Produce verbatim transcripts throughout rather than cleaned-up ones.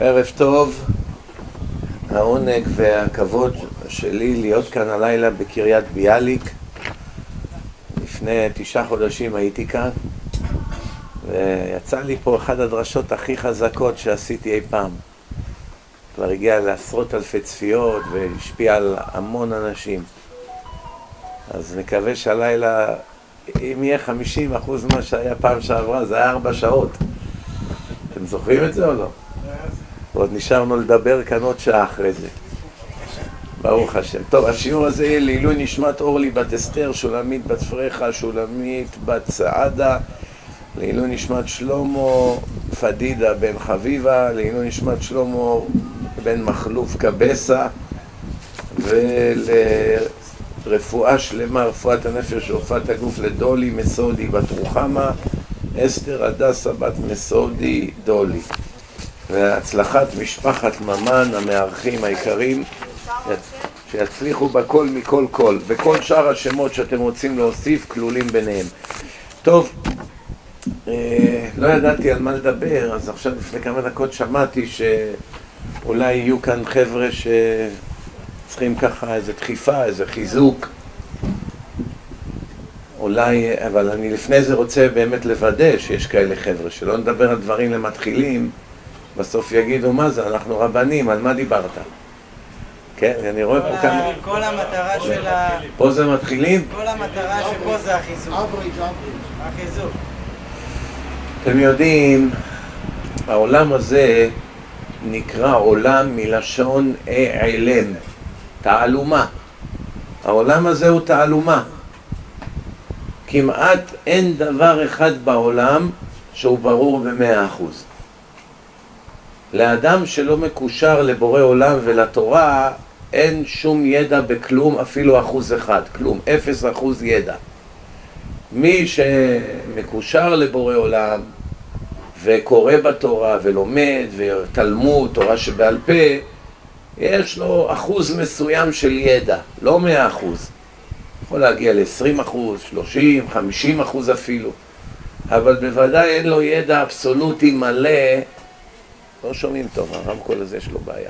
ערב טוב, העונג והכבוד שלי להיות כאן הלילה בקריית ביאליק. לפני תשעה חודשים הייתי כאן ויצא לי פה אחת הדרשות הכי חזקות שעשיתי אי פעם. כבר הגיע לעשרות אלפי צפיות והשפיע על המון אנשים. אז נקווה שהלילה, אם יהיה חמישים אחוז מה שהיה פעם שעברה, זה היה ארבע שעות. אתם זוכרים את זה או לא? ועוד נשארנו לדבר כאן עוד שעה אחרי זה. ברוך השם. טוב, השיעור הזה יהיה לעילוי נשמת אורלי בת אסתר, שולמית בת פרחה, שולמית בת סעדה, לעילוי נשמת שלמה פדידה בן חביבה, לעילוי נשמת שלמה בן מחלוף קבסה, ולרפואה שלמה, רפואת הנפש ורפואת הגוף לדולי מסודי בת רוחמה, אסתר הדסה בת מסודי דולי. והצלחת משפחת ממן, המארחים העיקרים, שיצליחו בכל מכל כל, וכל שאר השמות שאתם רוצים להוסיף כלולים ביניהם. טוב, אה, לא ידעתי על מה לדבר, אז עכשיו לפני כמה דקות שמעתי שאולי יהיו כאן חבר'ה שצריכים ככה איזו דחיפה, איזה חיזוק. אולי, אבל אני לפני זה רוצה באמת לוודא שיש כאלה חבר'ה, שלא נדבר על דברים למתחילים, בסוף יגידו מה זה, אנחנו רבנים, על מה דיברת? כן, אני רואה פה כאן... כל המטרה של ה... פה זה מתחילים? כל המטרה שפה זה החיזוק. החיזוק. אתם יודעים, העולם הזה נקרא עולם מלשון העלם, תעלומה. העולם הזה הוא תעלומה. כמעט אין דבר אחד בעולם שהוא ברור במאה אחוז. לאדם שלא מקושר לבורא עולם ולתורה, אין שום ידע בכלום, אפילו אחוז אחד, כלום, אפס אחוז ידע. מי שמקושר לבורא עולם וקורא בתורה ולומד ותלמוד, תורה שבעל פה, יש לו אחוז מסוים של ידע, לא מאה אחוז. יכול להגיע ל-עשרים אחוז, שלושים, חמישים אחוז אפילו, אבל בוודאי אין לו ידע אבסולוטי מלא. לא שומעים טוב, הרמקול הזה יש לו בעיה.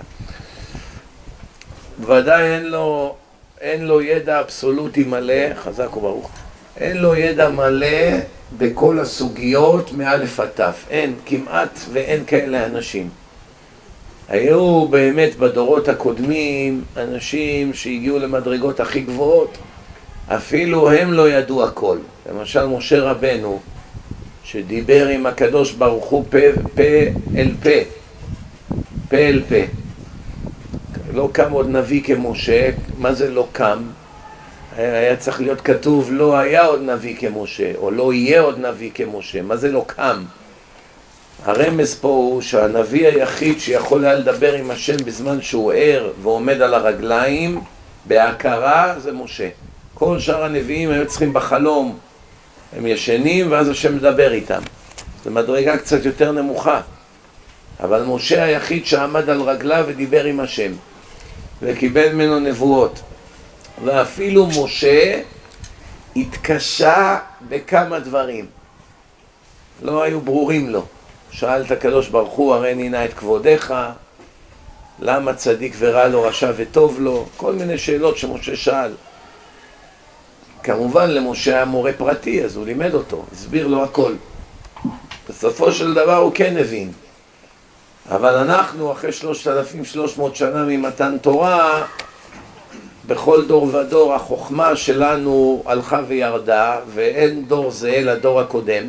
בוודאי אין לו, אין לו ידע אבסולוטי מלא, חזק וברוך. אין לו ידע מלא בכל הסוגיות מאלף עד תף. אין, כמעט ואין כאלה אנשים. היו באמת בדורות הקודמים אנשים שהגיעו למדרגות הכי גבוהות, אפילו הם לא ידעו הכל. למשל משה רבנו, שדיבר עם הקדוש ברוך הוא פה, פה אל פה, פה אל פה. לא קם עוד נביא כמשה. מה זה לא קם? היה צריך להיות כתוב לא היה עוד נביא כמשה, או לא יהיה עוד נביא כמשה. מה זה לא קם? הרמז פה הוא שהנביא היחיד שיכול היה לדבר עם השם בזמן שהוא ער ועומד על הרגליים בהכרה זה משה. כל שאר הנביאים היו צריכים בחלום, הם ישנים ואז השם מדבר איתם. זו מדרגה קצת יותר נמוכה. אבל משה היחיד שעמד על רגליו ודיבר עם השם וקיבל ממנו נבואות. ואפילו משה התקשה בכמה דברים, לא היו ברורים לו. שאל את הקדוש ברוך הוא, הרי נינה את כבודך, למה צדיק ורע לו, רשע וטוב לו, כל מיני שאלות שמשה שאל. כמובן למשה היה מורה פרטי, אז הוא לימד אותו, הסביר לו הכל. בסופו של דבר הוא כן הבין. אבל אנחנו אחרי שלושת אלפים ושלוש מאות שנה ממתן תורה, בכל דור ודור החוכמה שלנו הלכה וירדה, ואין דור זהה לדור הקודם.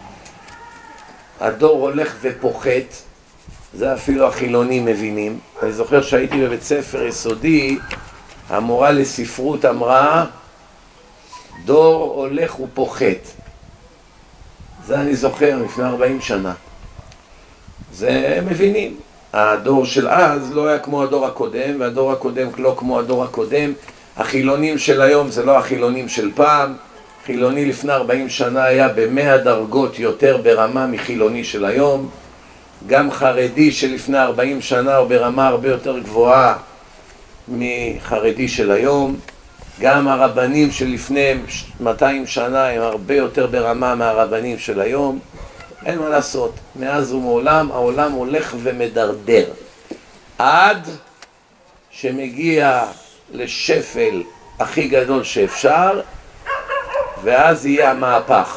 הדור הולך ופוחת, זה אפילו החילונים מבינים. אני זוכר שהייתי בבית ספר יסודי, המורה לספרות אמרה, דור הולך ופוחת. זה אני זוכר לפני ארבעים שנה. זה הם מבינים. הדור של אז לא היה כמו הדור הקודם, והדור הקודם לא כמו הדור הקודם. החילונים של היום זה לא החילונים של פעם. חילוני לפני ארבעים שנה היה במאה דרגות יותר ברמה מחילוני של היום. גם חרדי שלפני ארבעים שנה הוא ברמה הרבה יותר גבוהה מחרדי של היום. גם הרבנים שלפני מאתיים שנה הם הרבה יותר ברמה מהרבנים של היום. אין מה לעשות. מאז ומעולם העולם הולך ומדרדר. עד שמגיע לשפל הכי גדול שאפשר, ואז יהיה המהפך.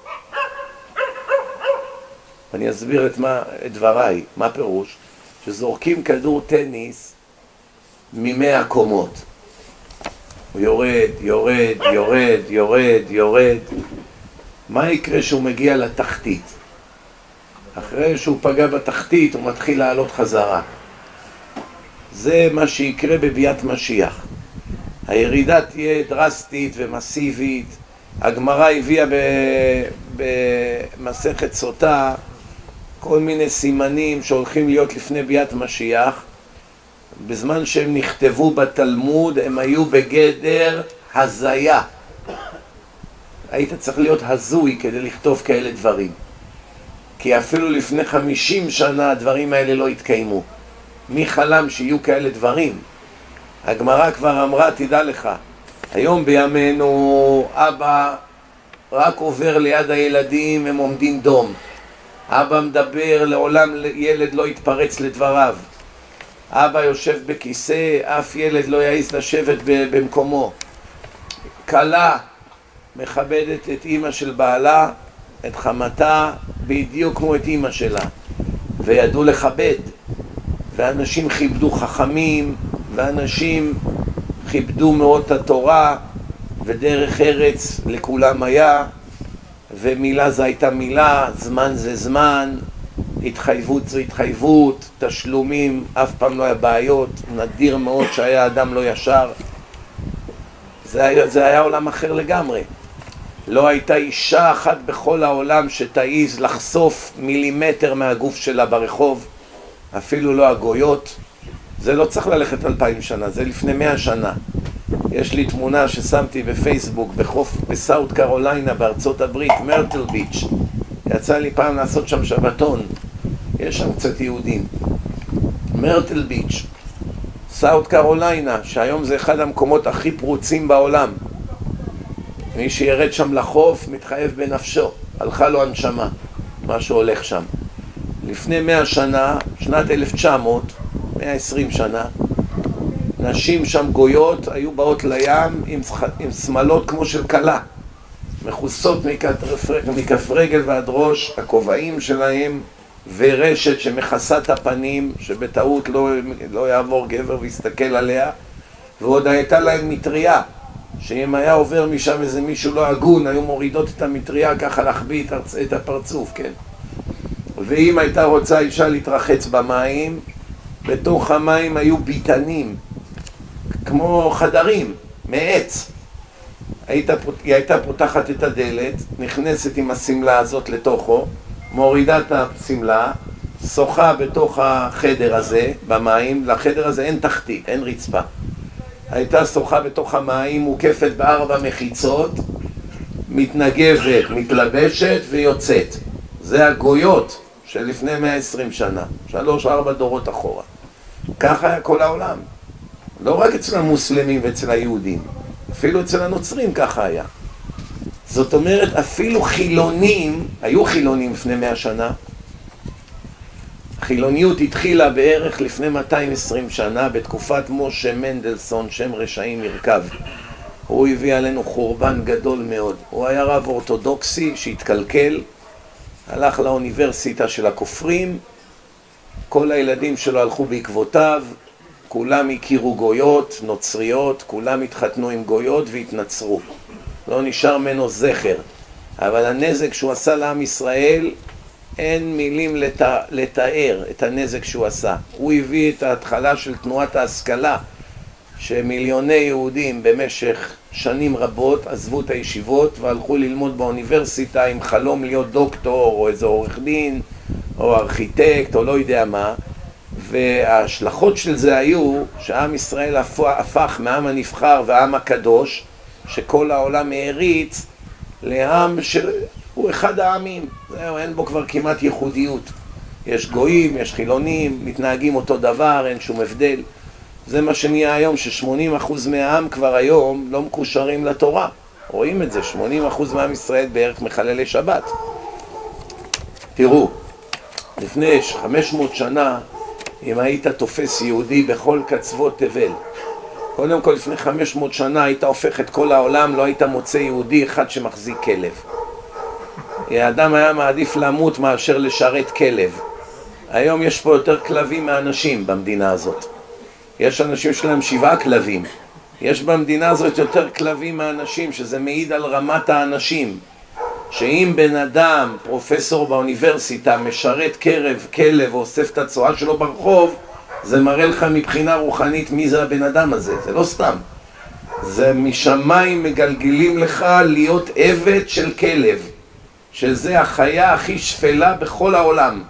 אני אסביר את, מה, את דבריי. מה פירוש? שזורקים כדור טניס ממאה קומות. הוא יורד, יורד, יורד, יורד, יורד. מה יקרה שהוא מגיע לתחתית? אחרי שהוא פגע בתחתית הוא מתחיל לעלות חזרה. זה מה שיקרה בביאת משיח. הירידה תהיה דרסטית ומסיבית. הגמרא הביאה במסכת סוטה כל מיני סימנים שהולכים להיות לפני ביאת משיח. בזמן שהם נכתבו בתלמוד הם היו בגדר הזיה. היית צריך להיות הזוי כדי לכתוב כאלה דברים, כי אפילו לפני חמישים שנה הדברים האלה לא התקיימו. מי חלם שיהיו כאלה דברים? הגמרא כבר אמרה, תדע לך, היום בימינו אבא רק עובר ליד הילדים, הם עומדים דום. אבא מדבר, לעולם ילד לא יתפרץ לדבריו. אבא יושב בכיסא, אף ילד לא יעיז לשבת במקומו. כלה מכבדת את אמא של בעלה, את חמתה, בדיוק כמו את אמא שלה. וידעו לכבד. ואנשים כיבדו חכמים, ואנשים כיבדו מאוד את התורה, ודרך ארץ לכולם היה, ומילה זה הייתה מילה, זמן זה זמן, התחייבות זה התחייבות, תשלומים, אף פעם לא היה בעיות, נדיר מאוד שהיה אדם לא ישר. זה היה, זה היה עולם אחר לגמרי. לא הייתה אישה אחת בכל העולם שתעיז לחשוף מילימטר מהגוף שלה ברחוב, אפילו לא הגויות. זה לא צריך ללכת אלפיים שנה, זה לפני מאה שנה. יש לי תמונה ששמתי בפייסבוק בחוף בסאוט קרוליינה בארצות הברית, מרטל ביץ'. יצא לי פעם לעשות שם שבתון, יש שם קצת יהודים. מרטל ביץ', סאוט קרוליינה, שהיום זה אחד המקומות הכי פרוצים בעולם. מי שירד שם לחוף מתחייב בנפשו, הלכה לו הנשמה, מה שהולך שם. לפני מאה שנה, שנת אלף תשע מאות, מאה ועשרים שנה, נשים שם גויות היו באות לים עם, עם שמלות כמו של כלה, מכוסות מכף רגל ועד ראש, הכובעים שלהם ורשת שמכסה את הפנים, שבטעות לא, לא יעבור גבר ויסתכל עליה, ועוד הייתה להם מטריה, שאם היה עובר משם איזה מישהו לא הגון, היו מורידות את המטריה ככה להחביא את הפרצוף, כן. ואם הייתה רוצה אישה להתרחץ במים, בתוך המים היו ביטנים, כמו חדרים, מעץ. היית, היא הייתה פותחת את הדלת, נכנסת עם הסמלה הזאת לתוכו, מורידה את הסמלה, שוחה בתוך החדר הזה, במים. לחדר הזה אין תחתית, אין רצפה. הייתה שוחה בתוך המים, מוקפת בארבע מחיצות, מתנגבת, מתלבשת ויוצאת. זה הגויות שלפני מאה ועשרים שנה, שלוש ארבע דורות אחורה. ככה היה כל העולם. לא רק אצל המוסלמים ואצל היהודים, אפילו אצל הנוצרים ככה היה. זאת אומרת, אפילו חילונים, היו חילונים לפני מאה שנה, החילוניות התחילה בערך לפני מאתיים ועשרים שנה, בתקופת משה מנדלסון, שם רשעים ירכב. הוא הביא עלינו חורבן גדול מאוד. הוא היה רב אורתודוקסי שהתקלקל, הלך לאוניברסיטה של הכופרים, כל הילדים שלו הלכו בעקבותיו, כולם הכירו גויות, נוצריות, כולם התחתנו עם גויות והתנצרו. לא נשאר ממנו זכר. אבל הנזק שהוא עשה לעם ישראל, אין מילים לתא, לתאר את הנזק שהוא עשה. הוא הביא את ההתחלה של תנועת ההשכלה, שמיליוני יהודים במשך שנים רבות עזבו את הישיבות והלכו ללמוד באוניברסיטה עם חלום להיות דוקטור או איזה עורך דין או ארכיטקט או לא יודע מה. וההשלכות של זה היו שעם ישראל הפך מעם הנבחר והעם הקדוש, שכל העולם העריץ, לעם שהוא אחד העמים. זהו, אין בו כבר כמעט ייחודיות. יש גויים, יש חילונים, מתנהגים אותו דבר, אין שום הבדל. זה מה שנהיה היום, ש-שמונים אחוז מהעם כבר היום לא מקושרים לתורה. רואים את זה, שמונים אחוז מעם ישראל בערך מחללי שבת. תראו, לפני חמש מאות שנה, אם היית תופס יהודי בכל קצוות תבל, קודם כל לפני חמש מאות שנה היית הופך את כל העולם, לא היית מוצא יהודי אחד שמחזיק כלב. האדם היה מעדיף למות מאשר לשרת כלב. היום יש פה יותר כלבים מאנשים במדינה הזאת. יש אנשים שלהם שבעה כלבים. יש במדינה הזאת יותר כלבים מאנשים, שזה מעיד על רמת האנשים. שאם בן אדם, פרופסור באוניברסיטה, משרת כלב, כלב ואוסף את הצועה שלו ברחוב, זה מראה לך מבחינה רוחנית מי זה הבן אדם הזה. זה לא סתם. זה משמיים מגלגלים לך להיות עבד של כלב, שזה החיה הכי שפלה בכל העולם.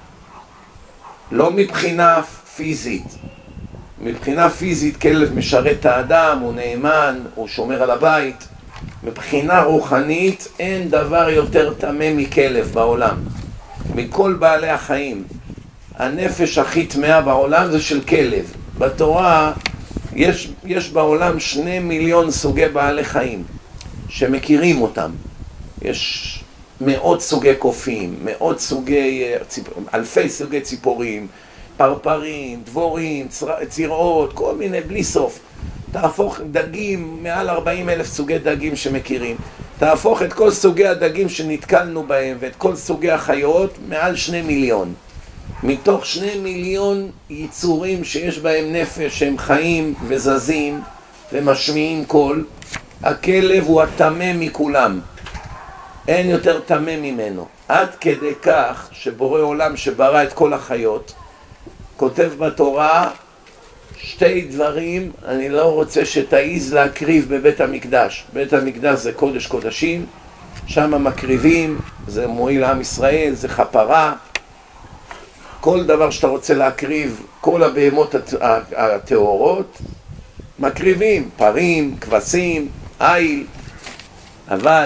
לא מבחינה פיזית. מבחינה פיזית כלב משרת את האדם, הוא נאמן, הוא שומר על הבית. מבחינה רוחנית אין דבר יותר טמא מכלב בעולם. מכל בעלי החיים. הנפש הכי טמאה בעולם זה של כלב. בתורה יש, יש בעולם שני מיליון סוגי בעלי חיים שמכירים אותם. יש מאות סוגי קופים, מאות סוגי, אלפי סוגי ציפורים, פרפרים, דבורים, צירות, כל מיני, בלי סוף. תהפוך דגים, מעל ארבעים אלף סוגי דגים שמכירים. תהפוך את כל סוגי הדגים שנתקלנו בהם ואת כל סוגי החיות, מעל שני מיליון. מתוך שני מיליון יצורים שיש בהם נפש, שהם חיים וזזים ומשמיעים קול, הכלב הוא הטמא מכולם. אין יותר טמא ממנו. עד כדי כך שבורא עולם שברא את כל החיות, כותב בתורה שתי דברים, אני לא רוצה שתעיז להקריב בבית המקדש. בית המקדש זה קודש קודשים, שם מקריבים, זה מועיל לעם ישראל, זה חפרה. כל דבר שאתה רוצה להקריב, כל הבהמות הטהורות, מקריבים, פרים, כבשים, איל. אבל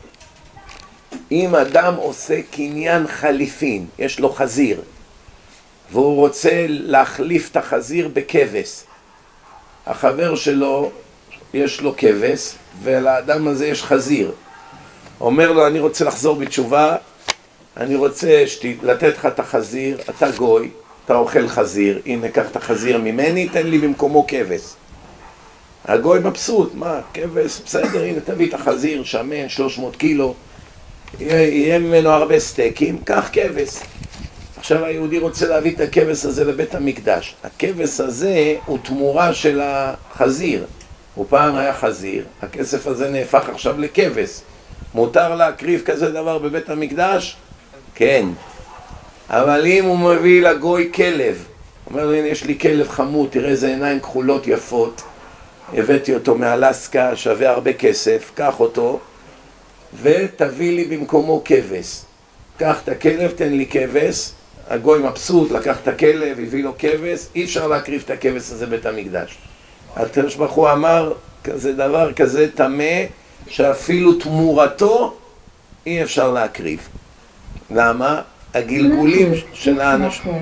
אם אדם עושה קניין חליפין, יש לו חזיר, והוא רוצה להחליף את החזיר בכבש, החבר שלו יש לו כבש, ולאדם הזה יש חזיר. אומר לו, אני רוצה לחזור בתשובה, אני רוצה לתת לך את החזיר, אתה גוי, אתה אוכל חזיר, הנה קח את החזיר ממני, תן לי במקומו כבש. הגוי מבסוט, מה, כבש, בסדר, הנה תביא את החזיר, שמן, שלוש מאות קילו, יהיה ממנו הרבה סטייקים, קח כבש. עכשיו היהודי רוצה להביא את הכבש הזה לבית המקדש. הכבש הזה הוא תמורה של החזיר. הוא פעם היה חזיר, הכסף הזה נהפך עכשיו לכבש. מותר להקריב כזה דבר בבית המקדש? כן. אבל אם הוא מביא לגוי כלב, אומר לו, הנה יש לי כלב חמוד, תראה איזה עיניים כחולות יפות, הבאתי אותו מאלסקה, שווה הרבה כסף, קח אותו ותביא לי במקומו כבש. קח את הכלב, תן לי כבש. הגוי מבסוט, לקח את הכלב, הביא לו כבש, אי אפשר להקריב את הכבש הזה בית המקדש. הקדוש ברוך הוא אמר, כזה דבר כזה טמא, שאפילו תמורתו אי אפשר להקריב. למה? הגלגולים של האנשים,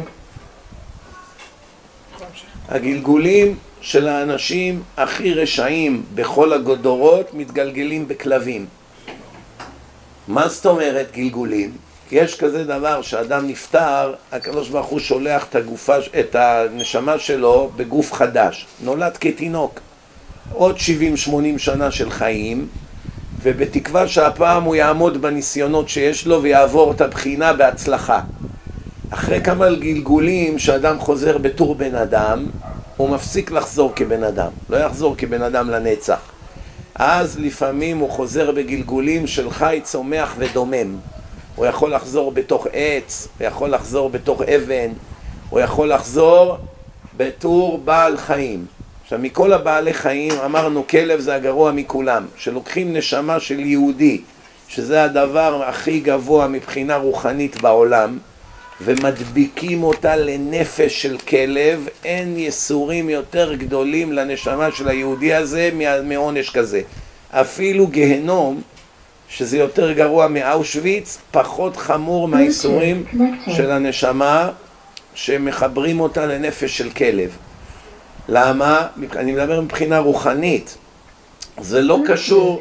הגלגולים של האנשים הכי רשעים בכל הגדורות מתגלגלים בכלבים. מה זאת אומרת גלגולים? יש כזה דבר שאדם נפטר, הקדוש ברוך הוא שולח את הגופה, את הנשמה שלו בגוף חדש, נולד כתינוק, עוד שבעים שמונים שנה של חיים, ובתקווה שהפעם הוא יעמוד בניסיונות שיש לו ויעבור את הבחינה בהצלחה. אחרי כמה גלגולים שאדם חוזר בתור בן אדם, הוא מפסיק לחזור כבן אדם, לא יחזור כבן אדם לנצח. אז לפעמים הוא חוזר בגלגולים של חי, צומח ודומם. הוא יכול לחזור בתוך עץ, הוא יכול לחזור בתוך אבן, הוא יכול לחזור בתור בעל חיים. עכשיו, מכל הבעלי חיים, אמרנו, כלב זה הגרוע מכולם. שלוקחים נשמה של יהודי, שזה הדבר הכי גבוה מבחינה רוחנית בעולם, ומדביקים אותה לנפש של כלב, אין יסורים יותר גדולים לנשמה של היהודי הזה מעונש כזה. אפילו גהנום, שזה יותר גרוע מאושוויץ, פחות חמור מהאיסורים של הנשמה שמחברים אותה לנפש של כלב. למה? אני מדבר מבחינה רוחנית. זה לא קשור...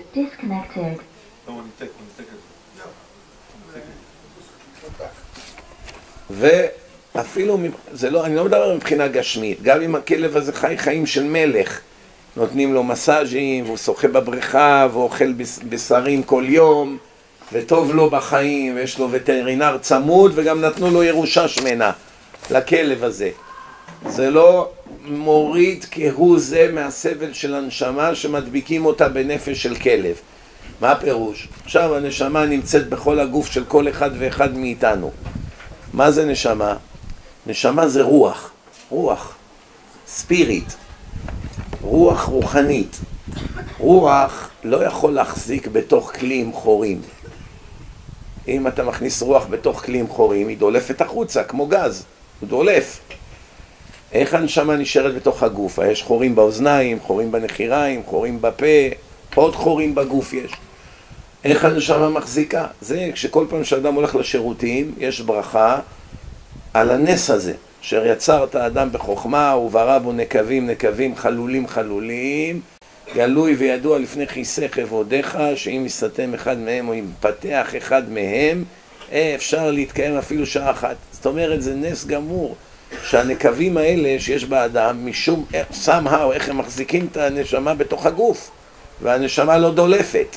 ואפילו, זה לא, אני לא מדבר מבחינה גשמית, גם אם הכלב הזה חי חיים של מלך, נותנים לו מסאז'ים, והוא שוחה בבריכה, ואוכל בשרים כל יום, וטוב לו בחיים, ויש לו וטרינר צמוד, וגם נתנו לו ירושה שמנה לכלב הזה. זה לא מוריד כהוא זה מהסבל של הנשמה שמדביקים אותה בנפש של כלב. מה הפירוש? עכשיו הנשמה נמצאת בכל הגוף של כל אחד ואחד מאיתנו. מה זה נשמה? נשמה זה רוח, רוח, ספיריט, רוח רוחנית. רוח לא יכול להחזיק בתוך כלים חורים. אם אתה מכניס רוח בתוך כלים חורים, היא דולפת החוצה, כמו גז, הוא דולף. איך הנשמה נשארת בתוך הגוף? יש חורים באוזניים, חורים בנחיריים, חורים בפה, עוד חורים בגוף יש. איך הנשמה מחזיקה? זה כשכל פעם שאדם הולך לשירותים, יש ברכה על הנס הזה, אשר יצר את האדם בחוכמה, וברא בו נקבים, נקבים, חלולים, חלולים, גלוי וידוע לפני כיסא כבודיך, שאם יסתם אחד מהם או אם פתח אחד מהם, אפשר להתקיים אפילו שעה אחת. זאת אומרת, זה נס גמור, שהנקבים האלה שיש באדם, משום somehow, איך הם מחזיקים את הנשמה בתוך הגוף, והנשמה לא דולפת.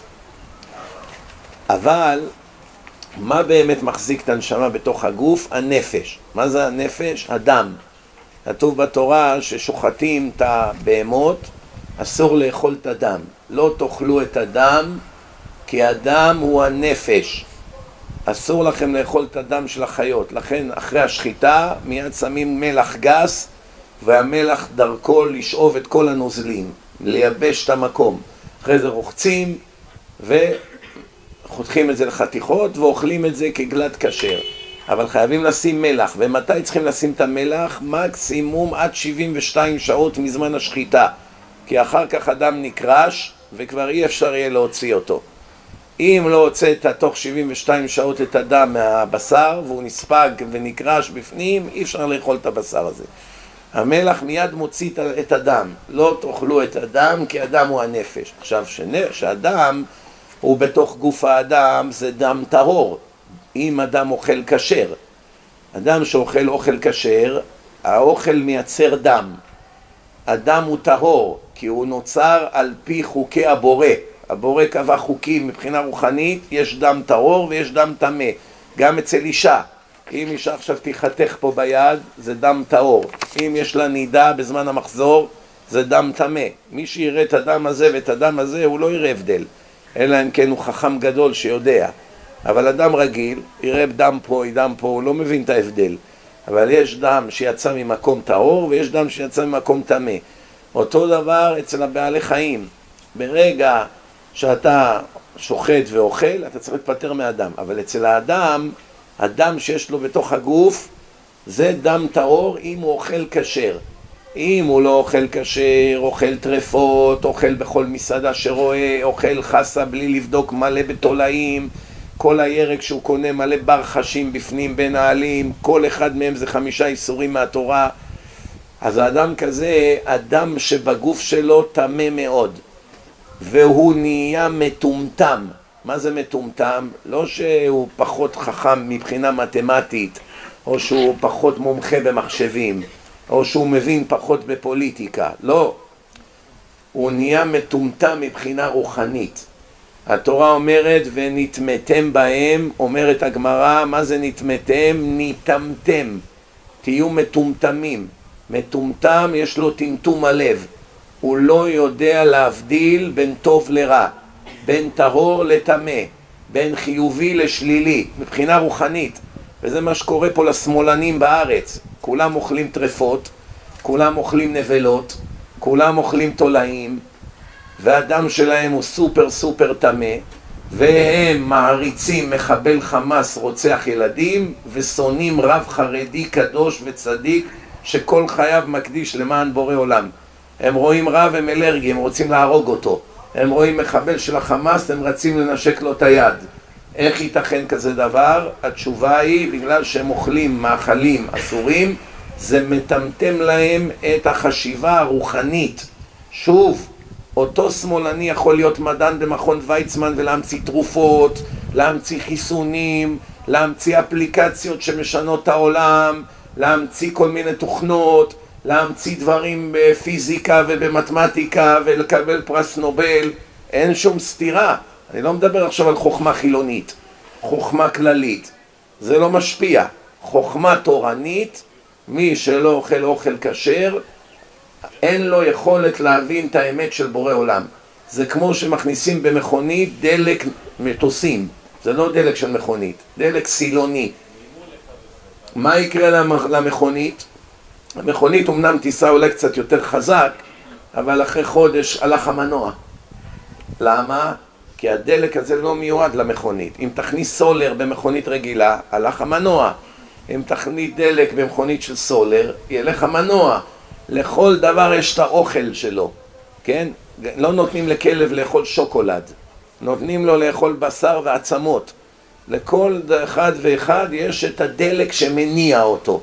אבל מה באמת מחזיק את הנשמה בתוך הגוף? הנפש. מה זה הנפש? הדם. כתוב בתורה ששוחטים את הבהמות, אסור לאכול את הדם. לא תאכלו את הדם, כי הדם הוא הנפש. אסור לכם לאכול את הדם של החיות. לכן אחרי השחיטה מיד שמים מלח גס, והמלח דרכו לשאוב את כל הנוזלים, לייבש את המקום. אחרי זה רוחצים וחותכים את זה לחתיכות ואוכלים את זה כגלת כשר. אבל חייבים לשים מלח. ומתי צריכים לשים את המלח? מקסימום עד שבעים ושתיים שעות מזמן השחיטה. כי אחר כך הדם נקרש וכבר אי אפשר יהיה להוציא אותו. אם לא הוצאת תוך שבעים ושתיים שעות את הדם מהבשר והוא נספג ונקרש בפנים, אי אפשר לאכול את הבשר הזה. המלח מיד מוציא את הדם. לא תאכלו את הדם כי הדם הוא הנפש. עכשיו שהדם הוא בתוך גוף האדם זה דם טהור. אם אדם אוכל כשר, אדם שאוכל אוכל כשר, האוכל מייצר דם. הדם הוא טהור כי הוא נוצר על פי חוקי הבורא. הבורא קבע חוקים מבחינה רוחנית, יש דם טהור ויש דם טמא. גם אצל אישה, אם אישה עכשיו תיחתך פה ביד, זה דם טהור. אם יש לה נידה בזמן המחזור, זה דם טמא. מי שיראה את הדם הזה ואת הדם הזה, הוא לא יראה הבדל. אלא אם כן הוא חכם גדול שיודע. אבל אדם רגיל, יראה דם פה, דם פה, הוא לא מבין את ההבדל. אבל יש דם שיצא ממקום טהור ויש דם שיצא ממקום טמא. אותו דבר אצל הבעלי חיים. ברגע שאתה שוחט ואוכל, אתה צריך להתפטר מהדם. אבל אצל האדם, הדם שיש לו בתוך הגוף, זה דם טהור אם הוא אוכל כשר. אם הוא לא אוכל כשר, אוכל טרפות, אוכל בכל מסעדה שרואה, אוכל חסה בלי לבדוק מלא בתולעים, כל הירק שהוא קונה מלא ברחשים בפנים בין העלים, כל אחד מהם זה חמישה איסורים מהתורה. אז האדם כזה, אדם שבגוף שלו טמא מאוד. והוא נהיה מטומטם. מה זה מטומטם? לא שהוא פחות חכם מבחינה מתמטית, או שהוא פחות מומחה במחשבים, או שהוא מבין פחות בפוליטיקה. לא. הוא נהיה מטומטם מבחינה רוחנית. התורה אומרת ונתמתם בהם, אומרת הגמרא, מה זה נתמתם? ניתמתם. תהיו מטומטמים. מטומטם יש לו טמטום הלב. הוא לא יודע להבדיל בין טוב לרע, בין טהור לטמא, בין חיובי לשלילי, מבחינה רוחנית. וזה מה שקורה פה לשמאלנים בארץ. כולם אוכלים טרפות, כולם אוכלים נבלות, כולם אוכלים תולעים, והדם שלהם הוא סופר סופר טמא, והם מעריצים מחבל חמאס רוצח ילדים, ושונאים רב חרדי קדוש וצדיק שכל חייו מקדיש למען בורא עולם. הם רואים רב, הם אלרגיים, הם רוצים להרוג אותו. הם רואים מחבל של החמאס, הם רצים לנשק לו את היד. איך ייתכן כזה דבר? התשובה היא, בגלל שהם אוכלים מאכלים אסורים, זה מטמטם להם את החשיבה הרוחנית. שוב, אותו שמאלני יכול להיות מדען במכון ויצמן ולהמציא תרופות, להמציא חיסונים, להמציא אפליקציות שמשנות את העולם, להמציא כל מיני תוכנות, להמציא דברים בפיזיקה ובמתמטיקה ולקבל פרס נובל. אין שום סתירה. אני לא מדבר עכשיו על חוכמה חילונית, חוכמה כללית. זה לא משפיע. חוכמה תורנית, מי שלא אוכל אוכל כשר, אין לו יכולת להבין את האמת של בורא עולם. זה כמו שמכניסים במכונית דלק מטוסים. זה לא דלק של מכונית, דלק סילוני. מה יקרה למכונית? המכונית אמנם תיסע אולי קצת יותר חזק, אבל אחרי חודש הלך המנוע. למה? כי הדלק הזה לא מיועד למכונית. אם תכניס סולר במכונית רגילה, הלך המנוע. אם תכניס דלק במכונית של סולר, ילך המנוע. לכל דבר יש את האוכל שלו, כן? לא נותנים לכלב לאכול שוקולד, נותנים לו לאכול בשר ועצמות. לכל אחד ואחד יש את הדלק שמניע אותו,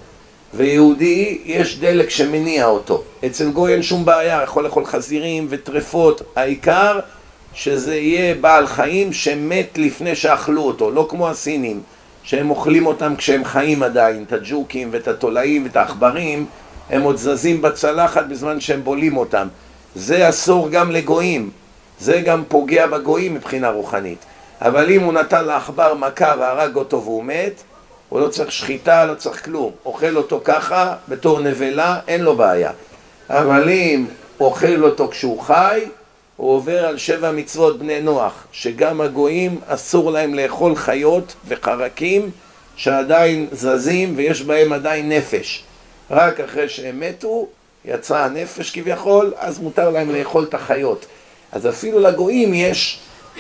ויהודי יש דלק שמניע אותו. אצל גוי אין שום בעיה, יכול לאכול חזירים וטרפות, העיקר שזה יהיה בעל חיים שמת לפני שאכלו אותו, לא כמו הסינים שהם אוכלים אותם כשהם חיים עדיין, את הג'וקים ואת התולעים ואת העכברים, הם עוד זזים בצלחת בזמן שהם בולים אותם. זה אסור גם לגויים, זה גם פוגע בגויים מבחינה רוחנית. אבל אם הוא נתן לעכבר מכה והרג אותו והוא מת, הוא לא צריך שחיטה, לא צריך כלום. אוכל אותו ככה, בתור נבלה, אין לו בעיה. אבל אם אוכל אותו כשהוא חי, הוא עובר על שבע מצוות בני נוח, שגם הגויים אסור להם לאכול חיות וחרקים שעדיין זזים ויש בהם עדיין נפש. רק אחרי שהם מתו, יצא הנפש כביכול, אז מותר להם לאכול את החיות. אז אפילו לגויים יש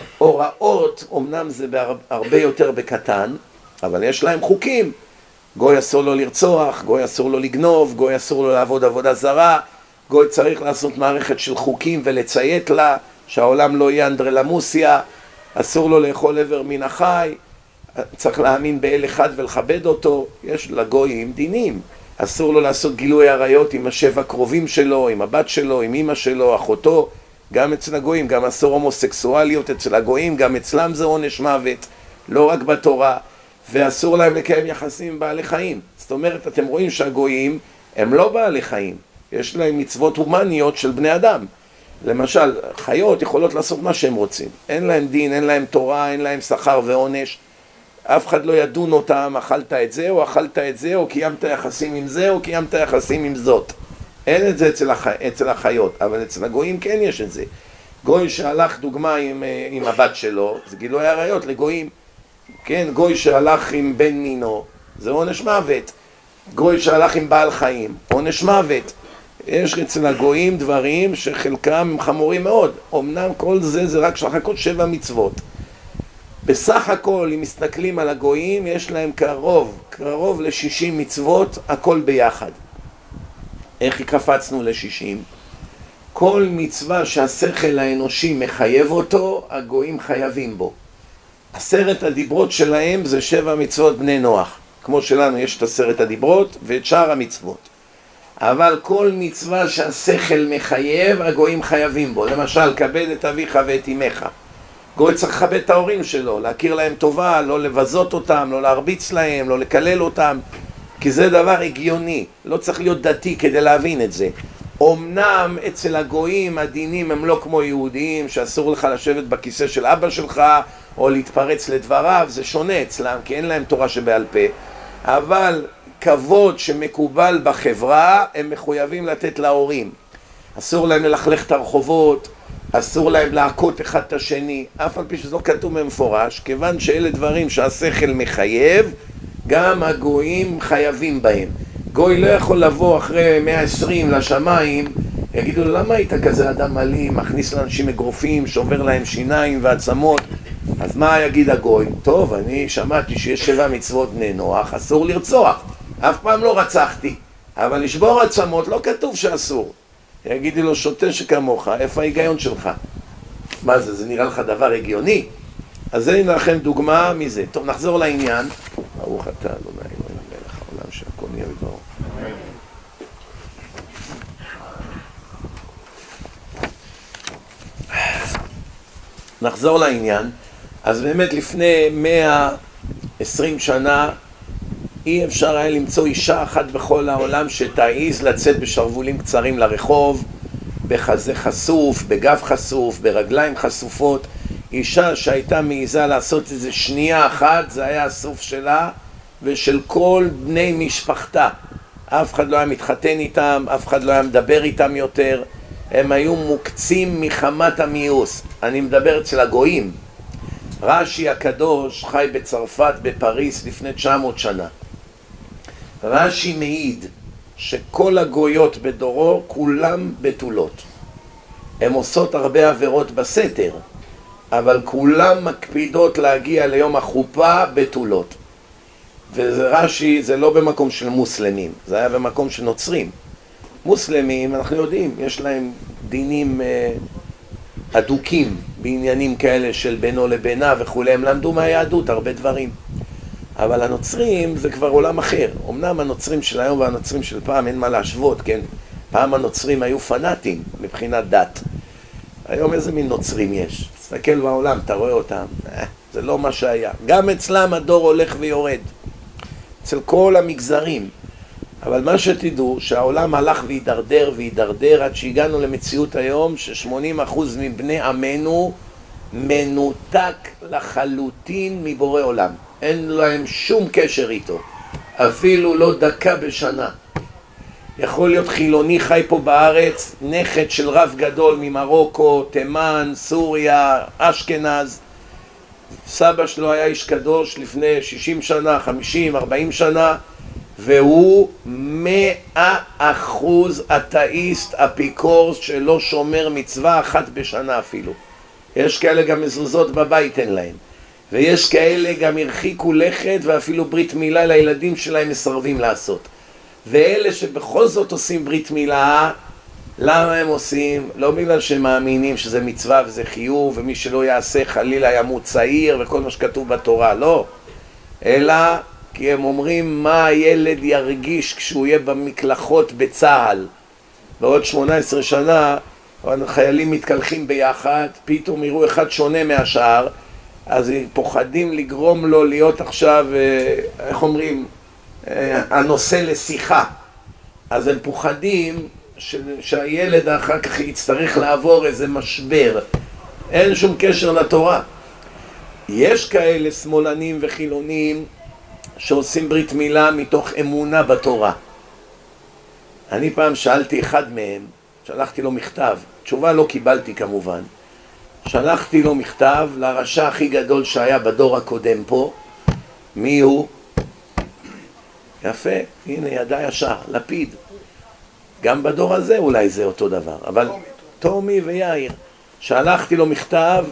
הוראות, אמנם זה הרבה יותר בקטן, אבל יש להם חוקים. גוי אסור לו לרצוח, גוי אסור לו לגנוב, גוי אסור לו לעבוד עבודה זרה, גוי צריך לעשות מערכת של חוקים ולציית לה, שהעולם לא יהיה אנדרלמוסיה, אסור לו לאכול עבר מן החי, צריך להאמין באל אחד ולכבד אותו. יש לגויים דינים. אסור לו לעשות גילוי עריות עם השבע קרובים שלו, עם הבת שלו, עם אמא שלו, אחותו. גם אצל הגויים, גם אסור הומוסקסואליות אצל הגויים, גם אצלם זה עונש מוות, לא רק בתורה. ואסור להם לקיים יחסים עם בעלי חיים. זאת אומרת, אתם רואים שהגויים הם לא בעלי חיים, יש להם מצוות הומניות של בני אדם. למשל, חיות יכולות לעשות מה שהם רוצים, אין להם דין, אין להם תורה, אין להם שכר ועונש. אף אחד לא ידון אותם, אכלת את זה או אכלת את זה, או קיימת יחסים עם זה או קיימת יחסים עם זאת. אין את זה אצל, הח... אצל החיות, אבל אצל הגויים כן יש את זה. גוי שהלך דוגמה עם, עם הבת שלו, זה גילוי עריות לגויים. כן, גוי שהלך עם בן מינו, זה עונש מוות. גוי שהלך עם בעל חיים, עונש מוות. יש אצל הגויים דברים שחלקם הם חמורים מאוד. אמנם כל זה זה רק סך הכל שבע מצוות. בסך הכל, אם מסתכלים על הגויים, יש להם קרוב, קרוב ל-שישים מצוות, הכל ביחד. איך קפצנו ל-שישים? כל מצווה שהשכל האנושי מחייב אותו, הגויים חייבים בו. עשרת הדיברות שלהם זה שבע מצוות בני נוח. כמו שלנו יש את עשרת הדיברות ואת שאר המצוות. אבל כל מצווה שהשכל מחייב, הגויים חייבים בו. למשל, כבד את אביך ואת אמך. גוי צריך לכבד את ההורים שלו, להכיר להם טובה, לא לבזות אותם, לא להרביץ להם, לא לקלל אותם, כי זה דבר הגיוני. לא צריך להיות דתי כדי להבין את זה. אמנם אצל הגויים הדינים הם לא כמו יהודים, שאסור לך לשבת בכיסא של אבא שלך או להתפרץ לדבריו, זה שונה אצלם, כי אין להם תורה שבעל פה. אבל כבוד שמקובל בחברה, הם מחויבים לתת להורים. אסור להם ללכלך את הרחובות, אסור להם להכות אחד את השני, אף על פי שזה לא כתוב במפורש, כיוון שאלה דברים שהשכל מחייב, גם הגויים חייבים בהם. גוי לא יכול לבוא אחרי מאה ועשרים לשמיים, יגידו לו, למה היית כזה אדם אלים, מכניס לאנשים אגרופים, שובר להם שיניים ועצמות? אז מה יגיד הגוי? טוב, אני שמעתי שיש שבע מצוות בני נוח, אסור לרצוח. אף פעם לא רצחתי, אבל לשבור עצמות לא כתוב שאסור. יגידו לו, שוטה שכמוך, איפה ההיגיון שלך? מה זה, זה נראה לך דבר הגיוני? אז זה לכם דוגמה מזה. טוב, נחזור לעניין. ברוך אתה, אדוני אלוהינו מלך העולם, שהכל נהיה בדברו. נחזור לעניין. אז באמת לפני מאה עשרים שנה, אי אפשר היה למצוא אישה אחת בכל העולם שתעיז לצאת בשרבולים קצרים לרחוב, בחזה חשוף, בגב חשוף, ברגליים חשופות. אישה שהייתה מעיזה לעשות איזה שנייה אחת, זה היה הסוף שלה ושל כל בני משפחתה. אף אחד לא היה מתחתן איתם, אף אחד לא היה מדבר איתם יותר, הם היו מוקצים מחמת המיאוס. אני מדבר אצל הגויים. רש"י הקדוש חי בצרפת, בפריס, לפני תשע מאות שנה. רש"י מעיד שכל הגויות בדורו כולם בתולות. הן עושות הרבה עבירות בסתר, אבל כולם מקפידות להגיע ליום החופה בתולות. ורש"י זה לא במקום של מוסלמים, זה היה במקום של נוצרים. מוסלמים, אנחנו יודעים, יש להם דינים אה, אדוקים בעניינים כאלה של בינו לבינה וכולי, הם למדו מהיהדות הרבה דברים. אבל הנוצרים זה כבר עולם אחר. אמנם הנוצרים של היום והנוצרים של פעם אין מה להשוות, כן? פעם הנוצרים היו פנאטים מבחינת דת. היום איזה מין נוצרים יש? תסתכל בעולם, אתה רואה אותם. אה, זה לא מה שהיה. גם אצלם הדור הולך ויורד. אצל כל המגזרים. אבל מה שתדעו, שהעולם הלך והידרדר והידרדר עד שהגענו למציאות היום ש-שמונים אחוז מבני עמנו מנותק לחלוטין מבורא עולם. אין להם שום קשר איתו, אפילו לא דקה בשנה. יכול להיות חילוני חי פה בארץ, נכד של רב גדול ממרוקו, תימן, סוריה, אשכנז. סבא שלו היה איש קדוש לפני שישים שנה, חמישים, ארבעים שנה, והוא מאה אחוז אתאיסט אפיקורס שלא שומר מצווה אחת בשנה אפילו. יש כאלה גם מזוזות בבית אין להם. ויש כאלה גם הרחיקו לכת ואפילו ברית מילה לילדים שלהם מסרבים לעשות. ואלה שבכל זאת עושים ברית מילה, למה הם עושים? לא בגלל שהם מאמינים שזה מצווה וזה חיוב, ומי שלא יעשה חלילה ימות צעיר וכל מה שכתוב בתורה, לא. אלא כי הם אומרים מה הילד ירגיש כשהוא יהיה במקלחות בצהל. בעוד שמונה עשרה שנה, החיילים מתקלחים ביחד, פתאום יראו אחד שונה מהשאר, אז הם פוחדים לגרום לו להיות עכשיו, איך אומרים, הנושא לשיחה. אז הם פוחדים ש... שהילד אחר כך יצטרך לעבור איזה משבר. אין שום קשר לתורה. יש כאלה שמאלנים וחילונים שעושים ברית מילה מתוך אמונה בתורה. אני פעם שאלתי אחד מהם, שלחתי לו מכתב, תשובה לא קיבלתי כמובן. שלחתי לו מכתב לרשע הכי גדול שהיה בדור הקודם פה. מי הוא? יפה, הנה ידע ישר, לפיד. גם בדור הזה אולי זה אותו דבר, אבל תומי ויאיר. שלחתי לו מכתב,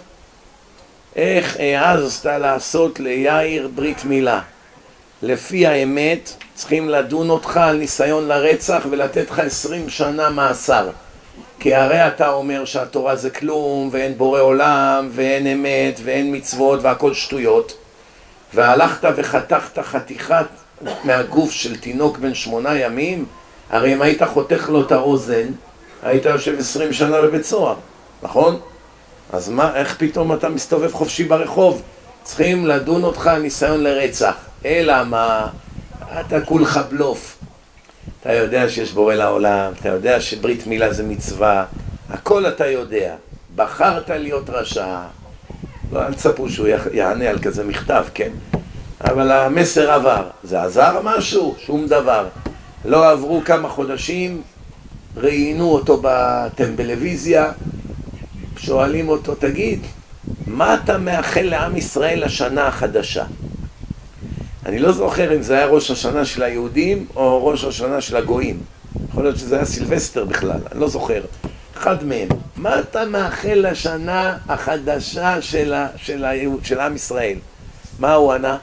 איך העזת לעשות ליאיר ברית מילה. לפי האמת צריכים לדון אותך על ניסיון לרצח ולתת לך עשרים שנה מאסר. כי הרי אתה אומר שהתורה זה כלום, ואין בורא עולם, ואין אמת, ואין מצוות, והכל שטויות. והלכת וחתכת חתיכת מהגוף של תינוק בן שמונה ימים, הרי אם היית חותך לו את האוזן, היית יושב עשרים שנה בבית סוהר, נכון? אז מה, איך פתאום אתה מסתובב חופשי ברחוב? צריכים לדון אותך על ניסיון לרצח. אלא מה? אתה כולך בלוף. אתה יודע שיש בורא לעולם, אתה יודע שברית מילה זה מצווה, הכל אתה יודע. בחרת להיות רשע. לא, אל תצפו שהוא יענה על כזה מכתב, כן? אבל המסר עבר. זה עזר משהו? שום דבר. לא עברו כמה חודשים, ראיינו אותו בטלוויזיה, שואלים אותו, תגיד, מה אתה מאחל לעם ישראל לשנה החדשה? אני לא זוכר אם זה היה ראש השנה של היהודים או ראש השנה של הגויים. יכול להיות שזה היה סילבסטר בכלל, אני לא זוכר. אחד מהם. מה אתה מאחל לשנה החדשה של, ה, של, ה, של עם ישראל? מה הוא ענה?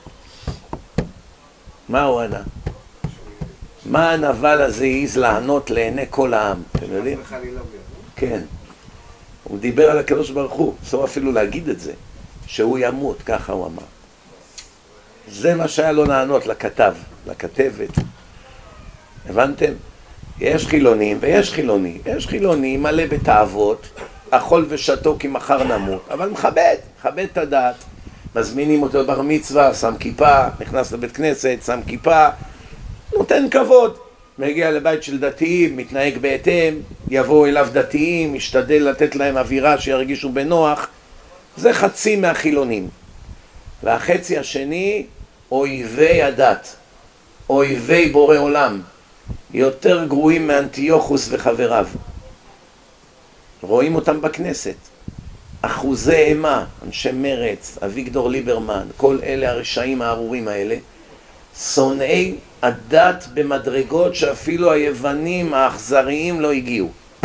מה הוא ענה? מה הנבל הזה העז לענות לעיני כל העם? אתם יודעים? כן. הוא דיבר על הקדוש ברוך הוא, אסור אפילו להגיד את זה, שהוא ימות, ככה הוא אמר. זה מה שהיה לו לענות לכתב, לכתבת. הבנתם? יש חילונים ויש חילוני. יש חילוני מלא בתאוות, אכול ושתו כי מחר נמות, אבל מכבד, מכבד את הדעת. מזמינים אותו בר מצווה, שם כיפה, נכנס לבית כנסת, שם כיפה, נותן כבוד. מגיע לבית של דתיים, מתנהג בהתאם, יבואו אליו דתיים, משתדל לתת להם אווירה שירגישו בנוח. זה חצי מהחילונים. והחצי השני, אויבי הדת, אויבי בורא עולם, יותר גרועים מאנטיוכוס וחבריו. רואים אותם בכנסת. אחוזי אימה, אנשי מרץ, אביגדור ליברמן, כל אלה הרשעים הארורים האלה, שונאי הדת במדרגות שאפילו היוונים האכזריים לא הגיעו.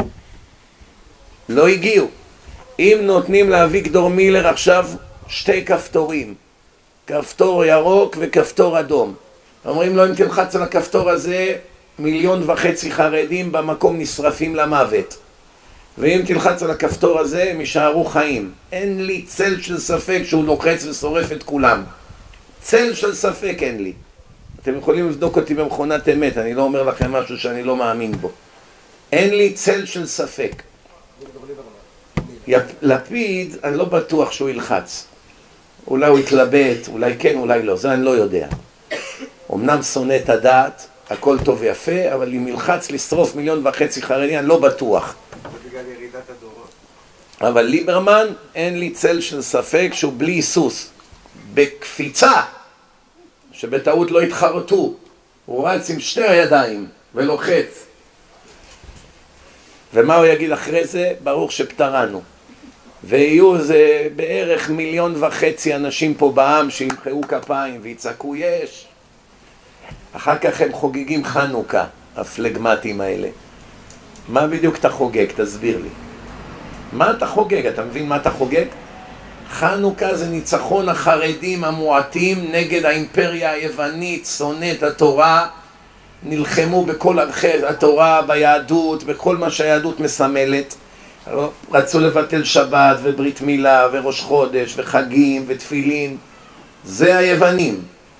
לא הגיעו. אם נותנים לאביגדור מילר עכשיו שתי כפתורים, כפתור ירוק וכפתור אדום, אומרים לו אם תלחץ על הכפתור הזה מיליון וחצי חרדים במקום נשרפים למוות, ואם תלחץ על הכפתור הזה הם יישארו חיים. אין לי צל של ספק שהוא לוחץ ושורף את כולם. צל של ספק אין לי. אתם יכולים לבדוק אותי במכונת אמת, אני לא אומר לכם משהו שאני לא מאמין בו. אין לי צל של ספק. לפיד, אני לא בטוח שהוא ילחץ. אולי הוא יתלבט, אולי כן, אולי לא, זה אני לא יודע. אמנם שונא את הדעת, הכל טוב ויפה, אבל אם ילחץ לשרוף מיליון וחצי חרדי, אני לא בטוח. בגלל ירידת הדורות. אבל ליברמן, אין לי צל של ספק שהוא בלי היסוס. בקפיצה, שבטעות לא התחרטו, הוא רץ עם שתי הידיים ולוחץ. ומה הוא יגיד אחרי זה? ברוך שפטרנו. ויהיו זה בערך מיליון וחצי אנשים פה בעם שימחאו כפיים ויצעקו יש. אחר כך הם חוגגים חנוכה, הפלגמטים האלה. מה בדיוק אתה חוגג? תסביר לי. מה אתה חוגג? אתה מבין מה אתה חוגג? חנוכה זה ניצחון החרדים המועטים נגד האימפריה היוונית, שונאת התורה, נלחמו בכל ערכי התורה, ביהדות, בכל מה שהיהדות מסמלת. רצו לבטל שבת וברית מילה וראש חודש וחגים ותפילין. זה היוונים.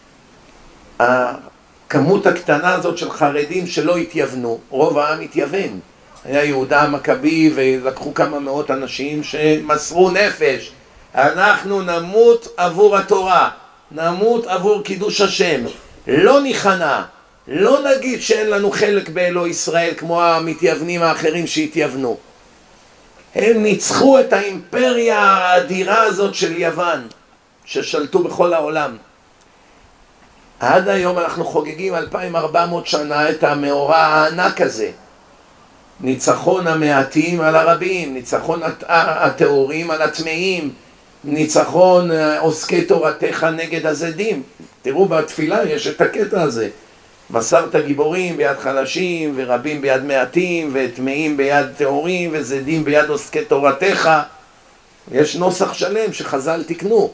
הכמות הקטנה הזאת של חרדים שלא התייוונו, רוב העם התייוון. היה יהודה המכבי ולקחו כמה מאות אנשים שמסרו נפש. אנחנו נמות עבור התורה, נמות עבור קידוש השם, לא ניכנע, לא נגיד שאין לנו חלק באלוהי ישראל כמו המתייוונים האחרים שהתייוונו. הם ניצחו את האימפריה האדירה הזאת של יוון, ששלטו בכל העולם. עד היום אנחנו חוגגים אלפיים וארבע מאות שנה את המאורע הענק הזה. ניצחון המעטים על הרבים, ניצחון הטהורים על הטמאים, ניצחון עוסקי תורתך נגד הזדים. תראו בתפילה יש את הקטע הזה. מסרת גיבורים ביד חלשים ורבים ביד מעטים וטמאים ביד טהורים וזדים ביד עוסקי תורתך. יש נוסח שלם שחז"ל תקנו.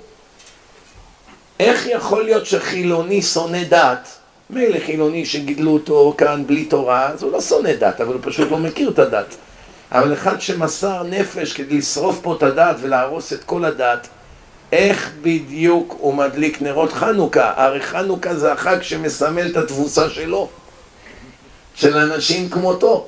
איך יכול להיות שחילוני שונא דת? מילא חילוני שגידלו אותו כאן בלי תורה, אז הוא לא שונא דת, אבל הוא פשוט לא מכיר את הדת. אבל אחד שמסר נפש כדי לשרוף פה את הדת ולהרוס את כל הדת, איך בדיוק הוא מדליק נרות חנוכה? הרי חנוכה זה החג שמסמל את התבוסה שלו, של אנשים כמותו.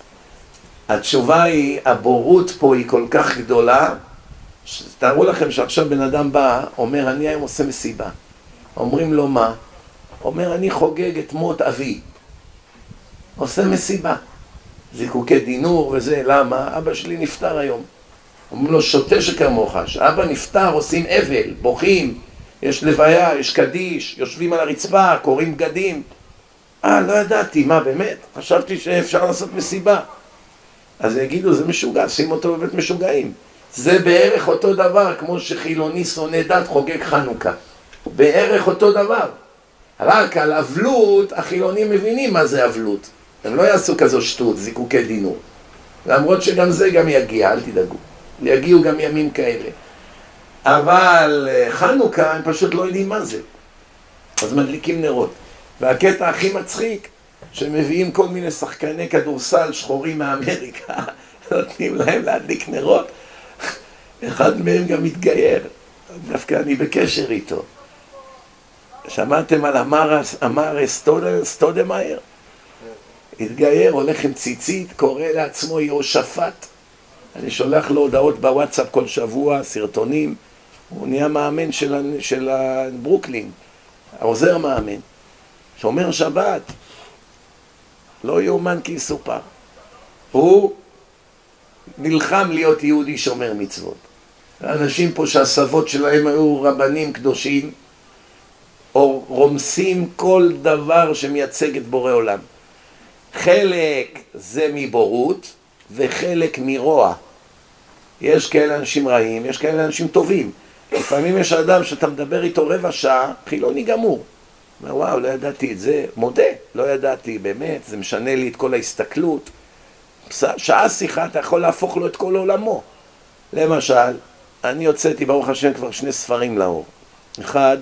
התשובה היא, הבורות פה היא כל כך גדולה, שתארו לכם שעכשיו בן אדם בא, אומר אני היום עושה מסיבה. אומרים לו מה? אומר אני חוגג את מות אבי. עושה מסיבה. זיקוקי דינור וזה, למה? אבא שלי נפטר היום. אומרים לו שוטה שכמוך, שאבא נפטר עושים אבל, בוכים, יש לוויה, יש קדיש, יושבים על הרצפה, קוראים בגדים. אה, לא ידעתי, מה באמת? חשבתי שאפשר לעשות מסיבה. אז יגידו, זה משוגע, שים אותו בבית משוגעים. זה בערך אותו דבר, כמו שחילוני שונא דת חוגג חנוכה. בערך אותו דבר. רק על אבלות, החילונים מבינים מה זה אבלות. הם לא יעשו כזו שטות, זיקוקי דינור. למרות שגם זה גם יגיע, אל תדאגו. יגיעו גם ימים כאלה. אבל חנוכה, הם פשוט לא יודעים מה זה. אז מדליקים נרות. והקטע הכי מצחיק, שמביאים כל מיני שחקני כדורסל שחורים מאמריקה, נותנים להם להדליק נרות. אחד מהם גם מתגייר. דווקא אני בקשר איתו. שמעתם על אמר, אמר סטודמאייר? התגייר, הולך עם ציצית, קורא לעצמו יהושפט. אני שולח לו הודעות בוואטסאפ כל שבוע, סרטונים. הוא נהיה מאמן של, של ברוקלין, העוזר מאמן, שומר שבת, לא יאומן כי יסופר. הוא נלחם להיות יהודי שומר מצוות. האנשים פה שהסבות שלהם היו רבנים קדושים, או רומסים כל דבר שמייצג את בורא עולם. חלק זה מבורות וחלק מרוע. יש כאלה אנשים רעים, יש כאלה אנשים טובים. לפעמים יש אדם שאתה מדבר איתו רבע שעה, חילוני גמור. אומר, וואו, לא ידעתי את זה, מודה, לא ידעתי, באמת, זה משנה לי את כל ההסתכלות. שעה שיחה, אתה יכול להפוך לו את כל עולמו. למשל, אני הוצאתי ברוך השם כבר שני ספרים לאור. אחד,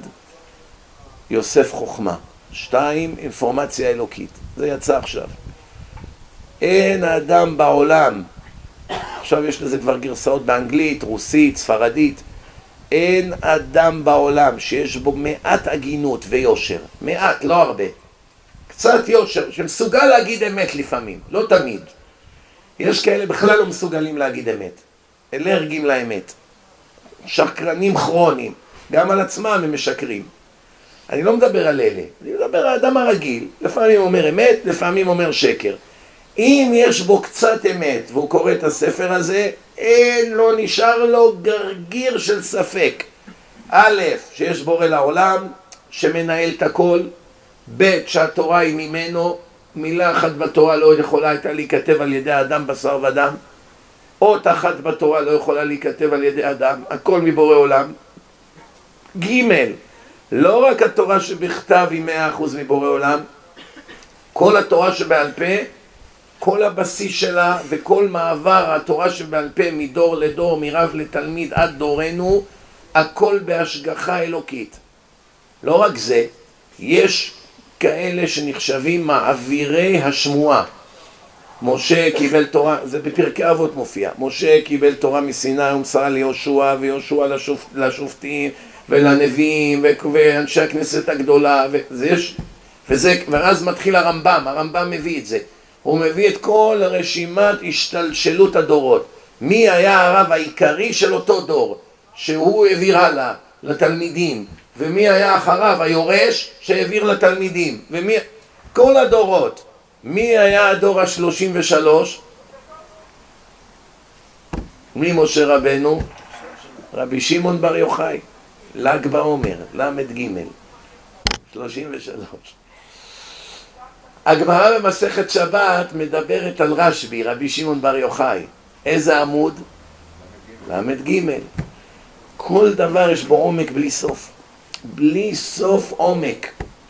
יוסף חוכמה. שתיים, אינפורמציה אלוקית. זה יצא עכשיו. אין אדם בעולם, עכשיו יש לזה כבר גרסאות באנגלית, רוסית, ספרדית, אין אדם בעולם שיש בו מעט הגינות ויושר, מעט, לא הרבה, קצת יושר, שמסוגל להגיד אמת לפעמים, לא תמיד. יש כאלה בכלל לא מסוגלים להגיד אמת, אלרגיים לאמת, שקרנים כרוניים, גם על עצמם הם משקרים. אני לא מדבר על אלה, אני מדבר על האדם הרגיל, לפעמים אומר אמת, לפעמים אומר שקר. אם יש בו קצת אמת והוא קורא את הספר הזה, אין לו, נשאר לו גרגיר של ספק. א', שיש בורא לעולם, שמנהל את הכל, ב', שהתורה היא ממנו, מילה אחת בתורה לא יכולה הייתה להיכתב על ידי אדם בשר ודם, אות אחת בתורה לא יכולה להיכתב על ידי אדם, הכל מבורא עולם. ג', לא רק התורה שבכתב היא מאה אחוז מבורא עולם, כל התורה שבעל פה, כל הבסיס שלה וכל מעבר התורה שבעל פה מדור לדור, מרב לתלמיד עד דורנו, הכל בהשגחה אלוקית. לא רק זה, יש כאלה שנחשבים מעבירי השמועה. משה קיבל תורה, זה בפרקי אבות מופיע, משה קיבל תורה מסיני ומסרה ליהושע, ויהושע לשופט, לשופטים ולנביאים ואנשי הכנסת הגדולה, וזה יש, וזה, ואז מתחיל הרמב"ם, הרמב"ם מביא את זה. הוא מביא את כל רשימת השתלשלות הדורות. מי היה הרב העיקרי של אותו דור, שהוא העביר הלאה לתלמידים, ומי היה אחריו היורש שהעביר לתלמידים, ומי... כל הדורות. מי היה הדור השלושים ושלוש? מי משה רבנו? רבי שמעון בר יוחאי. ל"ג בעומר, למד ג' שלושים ושלוש. הגמרא במסכת שבת מדברת על רשב"י, רבי שמעון בר יוחאי. איזה עמוד? למד ג'. כל דבר יש בו עומק בלי סוף. בלי סוף עומק.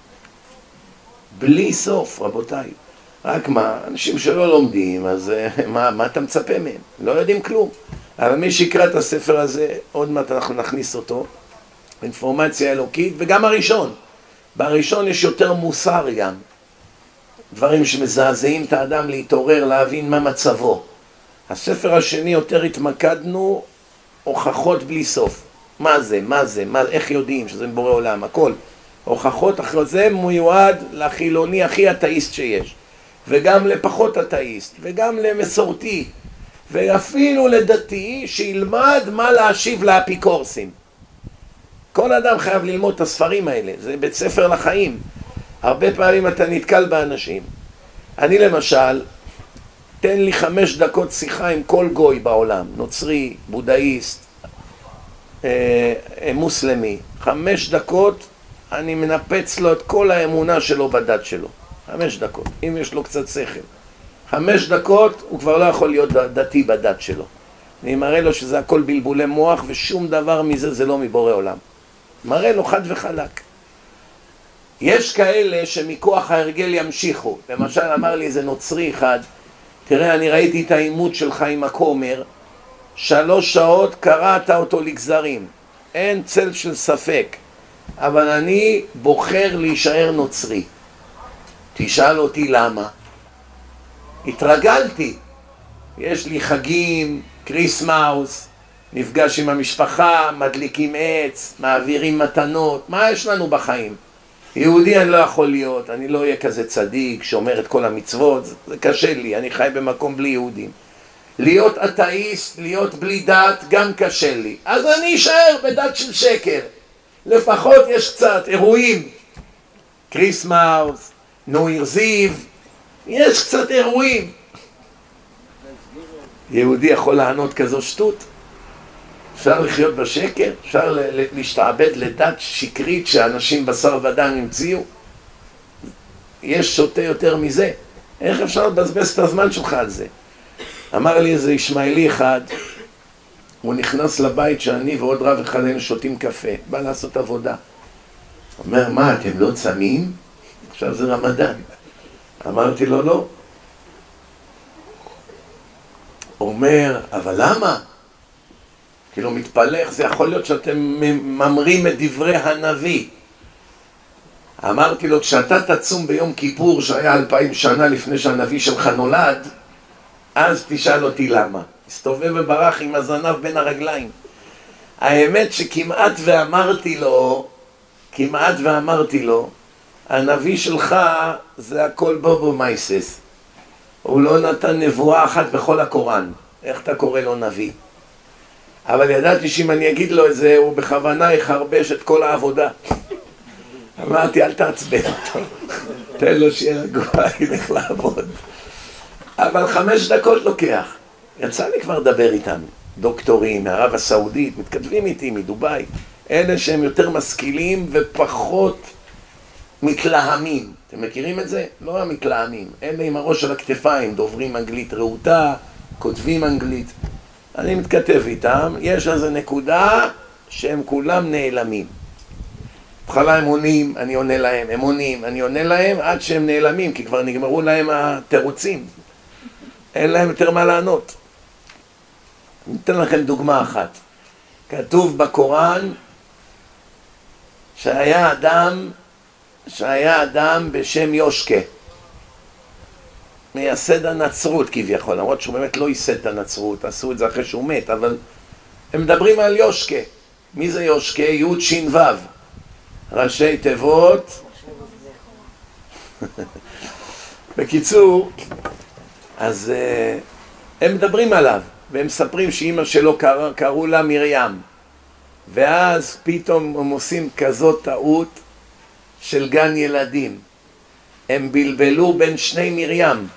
בלי סוף, רבותיי. רק מה, אנשים שלא לומדים, אז מה, מה אתה מצפה מהם? לא יודעים כלום. אבל מי שיקרא את הספר הזה, עוד מעט אנחנו נכניס אותו, אינפורמציה אלוקית, וגם הראשון. בראשון יש יותר מוסר גם. דברים שמזעזעים את האדם להתעורר, להבין מה מצבו. הספר השני יותר התמקדנו, הוכחות בלי סוף. מה זה, מה זה, מה, איך יודעים שזה מבורא עולם, הכל. הוכחות אחרי זה מיועד לחילוני הכי אתאיסט שיש. וגם לפחות אתאיסט, וגם למסורתי, ואפילו לדתי שילמד מה להשיב לאפיקורסים. כל אדם חייב ללמוד את הספרים האלה, זה בית ספר לחיים. הרבה פעמים אתה נתקל באנשים. אני למשל, תן לי חמש דקות שיחה עם כל גוי בעולם, נוצרי, בודהיסט, אה, מוסלמי. חמש דקות אני מנפץ לו את כל האמונה שלו בדת שלו. חמש דקות, אם יש לו קצת שכל. חמש דקות הוא כבר לא יכול להיות דתי בדת שלו. אני מראה לו שזה הכל בלבולי מוח ושום דבר מזה זה לא מבורא עולם. מראה לו חד וחלק. יש כאלה שמכוח ההרגל ימשיכו. למשל אמר לי איזה נוצרי אחד, תראה אני ראיתי את העימות שלך עם הכומר, שלוש שעות קראת אותו לגזרים. אין צל של ספק. אבל אני בוחר להישאר נוצרי. תשאל אותי למה. התרגלתי. יש לי חגים, קריסמאוס, נפגש עם המשפחה, מדליקים עץ, מעבירים מתנות. מה יש לנו בחיים? יהודי אני לא יכול להיות, אני לא אהיה כזה צדיק, שומר את כל המצוות, זה קשה לי, אני חי במקום בלי יהודים. להיות אתאיסט, להיות בלי דת, גם קשה לי. אז אני אשאר בדת של שקר. לפחות יש קצת אירועים. קריסמאוס, נויר זיו, יש קצת אירועים. יהודי יכול לענות כזו שטות? אפשר לחיות בשקר? אפשר להשתעבד לדת שקרית שאנשים בשר ודם המציאו? יש שוטה יותר מזה. איך אפשר לבזבז את הזמן שלך על זה? אמר לי איזה ישמעאלי אחד, הוא נכנס לבית שאני ועוד רב אחד היינו שותים קפה, בא לעשות עבודה. אומר, מה, אתם לא צמים? עכשיו זה רמדאן. אמרתי לו, לא. אומר, אבל למה? כאילו מתפלא, איך זה יכול להיות שאתם ממרים את דברי הנביא? אמרתי לו, כשאתה תצום ביום כיפור שהיה אלפיים שנה לפני שהנביא שלך נולד, אז תשאל אותי למה. הסתובב וברח עם הזנב בין הרגליים. האמת שכמעט ואמרתי לו, כמעט ואמרתי לו, הנביא שלך זה הכל בובו מייסס. הוא לא נתן נבואה אחת בכל הקוראן. איך אתה קורא לו נביא? אבל ידעתי שאם אני אגיד לו את זה, הוא בכוונה יחרבש את כל העבודה. אמרתי, אל תעצבן אותו. תן לו שיהיה רגוע, ילך לעבוד. אבל חמש דקות לוקח. יצא לי כבר לדבר איתם. דוקטורים מערב הסעודית, מתכתבים איתי מדוביי. אלה שהם יותר משכילים ופחות מתלהמים. אתם מכירים את זה? לא המתלהמים. אלה עם הראש על הכתפיים, דוברים אנגלית רהוטה, כותבים אנגלית. אני מתכתב איתם, יש איזו נקודה שהם כולם נעלמים. בהתחלה הם עונים, אני עונה להם, הם עונים, אני עונה להם עד שהם נעלמים, כי כבר נגמרו להם התירוצים. אין להם יותר מה לענות. אני אתן לכם דוגמה אחת. כתוב בקוראן שהיה אדם, שהיה אדם בשם יושקה. מייסד הנצרות כביכול, למרות שהוא באמת לא ייסד את הנצרות, עשו את זה אחרי שהוא מת, אבל הם מדברים על יושקה. מי זה יושקה? י' שין ו', ראשי תיבות. בקיצור, אז uh, הם מדברים עליו, והם מספרים שאמא שלו קרא, קראו לה מרים, ואז פתאום הם עושים כזאת טעות של גן ילדים. הם בלבלו בין שני מרים.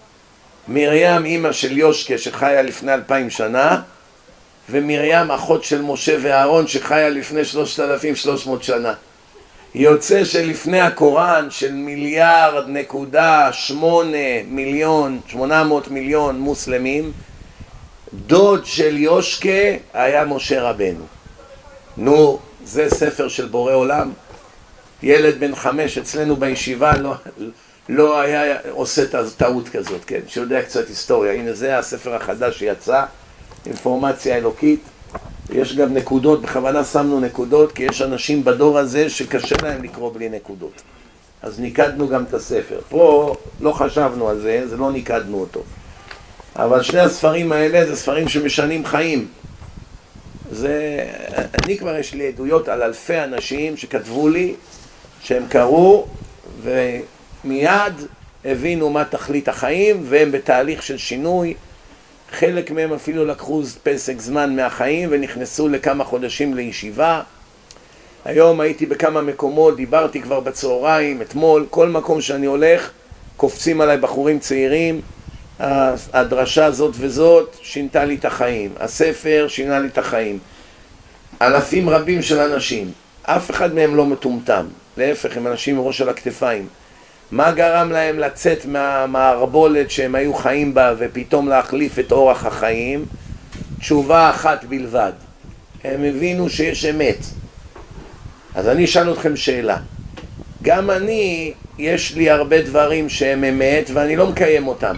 מרים אמא של יושקה שחיה לפני אלפיים שנה, ומרים אחות של משה ואהרון שחיה לפני שלושת אלפים ושלוש מאות שנה. יוצא שלפני הקוראן של מיליארד נקודה שמונה מיליון, שמונה מאות מיליון מוסלמים, דוד של יושקה היה משה רבנו. נו, זה ספר של בורא עולם. ילד בן חמש אצלנו בישיבה לא, לא היה עושה טעות כזאת, כן? שיודע קצת היסטוריה. הנה זה הספר החדש שיצא, אינפורמציה אלוקית. יש גם נקודות, בכוונה שמנו נקודות, כי יש אנשים בדור הזה שקשה להם לקרוא בלי נקודות. אז ניקדנו גם את הספר. פה לא חשבנו על זה, זה לא ניקדנו אותו. אבל שני הספרים האלה זה ספרים שמשנים חיים. זה, אני כבר יש לי עדויות על אלפי אנשים שכתבו לי, שהם קראו ומיד הבינו מה תכלית החיים, והם בתהליך של שינוי. חלק מהם אפילו לקחו פסק זמן מהחיים ונכנסו לכמה חודשים לישיבה. היום הייתי בכמה מקומות, דיברתי כבר בצהריים, אתמול, כל מקום שאני הולך, קופצים עליי בחורים צעירים, הדרשה הזאת וזאת שינתה לי את החיים, הספר שינה לי את החיים. אלפים רבים של אנשים, אף אחד מהם לא מטומטם, להפך, הם אנשים מראש על הכתפיים. מה גרם להם לצאת מהמערבולת שהם היו חיים בה ופתאום להחליף את אורח החיים? תשובה אחת בלבד. הם הבינו שיש אמת. אז אני אשאל אתכם שאלה. גם אני, יש לי הרבה דברים שהם אמת ואני לא מקיים אותם.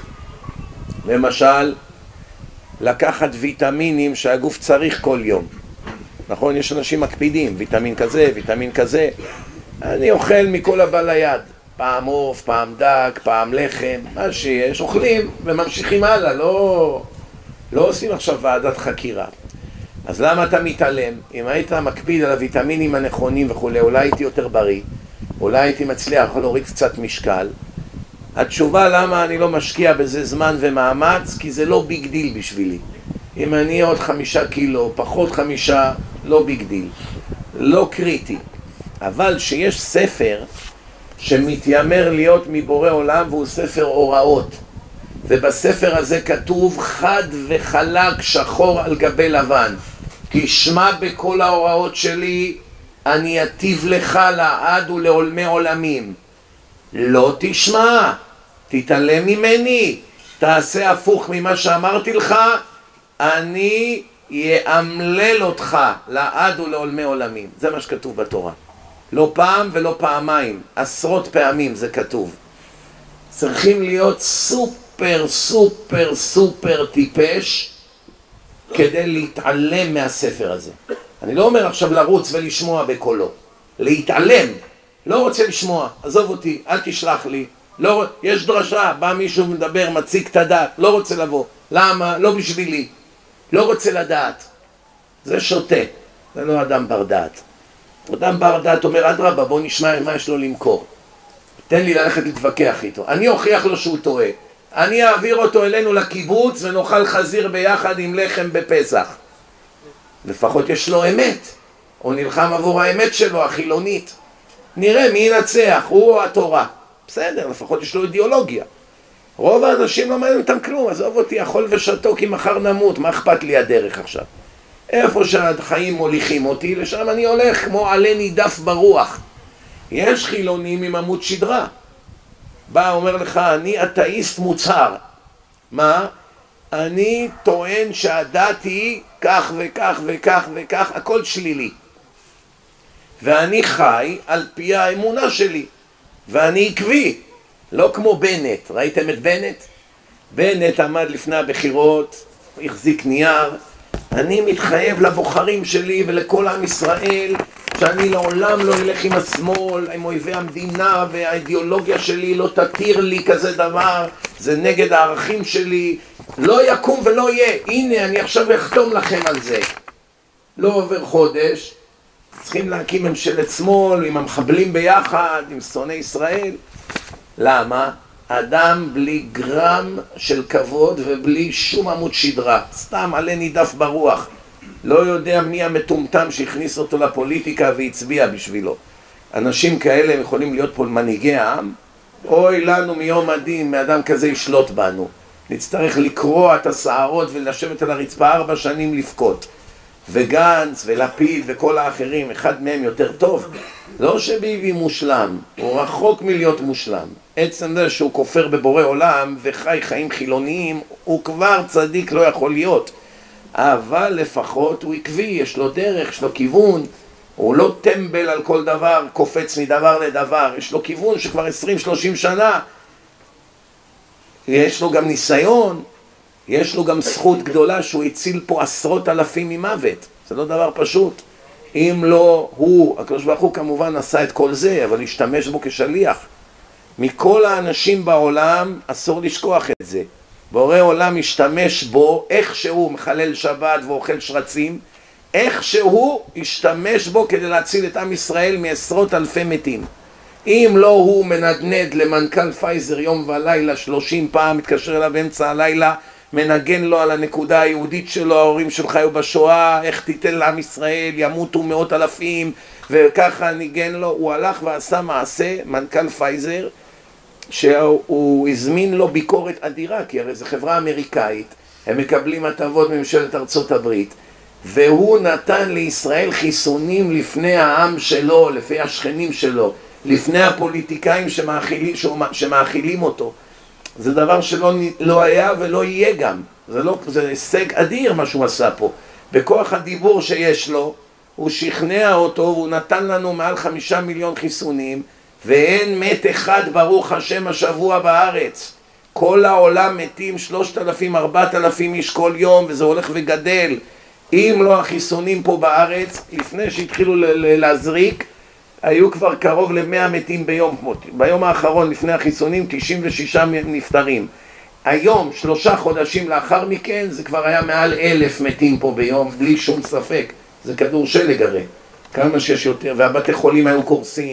למשל, לקחת ויטמינים שהגוף צריך כל יום. נכון? יש אנשים מקפידים, ויטמין כזה, ויטמין כזה. אני אוכל מכל הבא ליד. פעם עוף, פעם דק, פעם לחם, מה שיש, אוכלים וממשיכים הלאה, לא, לא עושים עכשיו ועדת חקירה. אז למה אתה מתעלם? אם היית מקפיד על הוויטמינים הנכונים וכו', אולי הייתי יותר בריא, אולי הייתי מצליח להוריד קצת משקל, התשובה למה אני לא משקיע בזה זמן ומאמץ, כי זה לא ביג דיל בשבילי. אם אני אהיה עוד חמישה קילו, פחות חמישה, לא ביג דיל. לא קריטי. אבל שיש ספר שמתיימר להיות מבורא עולם והוא ספר הוראות. ובספר הזה כתוב חד וחלק שחור על גבי לבן. תשמע בכל ההוראות שלי, אני אטיב לך לעד ולעולמי עולמים. לא תשמע, תתעלם ממני, תעשה הפוך ממה שאמרתי לך, אני יאמלל אותך לעד ולעולמי עולמים. זה מה שכתוב בתורה. לא פעם ולא פעמיים, עשרות פעמים זה כתוב. צריכים להיות סופר סופר סופר טיפש כדי להתעלם מהספר הזה. אני לא אומר עכשיו לרוץ ולשמוע בקולו, להתעלם. לא רוצה לשמוע, עזוב אותי, אל תשלח לי. לא, יש דרשה, בא מישהו מדבר, מציג את הדעת, לא רוצה לבוא. למה? לא בשבילי. לא רוצה לדעת. זה שוטה, זה לא אדם בר דעת. אדם בר דעת אומר, אדרבה, בוא נשמע מה יש לו למכור. תן לי ללכת להתווכח איתו. אני אוכיח לו שהוא טועה. אני אעביר אותו אלינו לקיבוץ ונאכל חזיר ביחד עם לחם בפסח. לפחות יש לו אמת. הוא נלחם עבור האמת שלו, החילונית. נראה מי ינצח, הוא או התורה. בסדר, לפחות יש לו אידיאולוגיה. רוב האנשים לא מעניין אותם כלום, עזוב אותי, אכול ושתו כי מחר נמות, מה אכפת לי הדרך עכשיו? איפה שהחיים מוליכים אותי, לשם אני הולך כמו עלה נידף ברוח. יש חילונים עם עמוד שדרה. בא, אומר לך, אני אתאיסט מוצהר. מה? אני טוען שהדת היא כך וכך וכך וכך, הכל שלילי. ואני חי על פי האמונה שלי. ואני עקבי. לא כמו בנט. ראיתם את בנט? בנט עמד לפני הבחירות, החזיק נייר. אני מתחייב לבוחרים שלי ולכל עם ישראל שאני לעולם לא אלך עם השמאל, עם אויבי המדינה, והאידיאולוגיה שלי לא תתיר לי כזה דבר, זה נגד הערכים שלי, לא יקום ולא יהיה. הנה, אני עכשיו אחתום לכם על זה. לא עובר חודש, צריכים להקים ממשלת שמאל עם המחבלים ביחד, עם שונאי ישראל. למה? אדם בלי גרם של כבוד ובלי שום עמוד שדרה, סתם עלה נידף ברוח. לא יודע מי המטומטם שהכניס אותו לפוליטיקה והצביע בשבילו. אנשים כאלה יכולים להיות פה מנהיגי העם. אוי לנו מיום הדין, מאדם כזה ישלוט בנו. נצטרך לקרוע את השערות ולשבת על הרצפה ארבע שנים לפקות. וגנץ ולפיד וכל האחרים, אחד מהם יותר טוב. לא שביבי מושלם, הוא רחוק מלהיות מושלם. עצם זה שהוא כופר בבורא עולם וחי חיים חילוניים, הוא כבר צדיק לא יכול להיות. אבל לפחות הוא עקבי, יש לו דרך, יש לו כיוון. הוא לא טמבל על כל דבר, קופץ מדבר לדבר. יש לו כיוון שכבר עשרים שלושים שנה. יש לו גם ניסיון. יש לו גם זכות גדולה שהוא הציל פה עשרות אלפים ממוות. זה לא דבר פשוט. אם לא הוא, הקדוש ברוך הוא כמובן עשה את כל זה, אבל השתמש בו כשליח. מכל האנשים בעולם אסור לשכוח את זה. בורא עולם השתמש בו, איך שהוא מחלל שבת ואוכל שרצים, איך שהוא השתמש בו כדי להציל את עם ישראל מעשרות אלפי מתים. אם לא הוא מנדנד למנכ"ל פייזר יום ולילה שלושים פעם, מתקשר אליו באמצע הלילה, מנגן לו על הנקודה היהודית שלו, ההורים שלך היו בשואה, איך תיתן לעם ישראל, ימותו מאות אלפים, וככה ניגן לו. הוא הלך ועשה מעשה, מנכ"ל פייזר, שהוא הזמין לו ביקורת אדירה, כי הרי זו חברה אמריקאית, הם מקבלים הטבות מממשלת ארצות הברית, והוא נתן לישראל חיסונים לפני העם שלו, לפי השכנים שלו, לפני הפוליטיקאים שמאכילים, שמאכילים אותו. זה דבר שלא לא היה ולא יהיה גם. זה, לא, זה הישג אדיר מה שהוא עשה פה. בכוח הדיבור שיש לו, הוא שכנע אותו והוא נתן לנו מעל חמישה מיליון חיסונים, ואין מת אחד ברוך השם השבוע בארץ. כל העולם מתים שלושת אלפים, ארבעת אלפים איש כל יום, וזה הולך וגדל. אם לא החיסונים פה בארץ, לפני שהתחילו להזריק, היו כבר קרוב למאה מתים ביום. ביום האחרון לפני החיסונים תשעים ושישה נפטרים. היום, שלושה חודשים לאחר מכן, זה כבר היה מעל אלף מתים פה ביום, בלי שום ספק. זה כדור שלג הרי. כמה שיש יותר, והבתי חולים היו קורסים,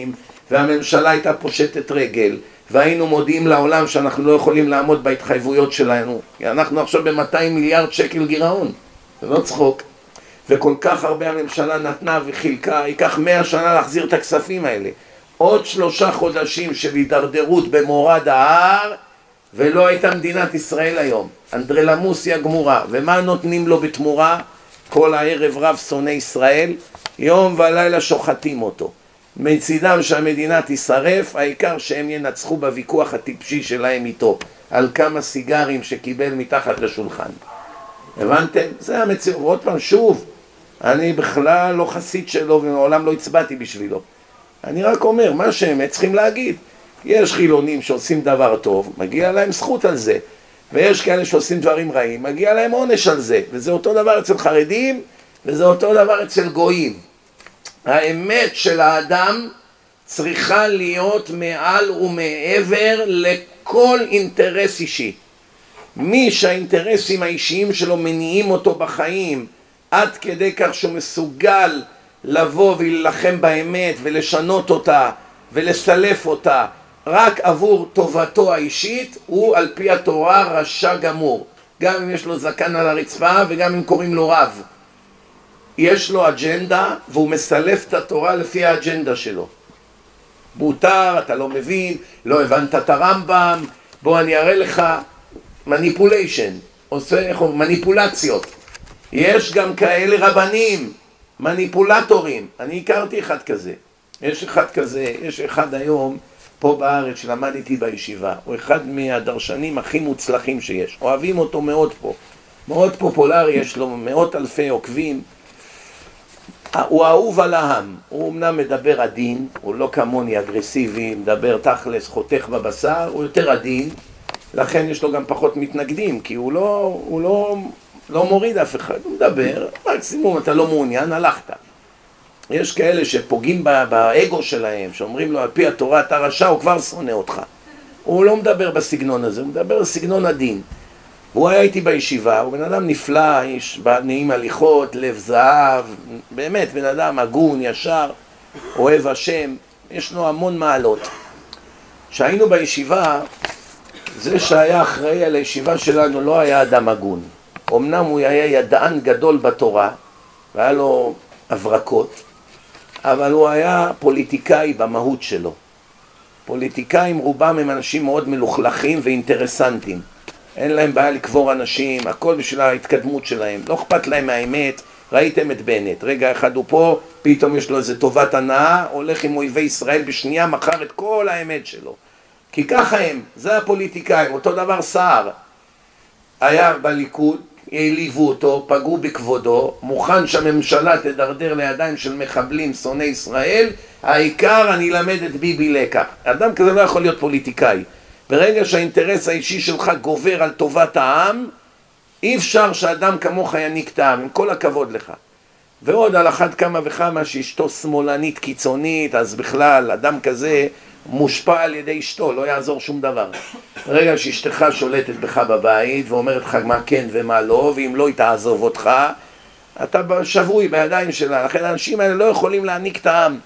והממשלה הייתה פושטת רגל, והיינו מודיעים לעולם שאנחנו לא יכולים לעמוד בהתחייבויות שלנו. אנחנו עכשיו ב-מאתיים מיליארד שקל גירעון, זה לא צחוק. וכל כך הרבה הממשלה נתנה וחילקה, ייקח מאה שנה להחזיר את הכספים האלה. עוד שלושה חודשים של הידרדרות במורד ההר, ולא הייתה מדינת ישראל היום. אנדרלמוסיה גמורה. ומה נותנים לו בתמורה? כל הערב רב שונא ישראל, יום ולילה שוחטים אותו. מצידם שהמדינה תישרף, העיקר שהם ינצחו בוויכוח הטיפשי שלהם איתו, על כמה סיגרים שקיבל מתחת לשולחן. הבנתם? זה המציאות. ועוד פעם, שוב, אני בכלל לא חסיד שלו ומעולם לא הצבעתי בשבילו. אני רק אומר, מה שהם צריכים להגיד. יש חילונים שעושים דבר טוב, מגיע להם זכות על זה. ויש כאלה שעושים דברים רעים, מגיע להם עונש על זה. וזה אותו דבר אצל חרדים, וזה אותו דבר אצל גויים. האמת של האדם צריכה להיות מעל ומעבר לכל אינטרס אישי. מי שהאינטרסים האישיים שלו מניעים אותו בחיים, עד כדי כך שהוא מסוגל לבוא ולהילחם באמת ולשנות אותה ולסלף אותה רק עבור טובתו האישית, הוא על פי התורה רשע גמור. גם אם יש לו זקן על הרצפה וגם אם קוראים לו רב. יש לו אג'נדה והוא מסלף את התורה לפי האג'נדה שלו. מותר, אתה לא מבין, לא הבנת את הרמב"ם, בוא אני אראה לך מניפוליישן, עושה מניפולציות. יש גם כאלה רבנים, מניפולטורים. אני הכרתי אחד כזה. יש אחד כזה, יש אחד היום פה בארץ שלמד איתי בישיבה. הוא אחד מהדרשנים הכי מוצלחים שיש. אוהבים אותו מאוד פה. מאוד פופולרי, יש לו מאות אלפי עוקבים. הוא אהוב על העם. הוא אמנם מדבר עדין, הוא לא כמוני אגרסיבי, מדבר תכלס, חותך בבשר, הוא יותר עדין. לכן יש לו גם פחות מתנגדים, כי הוא לא, הוא לא, לא מוריד אף אחד. הוא מדבר, מקסימום אתה לא מעוניין, הלכת. יש כאלה שפוגעים באגו שלהם, שאומרים לו על פי התורה אתה רשע, הוא כבר שונא אותך. הוא לא מדבר בסגנון הזה, הוא מדבר בסגנון עדין. הוא היה איתי בישיבה, הוא בן אדם נפלא, איש נעים הליכות, לב זהב, באמת בן אדם הגון, ישר, אוהב השם, יש לו המון מעלות. כשהיינו בישיבה, זה שהיה אחראי על הישיבה שלנו לא היה אדם הגון. אמנם הוא היה ידען גדול בתורה, והיה לו הברקות, אבל הוא היה פוליטיקאי במהות שלו. פוליטיקאים רובם הם אנשים מאוד מלוכלכים ואינטרסנטים. אין להם בעיה לקבור אנשים, הכל בשביל ההתקדמות שלהם. לא אכפת להם מהאמת. ראיתם את בנט, רגע אחד הוא פה, פתאום יש לו איזה טובת הנאה, הולך עם אויבי ישראל בשנייה, מכר את כל האמת שלו. כי ככה הם, זה הפוליטיקאים. אותו דבר סער. היה בליכוד, העליבו אותו, פגעו בכבודו, מוכן שהממשלה תדרדר לידיים של מחבלים שונאי ישראל, העיקר אני אלמד את ביבי לקח. אדם כזה לא יכול להיות פוליטיקאי. ברגע שהאינטרס האישי שלך גובר על טובת העם, אי אפשר שאדם כמוך יניק את העם, עם כל הכבוד לך. ועוד על אחת כמה וכמה שאשתו שמאלנית קיצונית, אז בכלל אדם כזה מושפע על ידי אשתו, לא יעזור שום דבר. ברגע שאשתך שולטת בך בבית ואומרת לך מה כן ומה לא, ואם לא היא תעזוב אותך, אתה שבוי בידיים שלה. לכן האנשים האלה לא יכולים להניק את העם.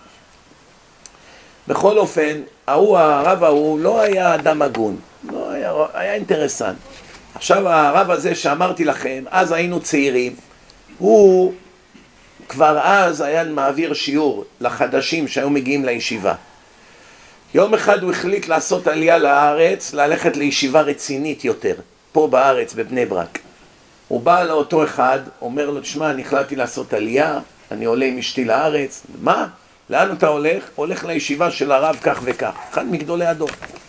בכל אופן, ההוא, הרב ההוא לא היה אדם הגון, לא היה, היה אינטרסנט. עכשיו הרב הזה שאמרתי לכם, אז היינו צעירים, הוא כבר אז היה מעביר שיעור לחדשים שהיו מגיעים לישיבה. יום אחד הוא החליט לעשות עלייה לארץ, ללכת לישיבה רצינית יותר, פה בארץ, בבני ברק. הוא בא לאותו אחד, אומר לו, תשמע, אני החלטתי לעשות עלייה, אני עולה עם אשתי לארץ. מה? לאן אתה הולך? הולך לישיבה של הרב כך וכך, אחד מגדולי הדור.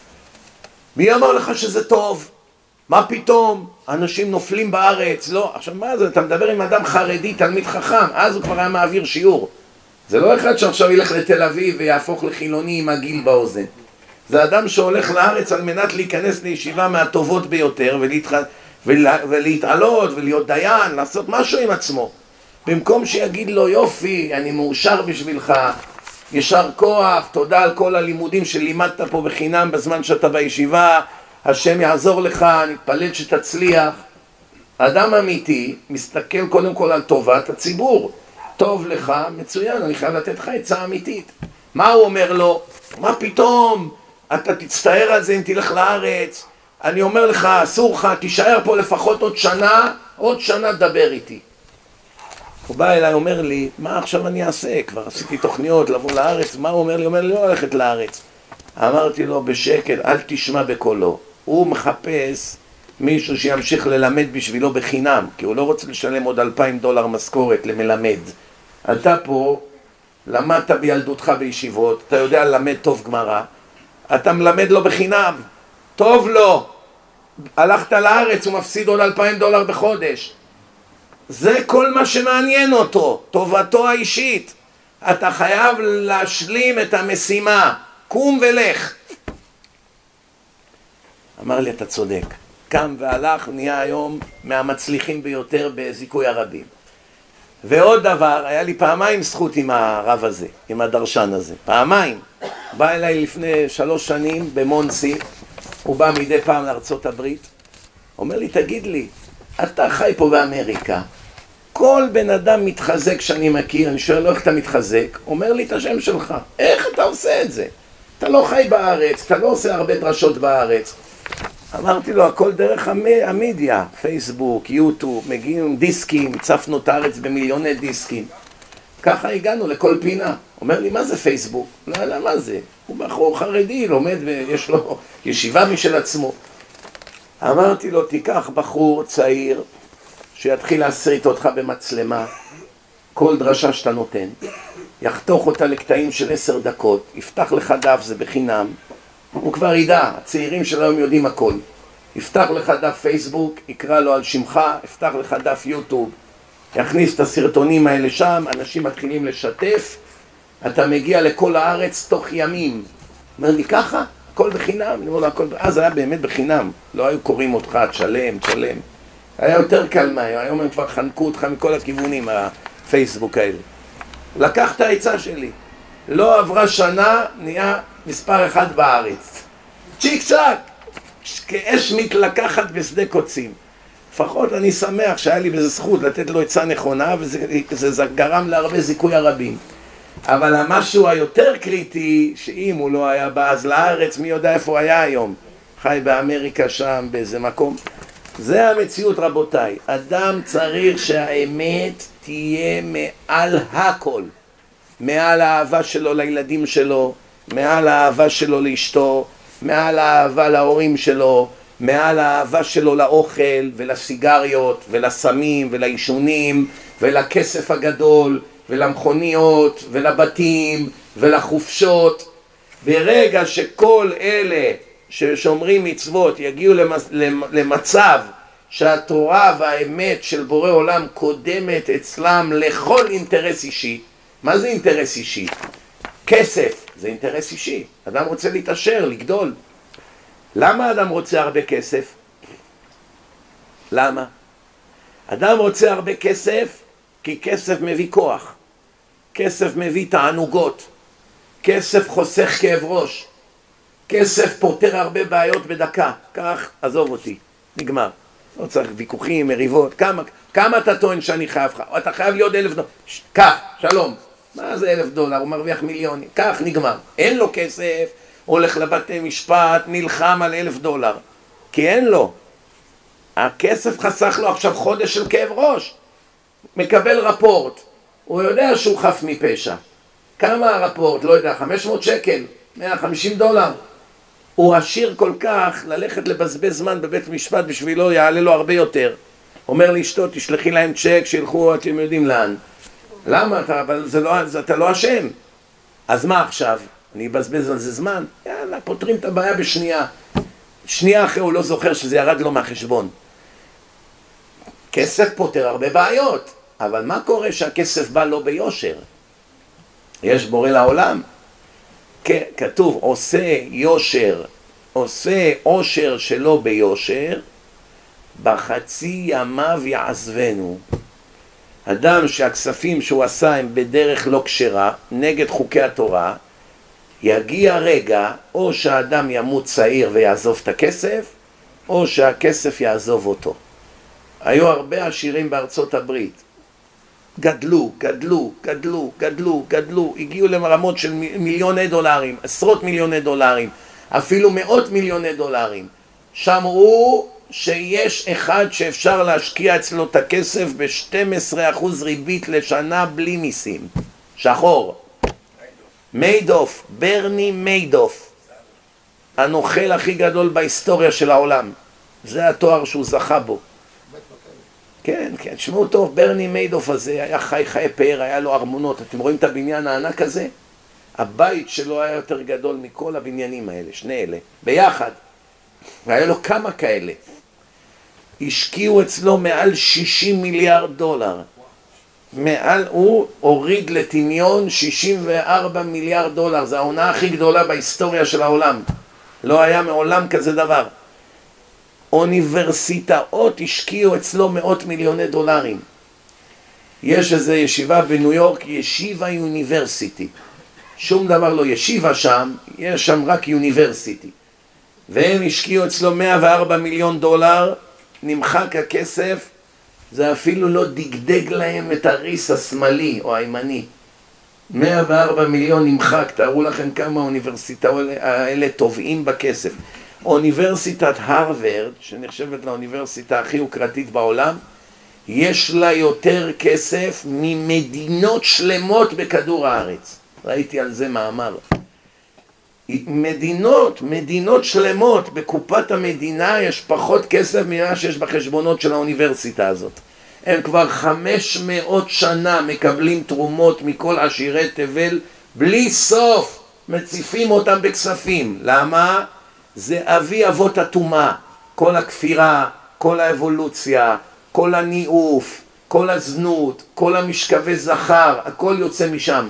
מי אמר לך שזה טוב? מה פתאום? אנשים נופלים בארץ, לא. עכשיו מה זה? אתה מדבר עם אדם חרדי, תלמיד חכם, אז הוא כבר היה מעביר שיעור. זה לא אחד שעכשיו ילך לתל אביב ויהפוך לחילוני עם הגיל באוזן. זה אדם שהולך לארץ על מנת להיכנס לישיבה מהטובות ביותר ולהתח... ולה... ולהתעלות ולהיות דיין, לעשות משהו עם עצמו. במקום שיגיד לו יופי, אני מאושר בשבילך, ישר כוח, תודה על כל הלימודים שלימדת פה בחינם בזמן שאתה בישיבה, השם יעזור לך, נתפלל שתצליח. אדם אמיתי מסתכל קודם כל על טובת הציבור. טוב לך, מצוין, אני חייב לתת לך עצה אמיתית. מה הוא אומר לו? מה פתאום? אתה תצטער על זה אם תלך לארץ. אני אומר לך, אסור לך, תישאר פה לפחות עוד שנה, עוד שנה דבר איתי. הוא בא אליי, אומר לי, מה עכשיו אני אעשה? כבר עשיתי תוכניות לבוא לארץ, מה הוא אומר לי? הוא אומר לי, לא ללכת לארץ. אמרתי לו, בשקט, אל תשמע בקולו. הוא מחפש מישהו שימשיך ללמד בשבילו בחינם, כי הוא לא רוצה לשלם עוד אלפיים דולר משכורת למלמד. אתה פה, למדת בילדותך בישיבות, אתה יודע ללמד טוב גמרא, אתה מלמד לו בחינם, טוב לו. הלכת לארץ, הוא מפסיד עוד אלפיים דולר בחודש. זה כל מה שמעניין אותו, טובתו האישית. אתה חייב להשלים את המשימה, קום ולך. אמר לי, אתה צודק. קם והלך, נהיה היום מהמצליחים ביותר בזיכוי הרבים. ועוד דבר, היה לי פעמיים זכות עם הרב הזה, עם הדרשן הזה. פעמיים. בא אליי לפני שלוש שנים במונסי, הוא בא מדי פעם לארצות הברית. אומר לי, תגיד לי, אתה חי פה באמריקה, כל בן אדם מתחזק שאני מכיר, אני שואל לו איך אתה מתחזק, אומר לי את השם שלך, איך אתה עושה את זה? אתה לא חי בארץ, אתה לא עושה הרבה דרשות בארץ. אמרתי לו, הכל דרך המדיה, פייסבוק, יוטיוב, מגיעים דיסקים, צפנו את הארץ במיליוני דיסקים. ככה הגענו לכל פינה. אומר לי, מה זה פייסבוק? לא יודע מה זה. הוא בחור חרדי, לומד ויש לו ישיבה משל עצמו. אמרתי לו, תיקח בחור צעיר שיתחיל להסריט אותך במצלמה, כל דרשה שאתה נותן, יחתוך אותה לקטעים של עשר דקות, יפתח לך דף, זה בחינם, הוא כבר ידע, הצעירים של היום יודעים הכל. יפתח לך דף פייסבוק, יקרא לו על שמך, יפתח לך דף יוטיוב, יכניס את הסרטונים האלה שם, אנשים מתחילים לשתף, אתה מגיע לכל הארץ תוך ימים. אומר לי, ככה? הכל בחינם? אני אומר לו, הכל... אז היה באמת בחינם, לא היו קוראים אותך, תשלם, תשלם. היה יותר קל מהיום, היום הם כבר חנקו אותך מכל הכיוונים, הפייסבוק האלה. לקח את העצה שלי, לא עברה שנה, נהיה מספר אחד בארץ. צ'יק צ'ק, כאש מתלקחת בשדה קוצים. לפחות אני שמח שהיה לי בזה זכות לתת לו עצה נכונה, וזה זה גרם להרבה זיכוי הרבים. אבל המשהו היותר קריטי, שאם הוא לא היה בא אז לארץ, מי יודע איפה הוא היה היום? חי באמריקה שם, באיזה מקום. זה המציאות רבותיי. אדם צריך שהאמת תהיה מעל הכל. מעל האהבה שלו לילדים שלו, מעל האהבה שלו לאשתו, מעל האהבה להורים שלו, מעל האהבה שלו לאוכל ולסיגריות ולסמים ולעישונים ולכסף הגדול ולמכוניות ולבתים ולחופשות. ברגע שכל אלה ששומרים מצוות יגיעו למצב שהתורה והאמת של בורא עולם קודמת אצלם לכל אינטרס אישי. מה זה אינטרס אישי? כסף זה אינטרס אישי. אדם רוצה להתעשר, לגדול. למה אדם רוצה הרבה כסף? למה? אדם רוצה הרבה כסף כי כסף מביא כוח. כסף מביא תענוגות. כסף חוסך כאב ראש. כסף פותר הרבה בעיות בדקה. כך, עזוב אותי, נגמר. לא צריך ויכוחים, מריבות. כמה, כמה אתה טוען שאני חייב לך? אתה חייב לי עוד אלף דולר. כך, שלום. מה זה אלף דולר? הוא מרוויח מיליונים. כך, נגמר. אין לו כסף, הולך לבתי משפט, נלחם על אלף דולר. כי אין לו. הכסף חסך לו עכשיו חודש של כאב ראש. מקבל רפורט. הוא יודע שהוא חף מפשע. כמה הרפורט? לא יודע, חמש מאות שקל, מאה וחמישים דולר. הוא עשיר כל כך ללכת לבזבז זמן בבית משפט בשבילו יעלה לו הרבה יותר. אומר לאשתו, תשלחי להם צ'ק, שילכו, אתם יודעים לאן. למה? אתה, אבל זה לא, זה, אתה לא אשם. אז מה עכשיו? אני אבזבז על זה זמן? יאללה, פותרים את הבעיה בשנייה. שנייה אחרי הוא לא זוכר שזה ירד לו מהחשבון. כסף פותר הרבה בעיות, אבל מה קורה שהכסף בא לא ביושר? יש בורא לעולם. כתוב, עושה יושר, עושה עושר שלא ביושר, בחצי ימיו יעזבנו. אדם שהכספים שהוא עשה הם בדרך לא כשרה, נגד חוקי התורה, יגיע רגע, או שהאדם ימות צעיר ויעזוב את הכסף, או שהכסף יעזוב אותו. היו הרבה עשירים בארצות הברית. גדלו, גדלו, גדלו, גדלו, גדלו, הגיעו לרמות של מיליוני דולרים, עשרות מיליוני דולרים, אפילו מאות מיליוני דולרים. שמעו שיש אחד שאפשר להשקיע אצלו את הכסף ב-שנים עשר אחוז ריבית לשנה בלי מיסים. שחור. מיידוף, ברני מיידוף. הנוכל הכי גדול בהיסטוריה של העולם. זה התואר שהוא זכה בו. כן, כן, שמעו טוב, ברני מיידוף הזה היה חי חי פאר, היה לו ארמונות. אתם רואים את הבניין הענק הזה? הבית שלו היה יותר גדול מכל הבניינים האלה, שני אלה, ביחד. והיה לו כמה כאלה. השקיעו אצלו מעל שישים מיליארד דולר. מעל, הוא הוריד לטמיון שישים וארבעה מיליארד דולר. זו העונה הכי גדולה בהיסטוריה של העולם. לא היה מעולם כזה דבר. אוניברסיטאות השקיעו אצלו מאות מיליוני דולרים. יש איזו ישיבה בניו יורק, ישיבה יוניברסיטי. שום דבר לא ישיבה שם, יש שם רק יוניברסיטי. והם השקיעו אצלו מאה וארבעה מיליון דולר, נמחק הכסף, זה אפילו לא דגדג להם את הריס השמאלי או הימני. מאה וארבעה מיליון נמחק, תארו לכם כמה האוניברסיטאות האלה טובעים בכסף. אוניברסיטת הרווארד, שנחשבת לאוניברסיטה הכי יוקרתית בעולם, יש לה יותר כסף ממדינות שלמות בכדור הארץ. ראיתי על זה מאמר. מדינות, מדינות שלמות בקופת המדינה יש פחות כסף ממה שיש בחשבונות של האוניברסיטה הזאת. הם כבר חמש מאות שנה מקבלים תרומות מכל עשירי תבל בלי סוף, מציפים אותם בכספים. למה? זה אבי אבות הטומאה, כל הכפירה, כל האבולוציה, כל הניאוף, כל הזנות, כל המשכבי זכר, הכל יוצא משם.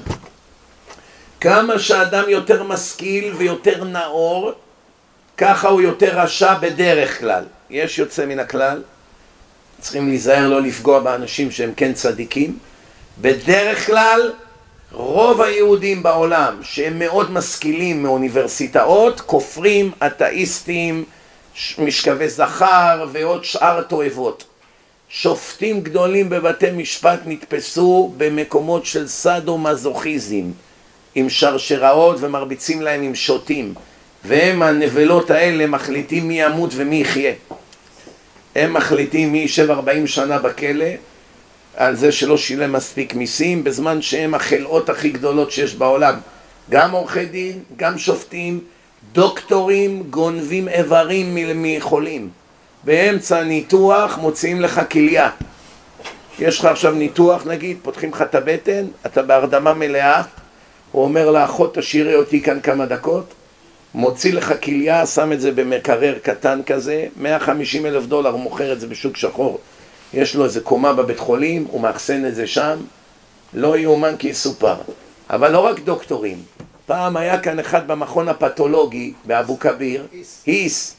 כמה שאדם יותר משכיל ויותר נאור, ככה הוא יותר רשע בדרך כלל. יש יוצא מן הכלל, צריכים להיזהר לא לפגוע באנשים שהם כן צדיקים. בדרך כלל, רוב היהודים בעולם שהם מאוד משכילים מאוניברסיטאות, כופרים, אתאיסטים, משכבי זכר ועוד שאר תועבות. שופטים גדולים בבתי משפט נתפסו במקומות של סאדו-מזוכיזם, עם שרשראות ומרביצים להם עם שוטים, והם הנבלות האלה מחליטים מי ימות ומי יחיה. הם מחליטים מי יישב ארבעים שנה בכלא על זה שלא שילם מספיק מיסים, בזמן שהם החלאות הכי גדולות שיש בעולם. גם עורכי דין, גם שופטים, דוקטורים גונבים איברים מחולים. באמצע ניתוח מוציאים לך כליה. יש לך עכשיו ניתוח, נגיד, פותחים לך את הבטן, אתה בהרדמה מלאה, הוא אומר לאחות תשאירי אותי כאן כמה דקות, מוציא לך כליה, שם את זה במקרר קטן כזה, מאה וחמישים אלף דולר, הוא מוכר את זה בשוק שחור. יש לו איזה קומה בבית חולים, הוא מאחסן את זה שם, לא יאומן כי יסופר. אבל לא רק דוקטורים, פעם היה כאן אחד במכון הפתולוגי באבו כביר, היס.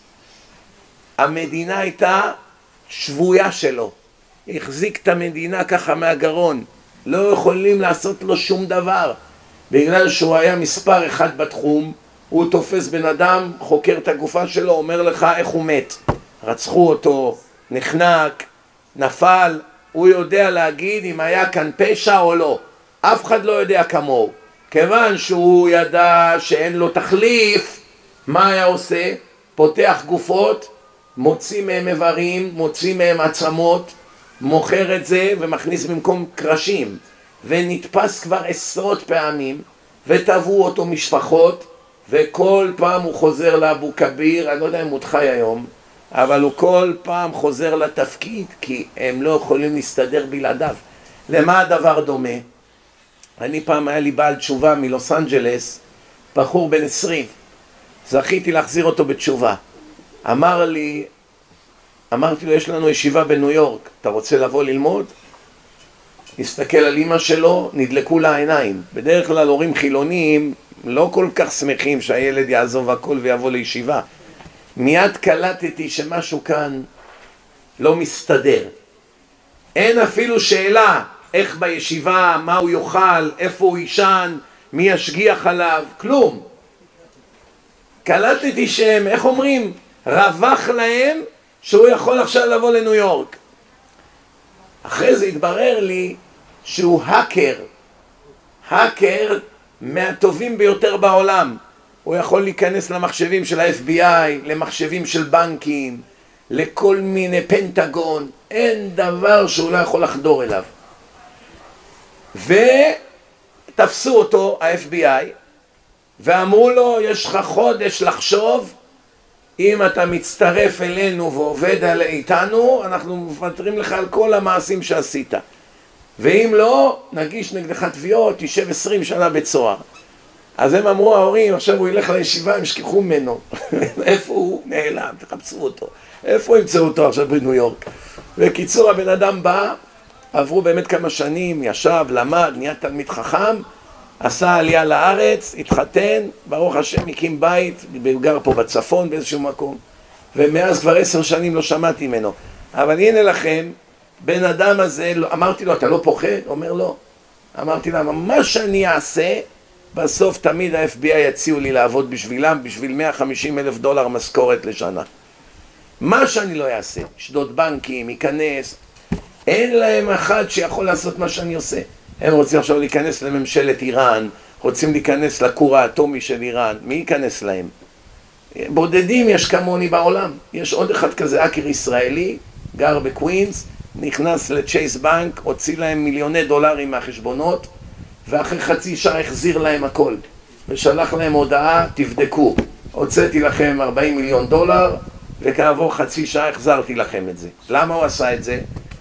המדינה הייתה שבויה שלו, החזיק את המדינה ככה מהגרון, לא יכולים לעשות לו שום דבר. בגלל שהוא היה מספר אחד בתחום, הוא תופס בן אדם, חוקר את הגופה שלו, אומר לך איך הוא מת. רצחו אותו, נחנק, נפל, הוא יודע להגיד אם היה כאן פשע או לא. אף אחד לא יודע כמוהו. כיוון שהוא ידע שאין לו תחליף, מה היה עושה? פותח גופות, מוציא מהם איברים, מוציא מהם עצמות, מוכר את זה ומכניס במקום קרשים. ונתפס כבר עשרות פעמים, וטבעו אותו משפחות, וכל פעם הוא חוזר לאבו כביר, אני לא יודע אם הוא חי היום, אבל הוא כל פעם חוזר לתפקיד, כי הם לא יכולים להסתדר בלעדיו. למה הדבר דומה? אני פעם היה לי בעל תשובה מלוס אנג'לס, בחור בן עשרים, זכיתי להחזיר אותו בתשובה. אמר לי, אמרתי לו, יש לנו ישיבה בניו יורק, אתה רוצה לבוא ללמוד? הסתכל על אמא שלו, נדלקו לה העיניים. בדרך כלל הורים חילוניים לא כל כך שמחים שהילד יעזוב הכל ויבוא לישיבה. מיד קלטתי שמשהו כאן לא מסתדר. אין אפילו שאלה איך בישיבה, מה הוא יאכל, איפה הוא יישן, מי ישגיח עליו, כלום. קלטתי שהם, איך אומרים, רווח להם שהוא יכול עכשיו לבוא לניו יורק. אחרי זה התברר לי שהוא האקר, האקר מהטובים ביותר בעולם. הוא יכול להיכנס למחשבים של ה-אף בי איי, למחשבים של בנקים, לכל מיני פנטגון, אין דבר שהוא לא יכול לחדור אליו. ותפסו אותו ה-אף בי איי, ואמרו לו, יש לך חודש לחשוב, אם אתה מצטרף אלינו ועובד על איתנו, אנחנו מפטרים לך על כל המעשים שעשית. ואם לא, נגיש נגדך תביעות, תשב עשרים שנה בצוהר. אז הם אמרו ההורים, עכשיו הוא ילך לישיבה, הם ישכחו ממנו. איפה הוא? נעלם, תחפשו אותו. איפה ימצאו אותו עכשיו בניו יורק? בקיצור, הבן אדם בא, עברו באמת כמה שנים, ישב, למד, נהיה תלמיד חכם, עשה עלייה לארץ, התחתן, ברוך השם, הקים בית, גר פה בצפון באיזשהו מקום, ומאז כבר עשר שנים לא שמעתי ממנו. אבל הנה לכם, בן אדם הזה, אמרתי לו, אתה לא פוחד? אומר לא. אמרתי לה, מה שאני אעשה, בסוף תמיד ה-אף בי איי יציעו לי לעבוד בשבילם, בשביל מאה וחמישים אלף דולר משכורת לשנה. מה שאני לא אעשה, שדות בנקים, ייכנס, אין להם אחד שיכול לעשות מה שאני עושה. הם רוצים עכשיו להיכנס לממשלת איראן, רוצים להיכנס לכור האטומי של איראן, מי ייכנס להם? בודדים יש כמוני בעולם, יש עוד אחד כזה, האקר ישראלי, גר בקווינס, נכנס לצ'ייס בנק, הוציא להם מיליוני דולרים מהחשבונות, ואחרי חצי שעה החזיר להם הכל, ושלח להם הודעה, תבדקו, הוצאתי לכם ארבעים מיליון דולר, וכעבור חצי שעה החזרתי לכם את זה. למה הוא עשה את זה?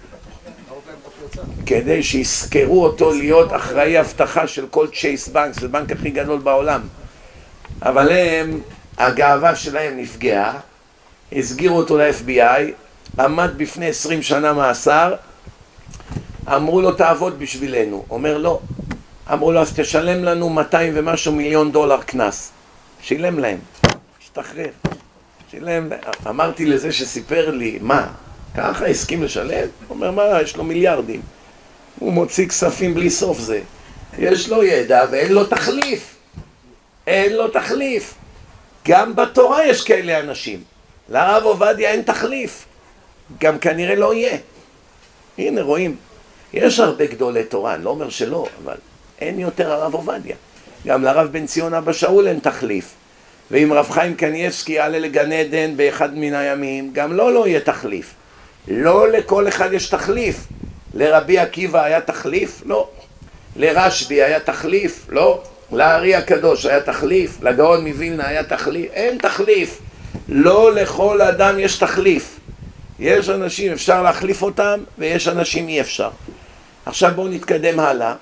כדי שיזכרו אותו להיות אחראי הבטחה של כל צ'ייס בנק, זה בנק הכי גדול בעולם. אבל הם, הגאווה שלהם נפגעה, הסגירו אותו ל-אף בי איי, עמד בפני עשרים שנה מאסר, אמרו לו תעבוד בשבילנו, אומר לא, אמרו לו אז תשלם לנו מאתיים ומשהו מיליון דולר כנס, שילם להם, השתחרר, שילם להם, אמרתי לזה שסיפר לי, מה, ככה הסכים לשלם? אומר מה, יש לו מיליארדים, הוא מוציא כספים בלי סוף זה, יש לו ידע ואין לו תחליף, אין לו תחליף, גם בתורה יש כאלה אנשים, לרב עובדיה אין תחליף, גם כנראה לא יהיה. הנה רואים, יש הרבה גדולי תורה, אני לא אומר שלא, אבל אין יותר הרב עובדיה. גם לרב בן ציון אבא שאול אין תחליף. ואם רב חיים קניאבסקי יעלה לגן עדן באחד מן הימים, גם לא לא יהיה תחליף. לא לכל אחד יש תחליף. לרבי עקיבא היה תחליף? לא. לרשב"י היה תחליף? לא. לארי הקדוש היה תחליף? לגאון מווילנה היה תחליף? אין תחליף. לא לכל אדם יש תחליף. יש אנשים אפשר להחליף אותם ויש אנשים אי אפשר. עכשיו בואו נתקדם הלאה.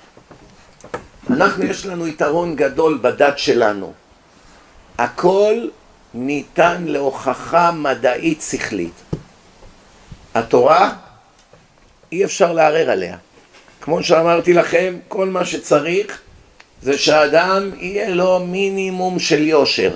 אנחנו יש לנו יתרון גדול בדת שלנו. הכל ניתן להוכחה מדעית שכלית. התורה אי אפשר לערער עליה. כמו שאמרתי לכם, כל מה שצריך זה שהאדם יהיה לו מינימום של יושר.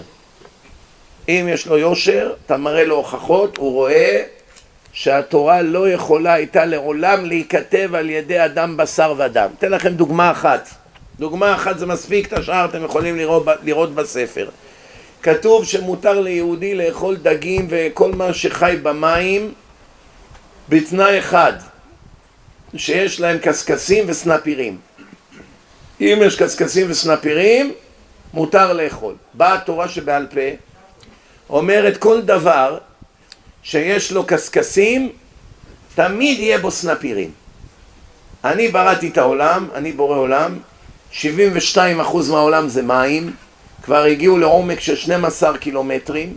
אם יש לו יושר, אתה מראה לו הוכחות, הוא רואה שהתורה לא יכולה הייתה לעולם להיכתב על ידי אדם בשר ודם. אתן לכם דוגמה אחת. דוגמה אחת זה מספיק, את השאר אתם יכולים לראות, לראות בספר. כתוב שמותר ליהודי לאכול דגים וכל מה שחי במים בתנאי אחד, שיש להם קסקסים וסנפירים. אם יש קסקסים וסנפירים, מותר לאכול. באה התורה שבעל פה, אומרת כל דבר שיש לו קסקסים, תמיד יהיה בו סנפירים. אני בראתי את העולם, אני בורא עולם, שבעים ושתיים אחוז מהעולם זה מים, כבר הגיעו לעומק של שנים עשר קילומטרים,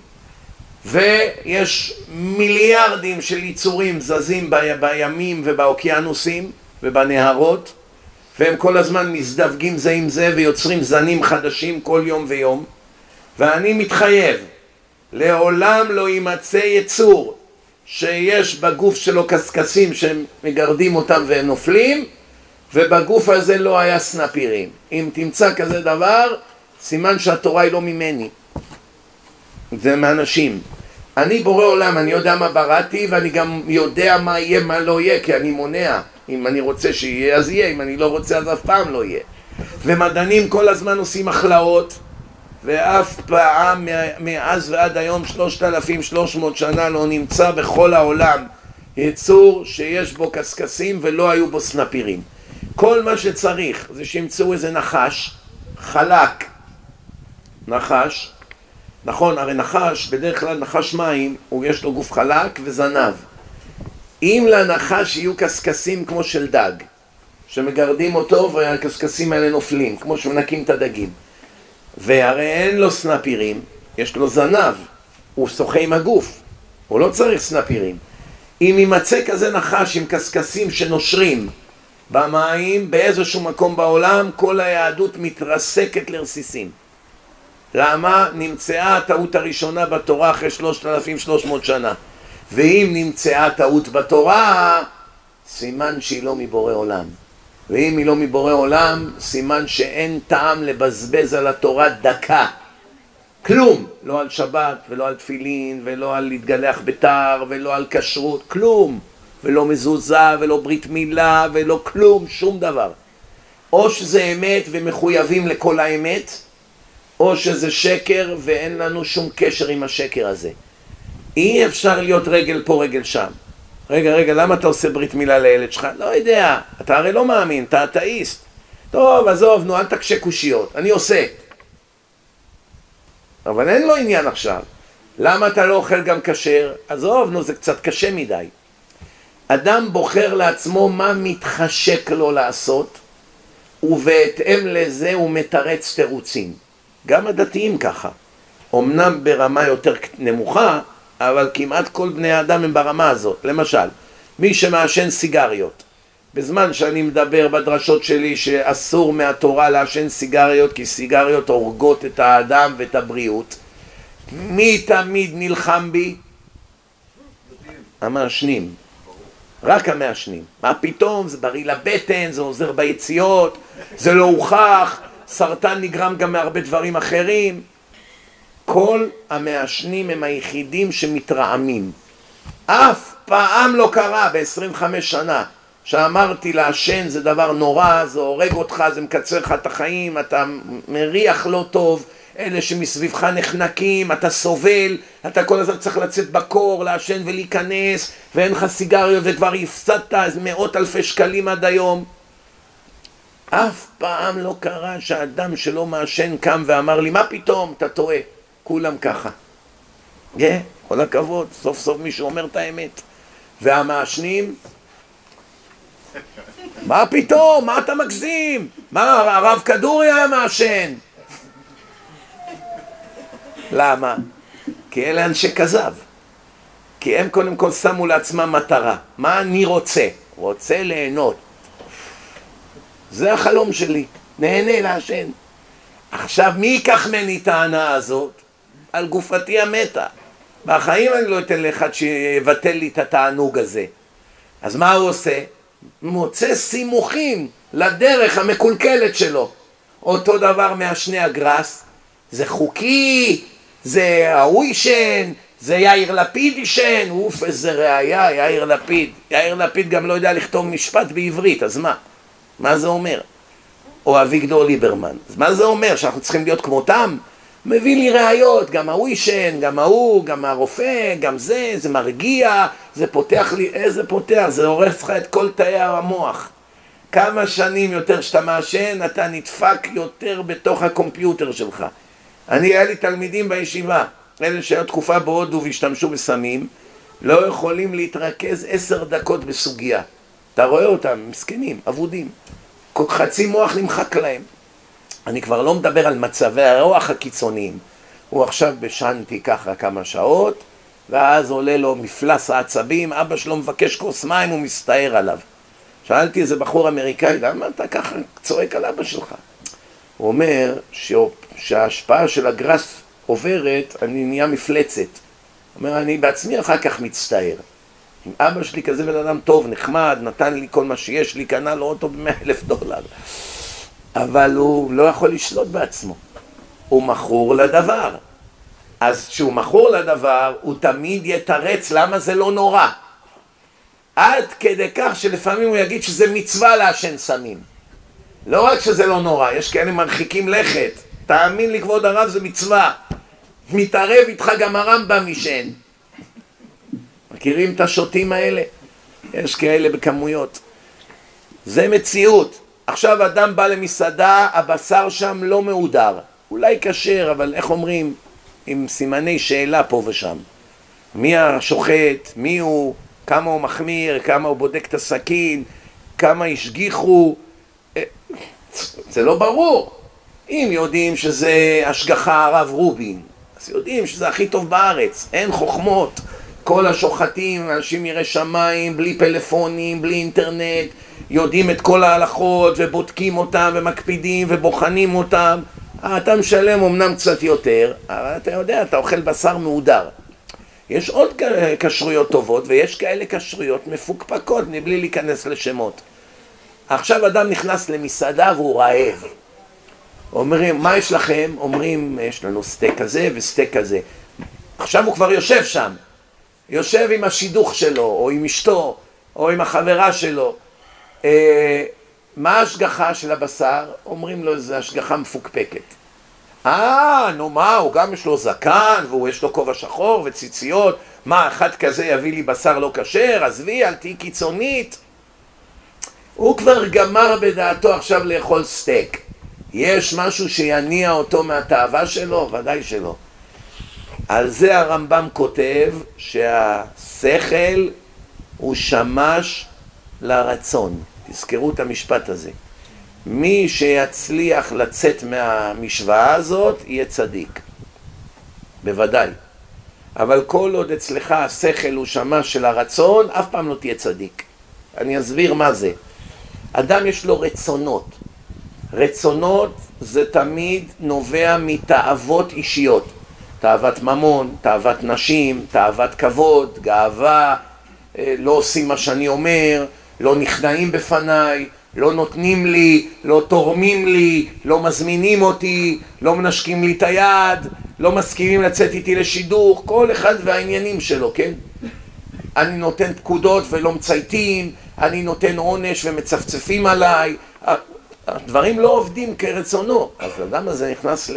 ויש מיליארדים של יצורים זזים ב- בימים ובאוקיינוסים ובנהרות, והם כל הזמן מזדווגים זה עם זה ויוצרים זנים חדשים כל יום ויום, ואני מתחייב, לעולם לא יימצא יצור שיש בגוף שלו קסקסים שהם מגרדים אותם והם נופלים, ובגוף הזה לא היה סנפירים. אם תמצא כזה דבר, סימן שהתורה היא לא ממני, זה מאנשים. אני בורא עולם, אני יודע מה בראתי, ואני גם יודע מה יהיה, מה לא יהיה, כי אני מונע. אם אני רוצה שיהיה, אז יהיה, אם אני לא רוצה, אז אף פעם לא יהיה. ומדענים כל הזמן עושים הכלאות, ואף פעם מאז ועד היום שלושת אלפים ושלוש מאות שנה לא נמצא בכל העולם יצור שיש בו קסקסים ולא היו בו סנפירים. כל מה שצריך זה שימצאו איזה נחש, חלק, נחש, נכון, הרי נחש, בדרך כלל נחש מים, הוא יש לו גוף חלק וזנב. אם לנחש יהיו קסקסים כמו של דג, שמגרדים אותו והקסקסים האלה נופלים, כמו שמנקים את הדגים, והרי אין לו סנפירים, יש לו זנב, הוא שוחה עם הגוף, הוא לא צריך סנפירים. אם יימצא כזה נחש עם קסקסים שנושרים במים באיזשהו מקום בעולם, כל היהדות מתרסקת לרסיסים. למה? נמצאה הטעות הראשונה בתורה אחרי שלושת אלפים ושלוש מאות שנה. ואם נמצאה טעות בתורה, סימן שהיא לא מבורא עולם. ואם היא לא מבורא עולם, סימן שאין טעם לבזבז על התורה דקה. כלום. לא על שבת ולא על תפילין ולא על להתגלח בתר ולא על כשרות, כלום. ולא מזוזה ולא ברית מילה ולא כלום, שום דבר. או שזה אמת ומחויבים לכל האמת, או שזה שקר ואין לנו שום קשר עם השקר הזה. אי אפשר להיות רגל פה רגל שם. רגע, רגע, למה אתה עושה ברית מילה לילד שלך? לא יודע, אתה הרי לא מאמין, אתה אתאיסט. טוב, עזוב, נו, אל תקשה קושיות, אני עושה. אבל אין לו עניין עכשיו. למה אתה לא אוכל גם כשר? עזוב, נו, זה קצת קשה מדי. אדם בוחר לעצמו מה מתחשק לו לעשות, ובהתאם לזה הוא מתרץ תירוצים. גם הדתיים ככה. אמנם ברמה יותר נמוכה, אבל כמעט כל בני האדם הם ברמה הזאת. למשל, מי שמעשן סיגריות. בזמן שאני מדבר בדרשות שלי שאסור מהתורה לעשן סיגריות, כי סיגריות הורגות את האדם ואת הבריאות, מי תמיד נלחם בי? המעשנים. רק המעשנים. מה פתאום? זה בריא לבטן, זה עוזר ביציאות, זה לא הוכח, סרטן נגרם גם מהרבה דברים אחרים. כל המעשנים הם היחידים שמתרעמים. אף פעם לא קרה ב-עשרים וחמש שנה שאמרתי לעשן זה דבר נורא, זה הורג אותך, זה מקצר לך את החיים, אתה מריח לא טוב, אלה שמסביבך נחנקים, אתה סובל, אתה כל הזמן צריך לצאת בקור, לעשן ולהיכנס, ואין לך סיגריות וכבר הפסדת מאות אלפי שקלים עד היום. אף פעם לא קרה שהאדם שלא מעשן קם ואמר לי, מה פתאום, אתה טועה. כולם ככה. כן, כל הכבוד, סוף סוף מישהו אומר את האמת. והמעשנים, מה פתאום, מה אתה מגזים? מה, הרב כדורי היה מעשן? למה? כי אלה אנשי כזב. כי הם קודם כל שמו לעצמם מטרה. מה אני רוצה? רוצה ליהנות. זה החלום שלי, נהנה לעשן. עכשיו מי ייקח ממני את ההנאה הזאת? על גופתי המתה. בחיים אני לא אתן לאחד שיבטל לי את התענוג הזה. אז מה הוא עושה? מוצא סימוכים לדרך המקולקלת שלו. אותו דבר מהשני הגרס, זה חוקי, זה ההוא ישן, זה יאיר לפיד ישן, אוף איזה ראיה, יאיר לפיד. יאיר לפיד גם לא יודע לכתוב משפט בעברית, אז מה? מה זה אומר? או אביגדור ליברמן. אז מה זה אומר? שאנחנו צריכים להיות כמותם? מביא לי ראיות, גם ההוא ישן, גם ההוא, גם הרופא, גם זה, זה מרגיע, זה פותח לי, איזה פותח, זה הורס לך את כל תאי המוח. כמה שנים יותר שאתה מעשן, אתה נדפק יותר בתוך הקומפיוטר שלך. אני, היה לי תלמידים בישיבה, אלה שהיו תקופה בהודו והשתמשו בסמים, לא יכולים להתרכז עשר דקות בסוגיה. אתה רואה אותם, מסכנים, עבודים. חצי מוח נמחק להם. אני כבר לא מדבר על מצבי הרוח הקיצוניים. הוא עכשיו בשנתי ככה כמה שעות, ואז עולה לו מפלס העצבים, אבא שלו מבקש כוס מים, הוא מסתער עליו. שאלתי איזה בחור אמריקאי, למה אתה ככה צועק על אבא שלך? הוא אומר שההשפעה של הגרס עוברת, אני נהיה מפלצת. הוא אומר, אני בעצמי אחר כך מצטער. אם אבא שלי כזה בן אדם טוב, נחמד, נתן לי כל מה שיש לי, קנה לו אותו במאה אלף דולר. אבל הוא לא יכול לשלוט בעצמו. הוא מכור לדבר. אז כשהוא מכור לדבר, הוא תמיד יתרץ למה זה לא נורא. עד כדי כך שלפעמים הוא יגיד שזה מצווה לעשן סמים. לא רק שזה לא נורא, יש כאלה מרחיקים לכת. תאמין לי כבוד הרב, זה מצווה. מתערב איתך גם הרמב"ם ישן. מכירים את השוטים האלה? יש כאלה בכמויות. זה מציאות. עכשיו אדם בא למסעדה, הבשר שם לא מהודר. אולי כשר, אבל איך אומרים? עם סימני שאלה פה ושם. מי השוחט, מי הוא, כמה הוא מחמיר, כמה הוא בודק את הסכין, כמה השגיחו. זה לא ברור. אם יודעים שזה השגחה הרב רובין, אז יודעים שזה הכי טוב בארץ. אין חוכמות. כל השוחטים, אנשים ירא שמיים, בלי פלאפונים, בלי אינטרנט, יודעים את כל ההלכות ובודקים אותם ומקפידים ובוחנים אותם. אתה משלם אמנם קצת יותר, אבל אתה יודע, אתה אוכל בשר מהודר. יש עוד כשרויות טובות ויש כאלה כשרויות מפוקפקות, מבלי להיכנס לשמות. עכשיו אדם נכנס למסעדה והוא רעב. אומרים, מה יש לכם? אומרים, יש לנו סטייק כזה וסטייק כזה. עכשיו הוא כבר יושב שם. יושב עם השידוך שלו, או עם אשתו, או עם החברה שלו. אה, מה ההשגחה של הבשר? אומרים לו, זה השגחה מפוקפקת. אה, נו מה, הוא גם יש לו זקן, והוא יש לו כובע שחור וציציות. מה, אחד כזה יביא לי בשר לא כשר? עזבי, אל תהי קיצונית. הוא כבר גמר בדעתו עכשיו לאכול סטייק. יש משהו שיניע אותו מהתאווה שלו? ודאי שלא. על זה הרמב"ם כותב שהשכל הוא שמש לרצון. תזכרו את המשפט הזה. מי שיצליח לצאת מהמשוואה הזאת יהיה צדיק. בוודאי. אבל כל עוד אצלך השכל הוא שמש של הרצון, אף פעם לא תהיה צדיק. אני אסביר מה זה. אדם יש לו רצונות. רצונות זה תמיד נובע מתאוות אישיות. תאוות ממון, תאוות נשים, תאוות כבוד, גאווה, לא עושים מה שאני אומר, לא נכנעים בפניי, לא נותנים לי, לא תורמים לי, לא מזמינים אותי, לא מנשקים לי את היד, לא מסכימים לצאת איתי לשידוך, כל אחד והעניינים שלו, כן? אני נותן פקודות ולא מצייתים, אני נותן עונש ומצפצפים עליי, הדברים לא עובדים כרצונו. אז האדם הזה נכנס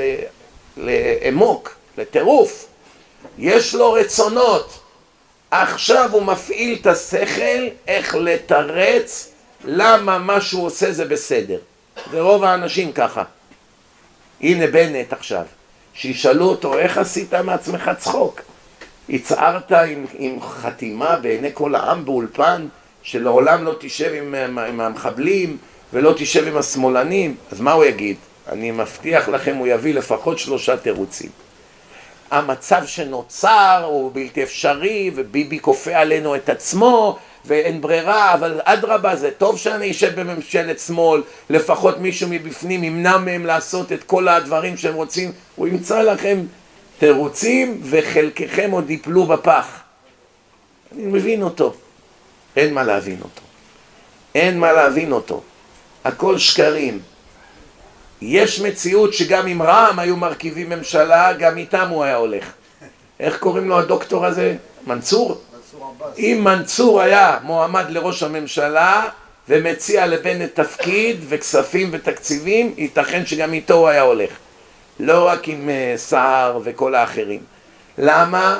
לעמוק, לטירוף. יש לו רצונות. עכשיו הוא מפעיל את השכל איך לתרץ למה מה שהוא עושה זה בסדר. ורוב האנשים ככה. הנה בנט עכשיו. שישאלו אותו איך עשית מעצמך צחוק. הצערת עם, עם חתימה בעיני כל העם באולפן שלעולם לא תשב עם, עם המחבלים ולא תשב עם השמאלנים. אז מה הוא יגיד? אני מבטיח לכם הוא יביא לפחות שלושה תירוצים. המצב שנוצר הוא בלתי אפשרי וביבי כופה עלינו את עצמו ואין ברירה, אבל אדרבה, זה טוב שאני אשב בממשלת שמאל, לפחות מישהו מבפנים ימנע מהם לעשות את כל הדברים שהם רוצים. הוא ימצא לכם תירוצים וחלקכם עוד ייפלו בפח. אני מבין אותו. אין מה להבין אותו. אין מה להבין אותו. הכל שקרים. יש מציאות שגם אם רע"מ היו מרכיבים ממשלה, גם איתם הוא היה הולך. איך קוראים לו הדוקטור הזה? מנצור? אם מנצור היה מועמד לראש הממשלה ומציע לבנט תפקיד וכספים ותקציבים, ייתכן שגם איתו הוא היה הולך. לא רק עם סער וכל האחרים. למה?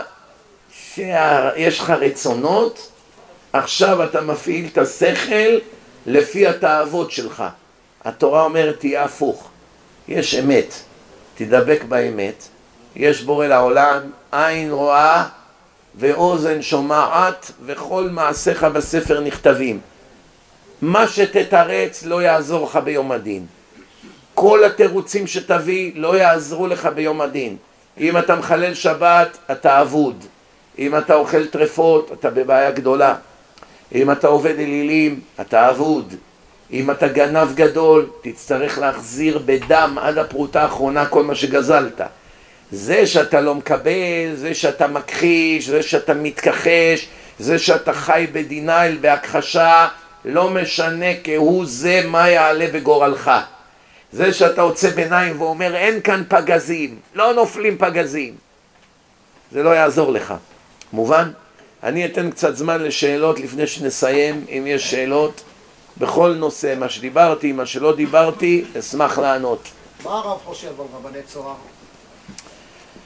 שיש לך רצונות, עכשיו אתה מפעיל את השכל לפי התאוות שלך. התורה אומרת תהיה הפוך. יש אמת, תדבק באמת. יש בורא לעולם, עין רואה ואוזן שומעת וכל מעשיך בספר נכתבים. מה שתתרץ לא יעזור לך ביום הדין. כל התירוצים שתביא לא יעזרו לך ביום הדין. אם אתה מחלל שבת אתה אבוד. אם אתה אוכל טרפות אתה בבעיה גדולה. אם אתה עובד אלילים אתה אבוד. אם אתה גנב גדול תצטרך להחזיר בדם עד הפרוטה האחרונה כל מה שגזלת. זה שאתה לא מקבל, זה שאתה מכחיש, זה שאתה מתכחש, זה שאתה חי בדינייל, בהכחשה, לא משנה כהוא זה מה יעלה בגורלך. זה שאתה עוצה ביניים ואומר אין כאן פגזים, לא נופלים פגזים, זה לא יעזור לך. מובן? אני אתן קצת זמן לשאלות לפני שנסיים. אם יש שאלות בכל נושא, מה שדיברתי, מה שלא דיברתי, אשמח לענות. מה הרב חושב על רבני צהר?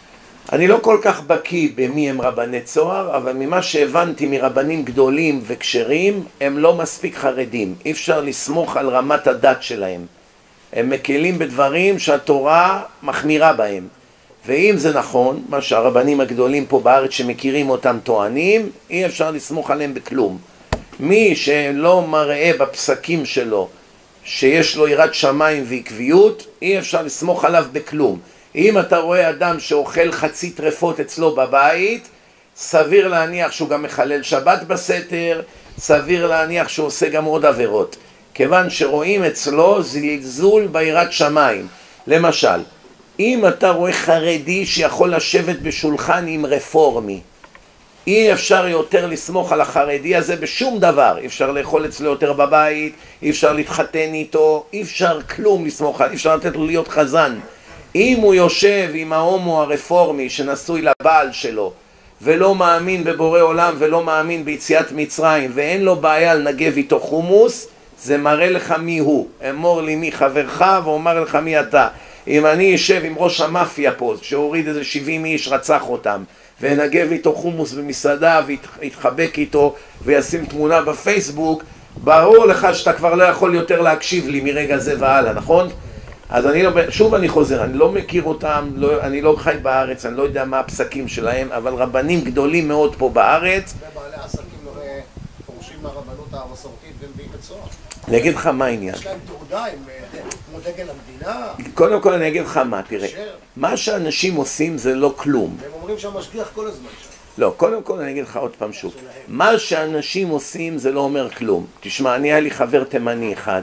אני לא כל כך בקיא במי הם רבני צוהר, אבל ממה שהבנתי מרבנים גדולים וכשרים, הם לא מספיק חרדים. אי אפשר לסמוך על רמת הדת שלהם. הם מקלים בדברים שהתורה מחמירה בהם. ואם זה נכון, מה שהרבנים הגדולים פה בארץ שמכירים אותם טוענים, אי אפשר לסמוך עליהם בכלום. מי שלא מראה בפסקים שלו שיש לו יראת שמיים ועקביות, אי אפשר לסמוך עליו בכלום. אם אתה רואה אדם שאוכל חצי טרפות אצלו בבית, סביר להניח שהוא גם מחלל שבת בסתר, סביר להניח שהוא עושה גם עוד עבירות. כיוון שרואים אצלו זלזול ביראת שמיים. למשל, אם אתה רואה חרדי שיכול לשבת בשולחן עם רפורמי, אי אפשר יותר לסמוך על החרדי הזה בשום דבר. אי אפשר לאכול אצלו יותר בבית, אי אפשר להתחתן איתו, אי אפשר כלום לסמוך, אי אפשר לתת לו להיות חזן. אם הוא יושב עם ההומו הרפורמי שנשוי לבעל שלו ולא מאמין בבורא עולם ולא מאמין ביציאת מצרים ואין לו בעיה לנגב איתו חומוס, זה מראה לך מי הוא. אמור לי מי חברך ואומר לך מי אתה. אם אני יושב עם ראש המאפיה פה שהוריד איזה שבעים איש רצח אותם ונגב איתו חומוס במסעדה ויתחבק איתו וישים תמונה בפייסבוק, ברור לך שאתה כבר לא יכול יותר להקשיב לי מרגע זה והלאה, נכון? אז אני לא, שוב אני חוזר, אני לא מכיר אותם, לא, אני לא חי בארץ, אני לא יודע מה הפסקים שלהם, אבל רבנים גדולים מאוד פה בארץ. ובעלי עסקים פורשים מהרבנות המסורתית ומביאים את צוהר. אני אגיד לך מה העניין. יש להם תעודה עם כמו דגל המדינה. קודם כל אני אגיד לך מה, תראה. מה שאנשים עושים זה לא כלום. והם אומרים שהמשגיח כל הזמן שם. לא, קודם כל אני אגיד לך עוד פעם שוב. מה שאנשים עושים זה לא אומר כלום. תשמע, אני היה לי חבר תימני אחד.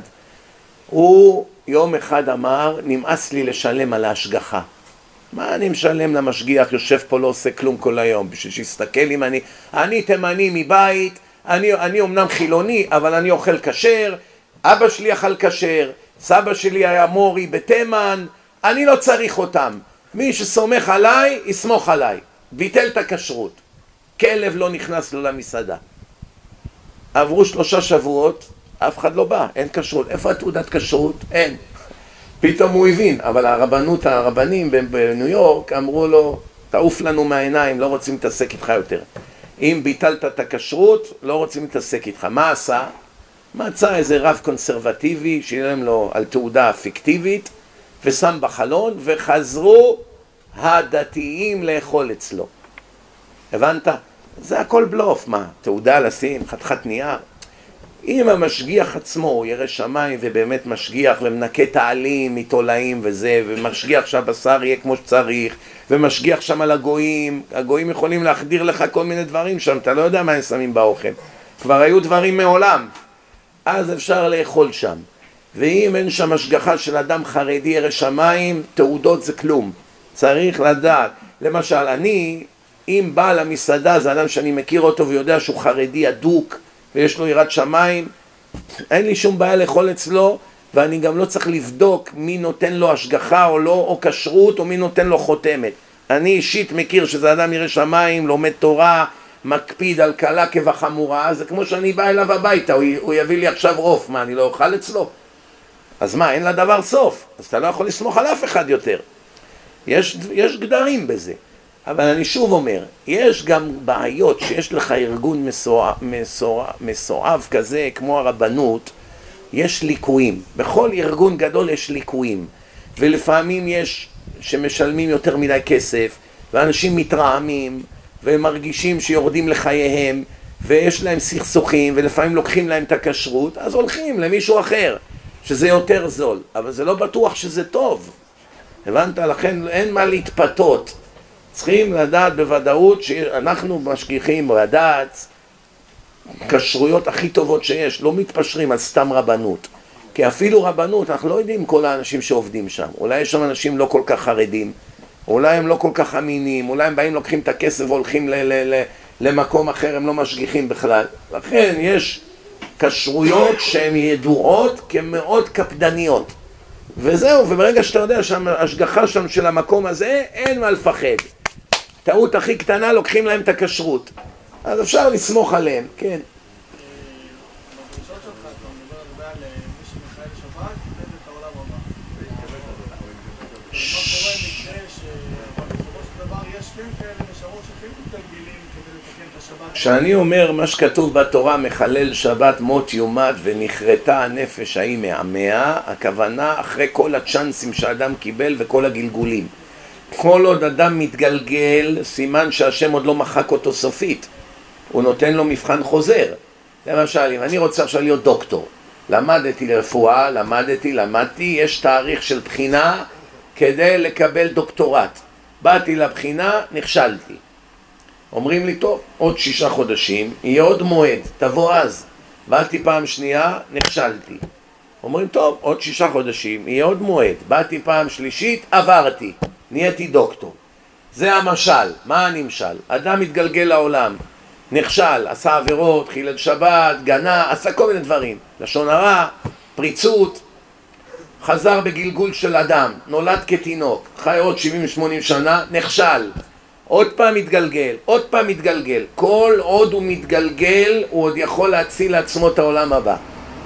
הוא יום אחד אמר, נמאס לי לשלם על ההשגחה. מה אני משלם למשגיח, יושב פה לא עושה כלום כל היום, בשביל שיסתכל אם אני... אני תימני מבית, אני, אני אומנם חילוני, אבל אני אוכל כשר, אבא שלי אכל כשר, סבא שלי היה מורי בתימן, אני לא צריך אותם. מי שסומך עליי, יסמוך עליי. ביטל את הכשרות. כלב לא נכנס לו למסעדה. עברו שלושה שבועות, אף אחד לא בא, אין כשרות. איפה התעודת כשרות? אין. פתאום הוא הבין, אבל הרבנות, הרבנים בניו יורק אמרו לו, תעוף לנו מהעיניים, לא רוצים להתעסק איתך יותר. אם ביטלת את הכשרות, לא רוצים להתעסק איתך. מה עשה? מצא איזה רב קונסרבטיבי, שילם לו על תעודה פיקטיבית, ושם בחלון, וחזרו הדתיים לאכול אצלו. הבנת? זה הכל בלוף, מה? תעודה לשים, חתיכת נייר. אם המשגיח עצמו הוא ירא שמיים ובאמת משגיח ומנקה תעלים מתולעים וזה, ומשגיח שהבשר יהיה כמו שצריך, ומשגיח שם על הגויים, הגויים יכולים להחדיר לך כל מיני דברים שם, אתה לא יודע מה הם שמים באוכל. כבר היו דברים מעולם, אז אפשר לאכול שם. ואם אין שם השגחה של אדם חרדי ירא שמיים, תעודות זה כלום. צריך לדעת. למשל, אני, אם בעל המסעדה זה אדם שאני מכיר אותו ויודע שהוא חרדי אדוק, ויש לו יראת שמיים, אין לי שום בעיה לאכול אצלו, ואני גם לא צריך לבדוק מי נותן לו השגחה או לא, או כשרות, או מי נותן לו חותמת. אני אישית מכיר שזה אדם ירא שמיים, לומד תורה, מקפיד על קלה כבחמורה, זה כמו שאני בא אליו הביתה, הוא, הוא יביא לי עכשיו עוף, מה, אני לא אוכל אצלו? אז מה, אין לדבר סוף, אז אתה לא יכול לסמוך על אף אחד יותר. יש, יש גדרים בזה. אבל אני שוב אומר, יש גם בעיות שיש לך ארגון מסועב, מסועב, מסועב כזה כמו הרבנות, יש ליקויים. בכל ארגון גדול יש ליקויים. ולפעמים יש שמשלמים יותר מדי כסף, ואנשים מתרעמים, והם מרגישים שיורדים לחייהם, ויש להם סכסוכים, ולפעמים לוקחים להם את הכשרות, אז הולכים למישהו אחר, שזה יותר זול. אבל זה לא בטוח שזה טוב. הבנת? לכן אין מה להתפתות. צריכים לדעת בוודאות שאנחנו משגיחים לדעת כשרויות הכי טובות שיש, לא מתפשרים על סתם רבנות. כי אפילו רבנות, אנחנו לא יודעים כל האנשים שעובדים שם. אולי יש שם אנשים לא כל כך חרדים, אולי הם לא כל כך אמינים, אולי הם באים לוקחים את הכסף והולכים ל- ל- ל- למקום אחר, הם לא משגיחים בכלל. לכן יש כשרויות שהן ידועות כמאוד קפדניות. וזהו, וברגע שאתה יודע שההשגחה שם של המקום הזה, אין מה לפחד. טעות הכי קטנה, לוקחים להם את הכשרות. אז אפשר לסמוך עליהם, כן. בדרישות שלך, אתה מדבר הרבה על מי שמחלל שבת, קיבל את העולם הבא. מה קורה מקרה שבסופו של דבר יש כשאני אומר מה שכתוב בתורה, מחלל שבת מות יומת ונחרטה הנפש ההיא מעמיה, הכוונה אחרי כל הצ'אנסים שאדם קיבל וכל הגלגולים. כל עוד אדם מתגלגל, סימן שהשם עוד לא מחק אותו סופית, הוא נותן לו מבחן חוזר. למשל, אם אני רוצה עכשיו להיות דוקטור, למדתי לרפואה, למדתי, למדתי, יש תאריך של בחינה כדי לקבל דוקטורט. באתי לבחינה, נכשלתי. אומרים לי, טוב, עוד שישה חודשים, יהיה עוד מועד, תבוא אז. באתי פעם שנייה, נכשלתי. אומרים, טוב, עוד שישה חודשים, יהיה עוד מועד. באתי פעם שלישית, עברתי. נהייתי דוקטור. זה המשל. מה הנמשל? אדם מתגלגל לעולם. נכשל, עשה עבירות, חילל שבת, גנה, עשה כל מיני דברים. לשון הרע, פריצות. חזר בגלגול של אדם, נולד כתינוק, חי עוד שבעים ושמונים שנה, נכשל. עוד פעם מתגלגל, עוד פעם מתגלגל. כל עוד הוא מתגלגל, הוא עוד יכול להציל לעצמו את העולם הבא.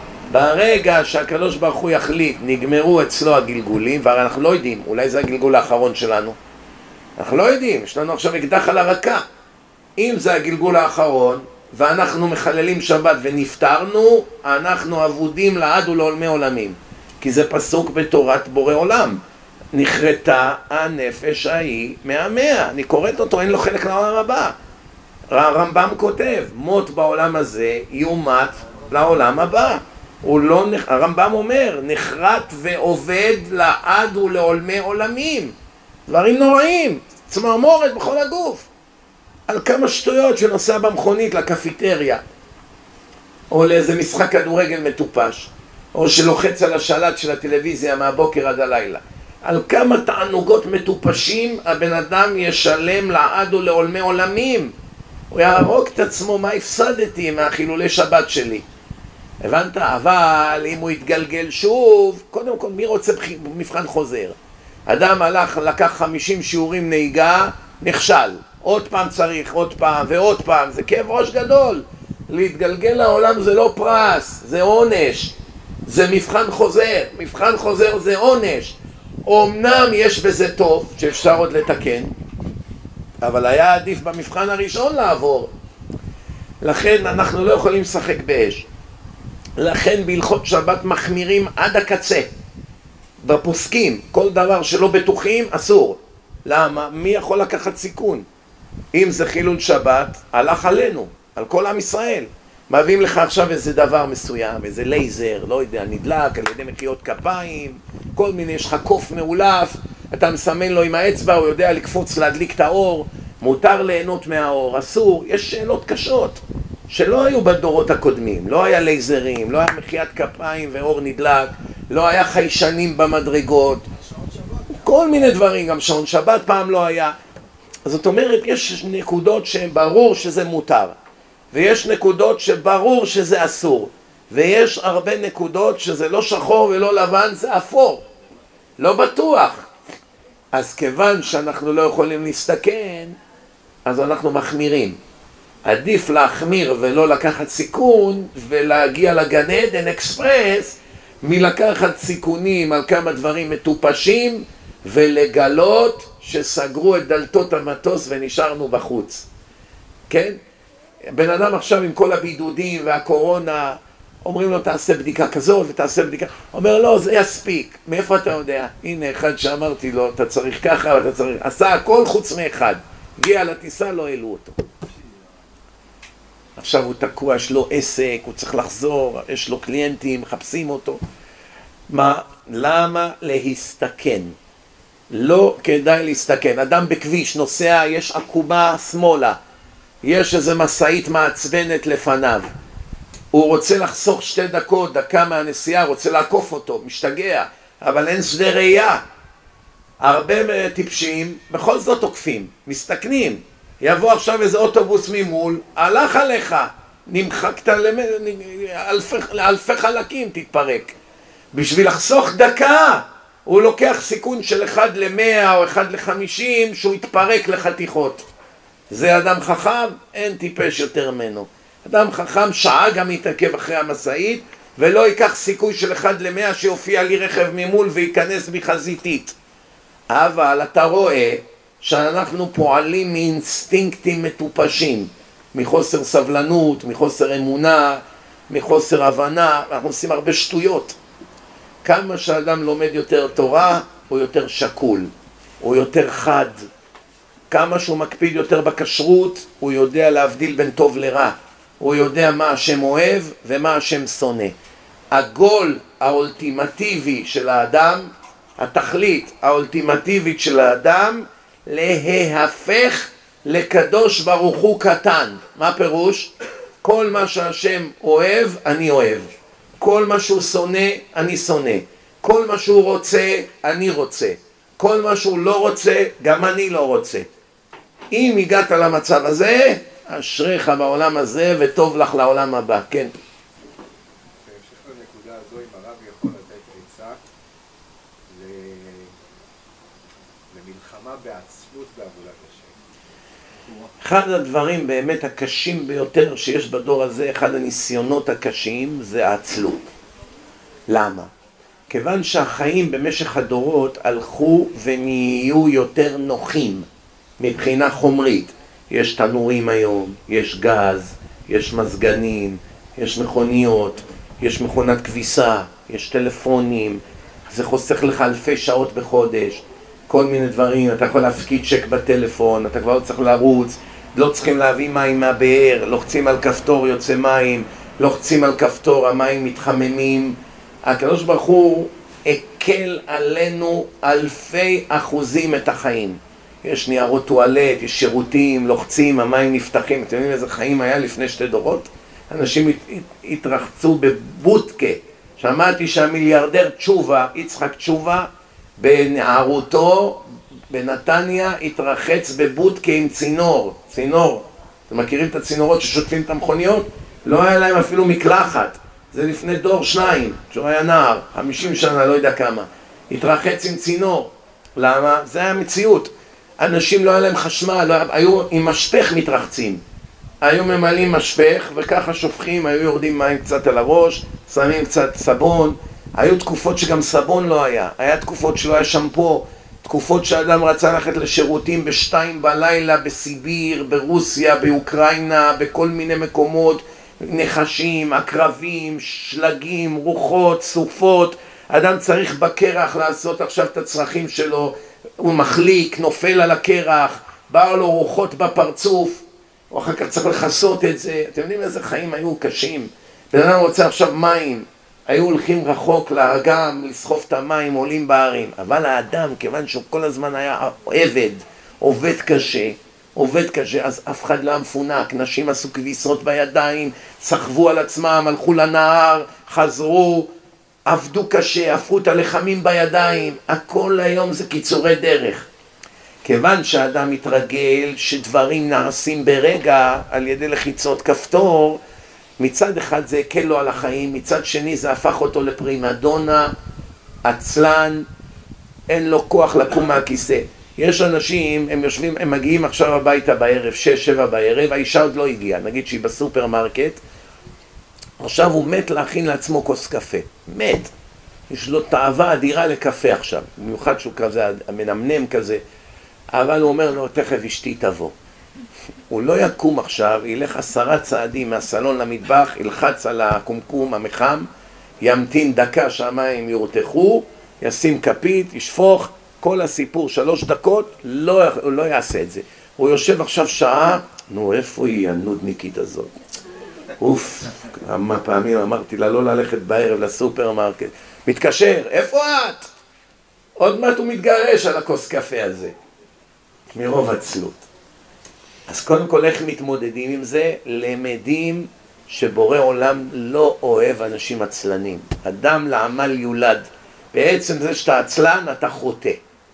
ברגע שהקדוש ברוך הוא יחליט, נגמרו אצלו הגלגולים, והרי אנחנו לא יודעים, אולי זה הגלגול האחרון שלנו. אנחנו לא יודעים, יש לנו עכשיו אקדח על הרקה. אם זה הגלגול האחרון, ואנחנו מחללים שבת ונפטרנו, אנחנו עבודים לעד ולעולמי עולמים. כי זה פסוק בתורת בורא עולם. נחרטה הנפש ההיא מעמיה. אני קוראת אותו, אין לו חלק לעולם הבא. הרמב"ם כותב, מות בעולם הזה יומת לעולם הבא. הוא לא, הרמב"ם אומר, נחרט ועובד לעד ולעולמי עולמים. דברים נוראים, צמרמורת בכל הגוף. על כמה שטויות שנוסע במכונית לקפיטריה, או לאיזה משחק כדורגל מטופש, או שלוחץ על השלט של הטלוויזיה מהבוקר עד הלילה. על כמה תענוגות מטופשים הבן אדם ישלם לעד ולעולמי עולמים. הוא יהרוג את עצמו, מה הפסדתי מהחילולי שבת שלי. הבנת? אבל אם הוא יתגלגל שוב, קודם כל מי רוצה מבחן חוזר? אדם הלך, לקח חמישים שיעורים נהיגה, נכשל. עוד פעם צריך, עוד פעם ועוד פעם. זה כאב ראש גדול. להתגלגל לעולם זה לא פרס, זה עונש. זה מבחן חוזר. מבחן חוזר זה עונש. אמנם יש בזה טוב, שאפשר עוד לתקן, אבל היה עדיף במבחן הראשון לעבור. לכן אנחנו לא יכולים לשחק באש. לכן בהלכות שבת מחמירים עד הקצה. בפוסקים, כל דבר שלא בטוחים, אסור. למה? מי יכול לקחת סיכון? אם זה חילול שבת, הלך עלינו, על כל עם ישראל. מביאים לך עכשיו איזה דבר מסוים, איזה לייזר, לא יודע, נדלק על ידי מחיאות כפיים, כל מיני, יש לך קוף מעולף, אתה מסמן לו עם האצבע, הוא יודע לקפוץ, להדליק את האור, מותר ליהנות מהאור, אסור. יש שאלות קשות שלא היו בדורות הקודמים, לא היה לייזרים, לא היה מחיאת כפיים ואור נדלק, לא היה חיישנים במדרגות, כל מיני דברים, גם שעון שבת פעם לא היה. זאת אומרת, יש נקודות שברור שזה מותר, ויש נקודות שברור שזה אסור, ויש הרבה נקודות שזה לא שחור ולא לבן, זה אפור, לא בטוח. אז כיוון שאנחנו לא יכולים להסתכן, אז אנחנו מחמירים. עדיף להחמיר ולא לקחת סיכון ולהגיע לגן עדן אקספרס, מלקחת סיכונים על כמה דברים מטופשים ולגלות שסגרו את דלתות המטוס ונשארנו בחוץ. כן? בן אדם עכשיו עם כל הבידודים והקורונה, אומרים לו תעשה בדיקה כזאת ותעשה בדיקה, אומר לא, זה יספיק. מאיפה אתה יודע? הנה אחד שאמרתי לו, אתה צריך ככה ואתה צריך, עשה הכל חוץ מאחד, הגיע לטיסה, לא העלו אותו. עכשיו הוא תקוע, יש לו עסק, הוא צריך לחזור, יש לו קליינטים, מחפשים אותו. מה? למה להסתכן? לא כדאי להסתכן. אדם בכביש נוסע, יש עקומה שמאלה, יש איזה מסעית מעצבנת לפניו, הוא רוצה לחסוך שתי דקות, דקה מהנסיעה, רוצה לעקוף אותו, משתגע, אבל אין שדה ראייה. הרבה טיפשים בכל זאת תוקפים, מסתכנים. יבוא עכשיו איזה אוטובוס ממול, הלך עליך, נמחקת לאלפי, לאלפי חלקים, תתפרק. בשביל לחסוך דקה, הוא לוקח סיכון של אחד למאה או אחד לחמישים, שהוא יתפרק לחתיכות. זה אדם חכם? אין טיפש יותר ממנו. אדם חכם שעה גם יתעכב אחרי המסעית, ולא ייקח סיכוי של אחד למאה שיופיע לי רכב ממול וייכנס בחזיתית. אבל אתה רואה שאנחנו פועלים מאינסטינקטים מטופשים, מחוסר סבלנות, מחוסר אמונה, מחוסר הבנה, אנחנו עושים הרבה שטויות. כמה שאדם לומד יותר תורה, הוא יותר שקול, הוא יותר חד. כמה שהוא מקפיד יותר בכשרות, הוא יודע להבדיל בין טוב לרע. הוא יודע מה השם אוהב ומה השם שונא. הגול האולטימטיבי של האדם, התכלית האולטימטיבית של האדם, להפך לקדוש ברוך הוא קטן. מה פירוש? כל מה שהשם אוהב, אני אוהב. כל מה שהוא שונא, אני שונא. כל מה שהוא רוצה, אני רוצה. כל מה שהוא לא רוצה, גם אני לא רוצה. אם הגעת למצב הזה, אשריך בעולם הזה וטוב לך לעולם הבא. כן. בהמשך לנקודה הזו, אם הרב יכול לתת עצה למלחמה בעצלות בעבודת השם. אחד הדברים באמת הקשים ביותר שיש בדור הזה, אחד הניסיונות הקשים, זה העצלות. למה? כיוון שהחיים במשך הדורות הלכו ונהיו יותר נוחים מבחינה חומרית. יש תנורים היום, יש גז, יש מזגנים, יש מכוניות, יש מכונת כביסה, יש טלפונים, זה חוסך לך אלפי שעות בחודש, כל מיני דברים, אתה יכול להפקיד צ'ק בטלפון, אתה כבר לא צריך לרוץ, לא צריכים להביא מים מהבאר, לוחצים על כפתור יוצא מים, לוחצים על כפתור המים מתחממים. הקדוש ברוך הוא הקל עלינו אלפי אחוזים את החיים. יש ניירות טואלט, יש שירותים, לוחצים, המים נפתחים. אתם יודעים איזה חיים היה לפני שתי דורות? אנשים הת, הת, התרחצו בבוטקה. שמעתי שהמיליארדר תשובה, יצחק תשובה, בנערותו, בנתניה, התרחץ בבוטקה עם צינור. צינור. אתם מכירים את הצינורות ששוטפים את המכוניות? לא היה להם אפילו מקלחת. זה לפני דור שניים, שהוא היה נער, חמישים שנה, לא יודע כמה. התרחץ עם צינור. למה? זה היה מציאות. אנשים לא היה להם חשמל, לא היה, היו עם משפך מתרחצים. היו ממלאים משפך וככה שופכים, היו יורדים מים קצת על הראש, שמים קצת סבון. היו תקופות שגם סבון לא היה, היה תקופות שלא היה שמפו, תקופות שאדם רצה ללכת לשירותים בשתיים בלילה בסיביר, ברוסיה, באוקראינה, בכל מיני מקומות, נחשים, עקרבים, שלגים, רוחות, סופות. אדם צריך בקרח לעשות עכשיו את הצרכים שלו, הוא מחליק, נופל על הקרח, באו לו רוחות בפרצוף, או אחר כך צריך לחסות את זה. אתם יודעים איזה חיים היו קשים. בן אדם רוצה עכשיו מים, היו הולכים רחוק לאגם, לסחוף את המים, עולים בערים. אבל האדם, כיוון שהוא כל הזמן היה עבד, עובד קשה, עובד קשה, אז אף אחד לא מפונק. נשים עשו כביסות בידיים, סחבו על עצמם, הלכו לנהר, חזרו, עבדו קשה, הפכו את הלחמים בידיים. הכל היום זה קיצורי דרך. כיוון שהאדם מתרגל שדברים נעשים ברגע על ידי לחיצות כפתור, מצד אחד זה הקל לו על החיים, מצד שני זה הפך אותו לפרימדונה, עצלן, אין לו כוח לקום מהכיסא. יש אנשים, הם יושבים, הם מגיעים עכשיו הביתה בערב, שש, שבע בערב, האישה עוד לא הגיעה, נגיד שהיא בסופרמרקט, עכשיו הוא מת להכין לעצמו כוס קפה, מת. יש לו תאווה אדירה לקפה עכשיו, במיוחד שהוא כזה, המנמנם כזה, אבל הוא אומר לו, תכף אשתי תבוא. הוא לא יקום עכשיו, ילך עשרה צעדים מהסלון למטבח, ילחץ על הקומקום המחם, ימתין דקה שהמים יורתחו, ישים כפית, ישפוך, כל הסיפור שלוש דקות, לא, הוא לא יעשה את זה. הוא יושב עכשיו שעה, נו איפה היא הנודניקית הזאת? אוף, כמה פעמים אמרתי לה לא ללכת בערב לסופרמרקט. מתקשר, איפה את? עוד מעט הוא מתגרש על הכוס קפה הזה. מרוב עצלות. אז קודם כל איך מתמודדים עם זה? למדים שבורא עולם לא אוהב אנשים עצלנים. אדם לעמל יולד. בעצם זה שאתה עצלן אתה חוטא.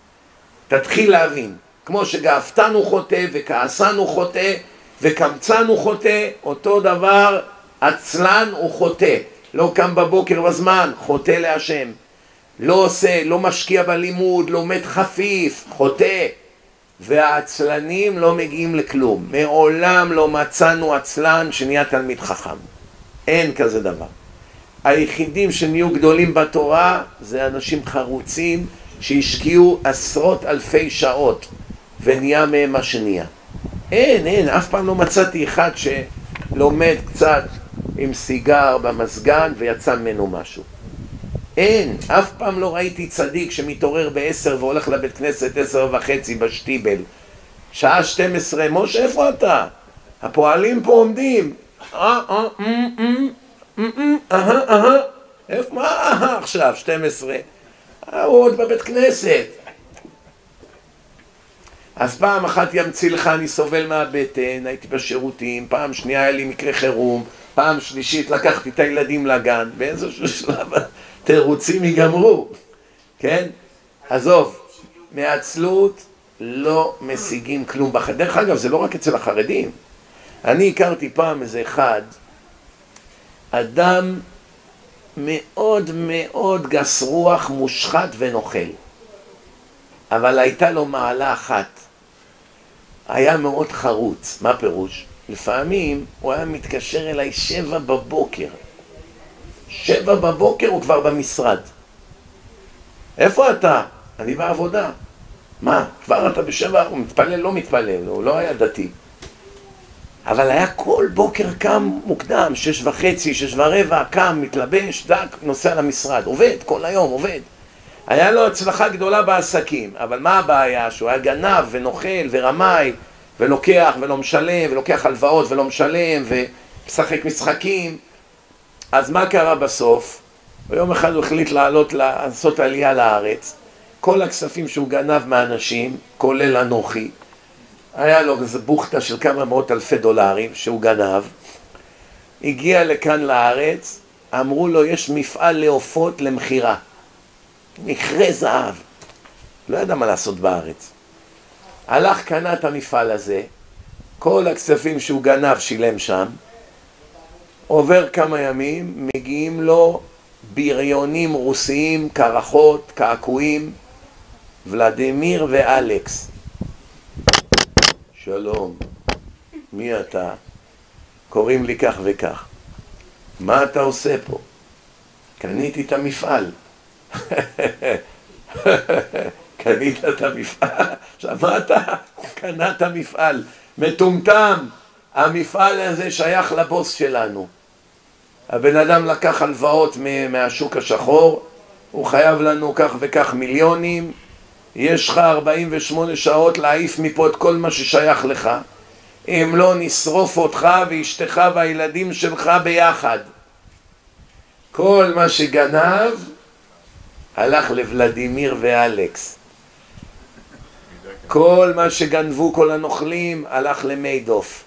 תתחיל להבין. כמו שגאוותנו חוטא וכעסנו חוטא וקמצנו חוטא, אותו דבר עצלן הוא חוטא. לא קם בבוקר בזמן, חוטא להשם. לא עושה, לא משקיע בלימוד, לומד חפיף, חוטא. והעצלנים לא מגיעים לכלום. מעולם לא מצאנו עצלן שנהיה תלמיד חכם. אין כזה דבר. היחידים שנהיו גדולים בתורה זה אנשים חרוצים שהשקיעו עשרות אלפי שעות ונהיה מהם מה שנהיה. אין, אין, אף פעם לא מצאתי אחד שלומד קצת עם סיגר במסגן ויצא ממנו משהו. אין, אף פעם לא ראיתי צדיק שמתעורר בעשר והולך לבית כנסת עשר וחצי בשטיבל. שעה שתים עשרה, משה, איפה אתה? הפועלים פה עומדים. אה, אה, אה, אה, אה, אה, אה, איפה, מה אה, עכשיו, שתים עשרה? הוא עוד בבית כנסת. אז פעם אחת ימציא לך, אני סובל מהבטן, הייתי בשירותים, פעם שנייה היה לי מקרה חירום, פעם שלישית לקחתי את הילדים לגן, באיזשהו שלב תירוצים ייגמרו, כן? עזוב, מעצלות לא משיגים כלום. דרך אגב, זה לא רק אצל החרדים. אני הכרתי פעם איזה אחד, אדם מאוד מאוד גס רוח, מושחת ונוכל. אבל הייתה לו מעלה אחת. היה מאוד חרוץ. מה פירוש? לפעמים הוא היה מתקשר אליי שבע בבוקר. שבע בבוקר הוא כבר במשרד. איפה אתה? אני בעבודה. מה? כבר אתה בשבע? הוא מתפלל, לא מתפלל, הוא לא היה דתי. אבל היה כל בוקר קם מוקדם, שש וחצי, שש ורבע, קם, מתלבש, דק, נוסע למשרד. עובד, כל היום עובד. היה לו הצלחה גדולה בעסקים, אבל מה הבעיה? שהוא היה גנב ונוכל ורמאי, ולוקח ולא משלם, ולוקח הלוואות ולא משלם, ומשחק משחקים. אז מה קרה בסוף? ביום אחד הוא החליט לעלות, לעשות עלייה לארץ. כל הכספים שהוא גנב מהאנשים, כולל אנוכי, היה לו איזו בוכתה של כמה מאות אלפי דולרים שהוא גנב. הגיע לכאן לארץ, אמרו לו יש מפעל לעופות למחירה. מכרה זהב. לא ידע מה לעשות בארץ. הלך, קנה את המפעל הזה, כל הכספים שהוא גנב שילם שם, עובר כמה ימים, מגיעים לו בריונים רוסיים, קרחות, קעקועים, ולדימיר ואלכס. שלום, מי אתה? קוראים לי כך וכך. מה אתה עושה פה? קניתי את המפעל. קנית את המפעל? שמעת? הוא קנה את המפעל. מטומטם. המפעל הזה שייך לבוס שלנו. הבן אדם לקח הלוואות מהשוק השחור, הוא חייב לנו כך וכך מיליונים, יש לך ארבעים ושמונה שעות להעיף מפה את כל מה ששייך לך, אם לא נשרוף אותך ואשתך והילדים שלך ביחד. כל מה שגנב הלך לוולדימיר ואלכס. כל מה שגנבו כל הנוכלים הלך למיידוף.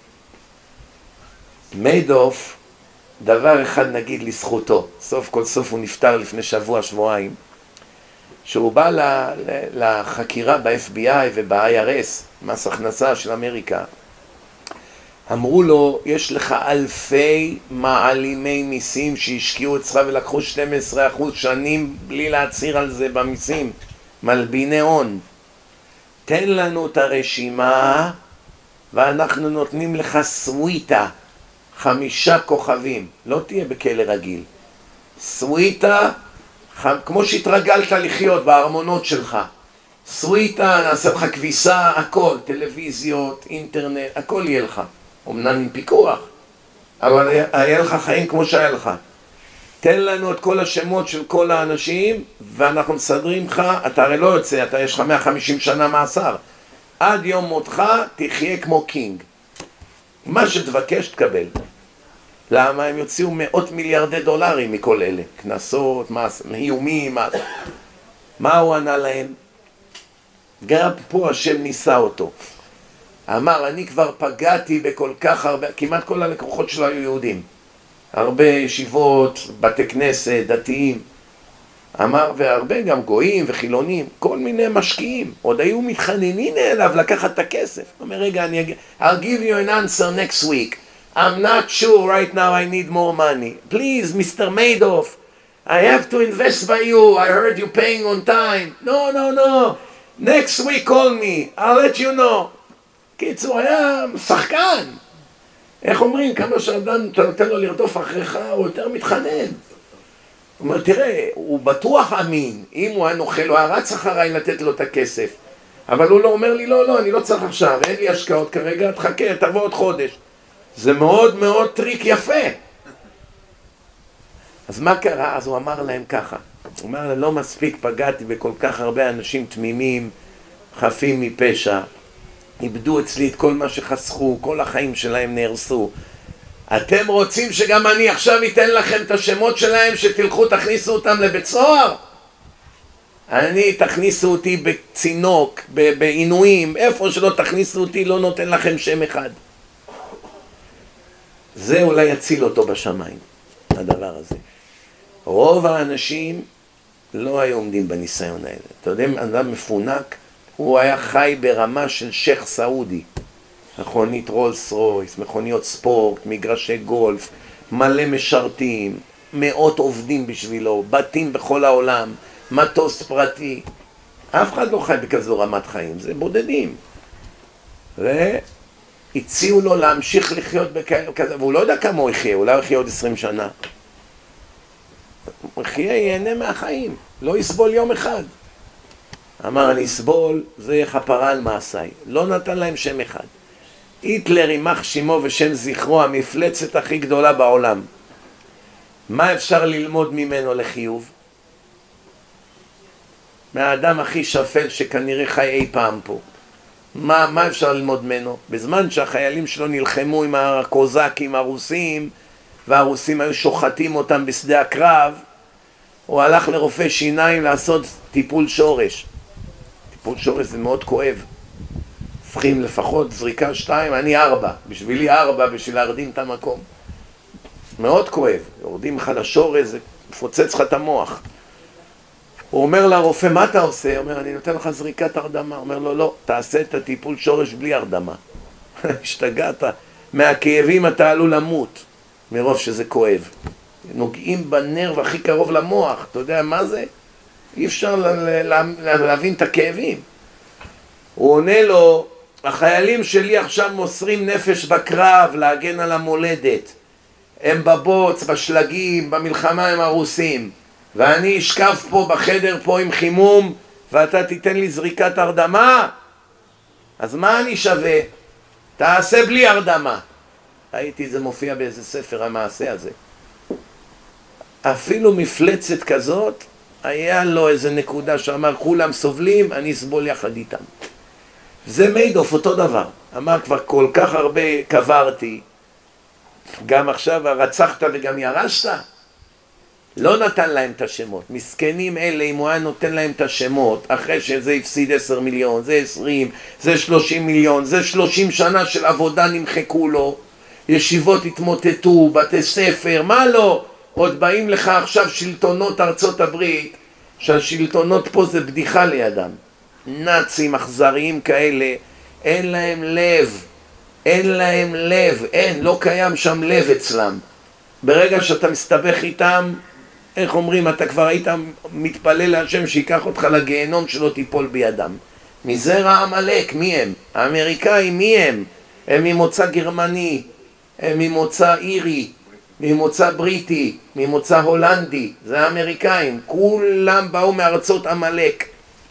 מיידוף, דבר אחד נגיד לזכותו, סוף כל סוף הוא נפטר לפני שבוע, שבועיים, שהוא בא לחקירה ב-אף בי איי וב-איי אר אס, מס הכנסה של אמריקה, אמרו לו, יש לך אלפי מעלימי מיסים שהשקיעו אצלך ולקחו שנים עשר אחוז שנים בלי להצהיר על זה במיסים, מלביני הון. תן לנו את הרשימה ואנחנו נותנים לך סוויטה, חמישה כוכבים, לא תהיה בכלא רגיל. סוויטה, ח... כמו שהתרגלת לחיות בארמונות שלך. סוויטה, נעשה לך כביסה, הכל, טלוויזיות, אינטרנט, הכל יהיה לך. אמנם עם פיקוח, אבל היה לך חיים כמו שהיה לך. תן לנו את כל השמות של כל האנשים, ואנחנו מסדרים לך, אתה הרי לא יוצא, אתה יש לך מאה וחמישים שנה מאסר. עד יום מותך תחיה כמו קינג. מה שתבקש תקבל. למה? הם יוציאו מאות מיליארדי דולרים מכל אלה. כנסות, מס, איומים, מס. מה הוא ענה להם? גם פה השם ניסה אותו. אמר, אני כבר פגעתי בכל כך הרבה, כמעט כל הלקוחות שלו היו יהודים. הרבה ישיבות, בתי כנסת, דתיים. אמר, והרבה גם גויים וחילונים, כל מיני משקיעים. עוד היו מתחננים אליו לקחת את הכסף. הוא אומר, רגע, אני אגיד, I'll give you an answer next week. I'm not sure right now I need more money. Please, Mister Madoff, I have to invest by you. I heard you paying on time. No, no, no. Next week call me. I'll let you know. קיצור, היה שחקן. איך אומרים, כמה שאדם אתה נותן לו לרדוף אחריך, הוא יותר מתחנן. הוא אומר, תראה, הוא בטוח אמין. אם הוא היה נוכל, הוא היה רץ אחריי לתת לו את הכסף. אבל הוא לא אומר לי, לא, לא, אני לא צריך עכשיו, אין לי השקעות כרגע, תחכה, תבוא עוד חודש. זה מאוד מאוד טריק יפה. אז מה קרה? אז הוא אמר להם ככה, הוא אמר להם, לא מספיק פגעתי בכל כך הרבה אנשים תמימים, חפים מפשע, איבדו אצלי את כל מה שחסכו, כל החיים שלהם נהרסו. אתם רוצים שגם אני עכשיו אתן לכם את השמות שלהם, שתלכו תכניסו אותם לבית סוהר? אני, תכניסו אותי בצינוק, בעינויים, איפה שלא תכניסו אותי, לא נותן לכם שם אחד. זה אולי יציל אותו בשמיים, הדבר הזה. רוב האנשים לא היו עומדים בניסיון האלה. אתה יודע, אדם מפונק, הוא היה חי ברמה של שייך סעודי. מכונית רולס רויס, מכוניות ספורט, מגרשי גולף, מלא משרתים, מאות עובדים בשבילו, בתים בכל העולם, מטוס פרטי. אף אחד לא חי בכזו רמת חיים, זה בודדים. והציעו לו להמשיך לחיות בכזה, והוא לא יודע כמה הוא יחיה, אולי הוא יחיה עוד עשרים שנה. הוא יחיה, ייהנה מהחיים, לא יסבול יום אחד. אמר, אני אסבול, זה יהיה כפרה על מעשיי. לא נתן להם שם אחד. היטלר, יימח שמו ושם זכרו, המפלצת הכי גדולה בעולם. מה אפשר ללמוד ממנו לחיוב? מהאדם הכי שפל שכנראה חי אי פעם פה. מה, מה אפשר ללמוד ממנו? בזמן שהחיילים שלו נלחמו עם הקוזקים הרוסים, והרוסים היו שוחטים אותם בשדה הקרב, הוא הלך לרופא שיניים לעשות טיפול שורש. טיפול שורש זה מאוד כואב. צריכים לפחות זריקה שתיים, אני ארבע. בשבילי ארבע, בשביל להרדים את המקום. מאוד כואב. יורדים לך לשורש, זה מפוצץ לך את המוח. הוא אומר לרופא, מה אתה עושה? הוא אומר, אני נותן לך זריקת הרדמה. הוא אומר לו, לא, תעשה את הטיפול שורש בלי הרדמה. השתגעת. מהכאבים אתה עלול למות, מרוב שזה כואב. נוגעים בנרב הכי קרוב למוח. אתה יודע מה זה? אי אפשר להבין את הכאבים. הוא עונה לו, החיילים שלי עכשיו מוסרים נפש בקרב להגן על המולדת. הם בבוץ, בשלגים, במלחמה עם הרוסים. ואני אשכב פה בחדר פה עם חימום, ואתה תיתן לי זריקת הרדמה? אז מה אני שווה? תעשה בלי הרדמה. ראיתי זה מופיע באיזה ספר המעשה הזה. אפילו מפלצת כזאת, היה לו איזה נקודה שאמר, כולם סובלים, אני אסבול יחד איתם. זה מיידוף אותו דבר. אמר, כבר כל כך הרבה קברתי, גם עכשיו רצחת וגם ירשת? לא נתן להם את השמות. מסכנים אלה, אם הוא היה נותן להם את השמות, אחרי שזה הפסיד עשר מיליון, זה עשרים, זה שלושים מיליון, זה שלושים שנה של עבודה נמחקו לו, ישיבות התמוטטו, בתי ספר, מה לא? עוד באים לך עכשיו שלטונות ארצות הברית, שהשלטונות פה זה בדיחה לידם. נאצים אכזריים כאלה, אין להם לב, אין להם לב, אין, לא קיים שם לב אצלם. ברגע שאתה מסתבך איתם, איך אומרים, אתה כבר היית מתפלל להשם שיקח אותך לגיהנום שלא תיפול בידם. מזרע עמלק, מי הם? האמריקאים, מי הם? הם ממוצא גרמני, הם ממוצא אירי, ממוצא בריטי, ממוצא הולנדי, זה האמריקאים, כולם באו מארצות עמלק.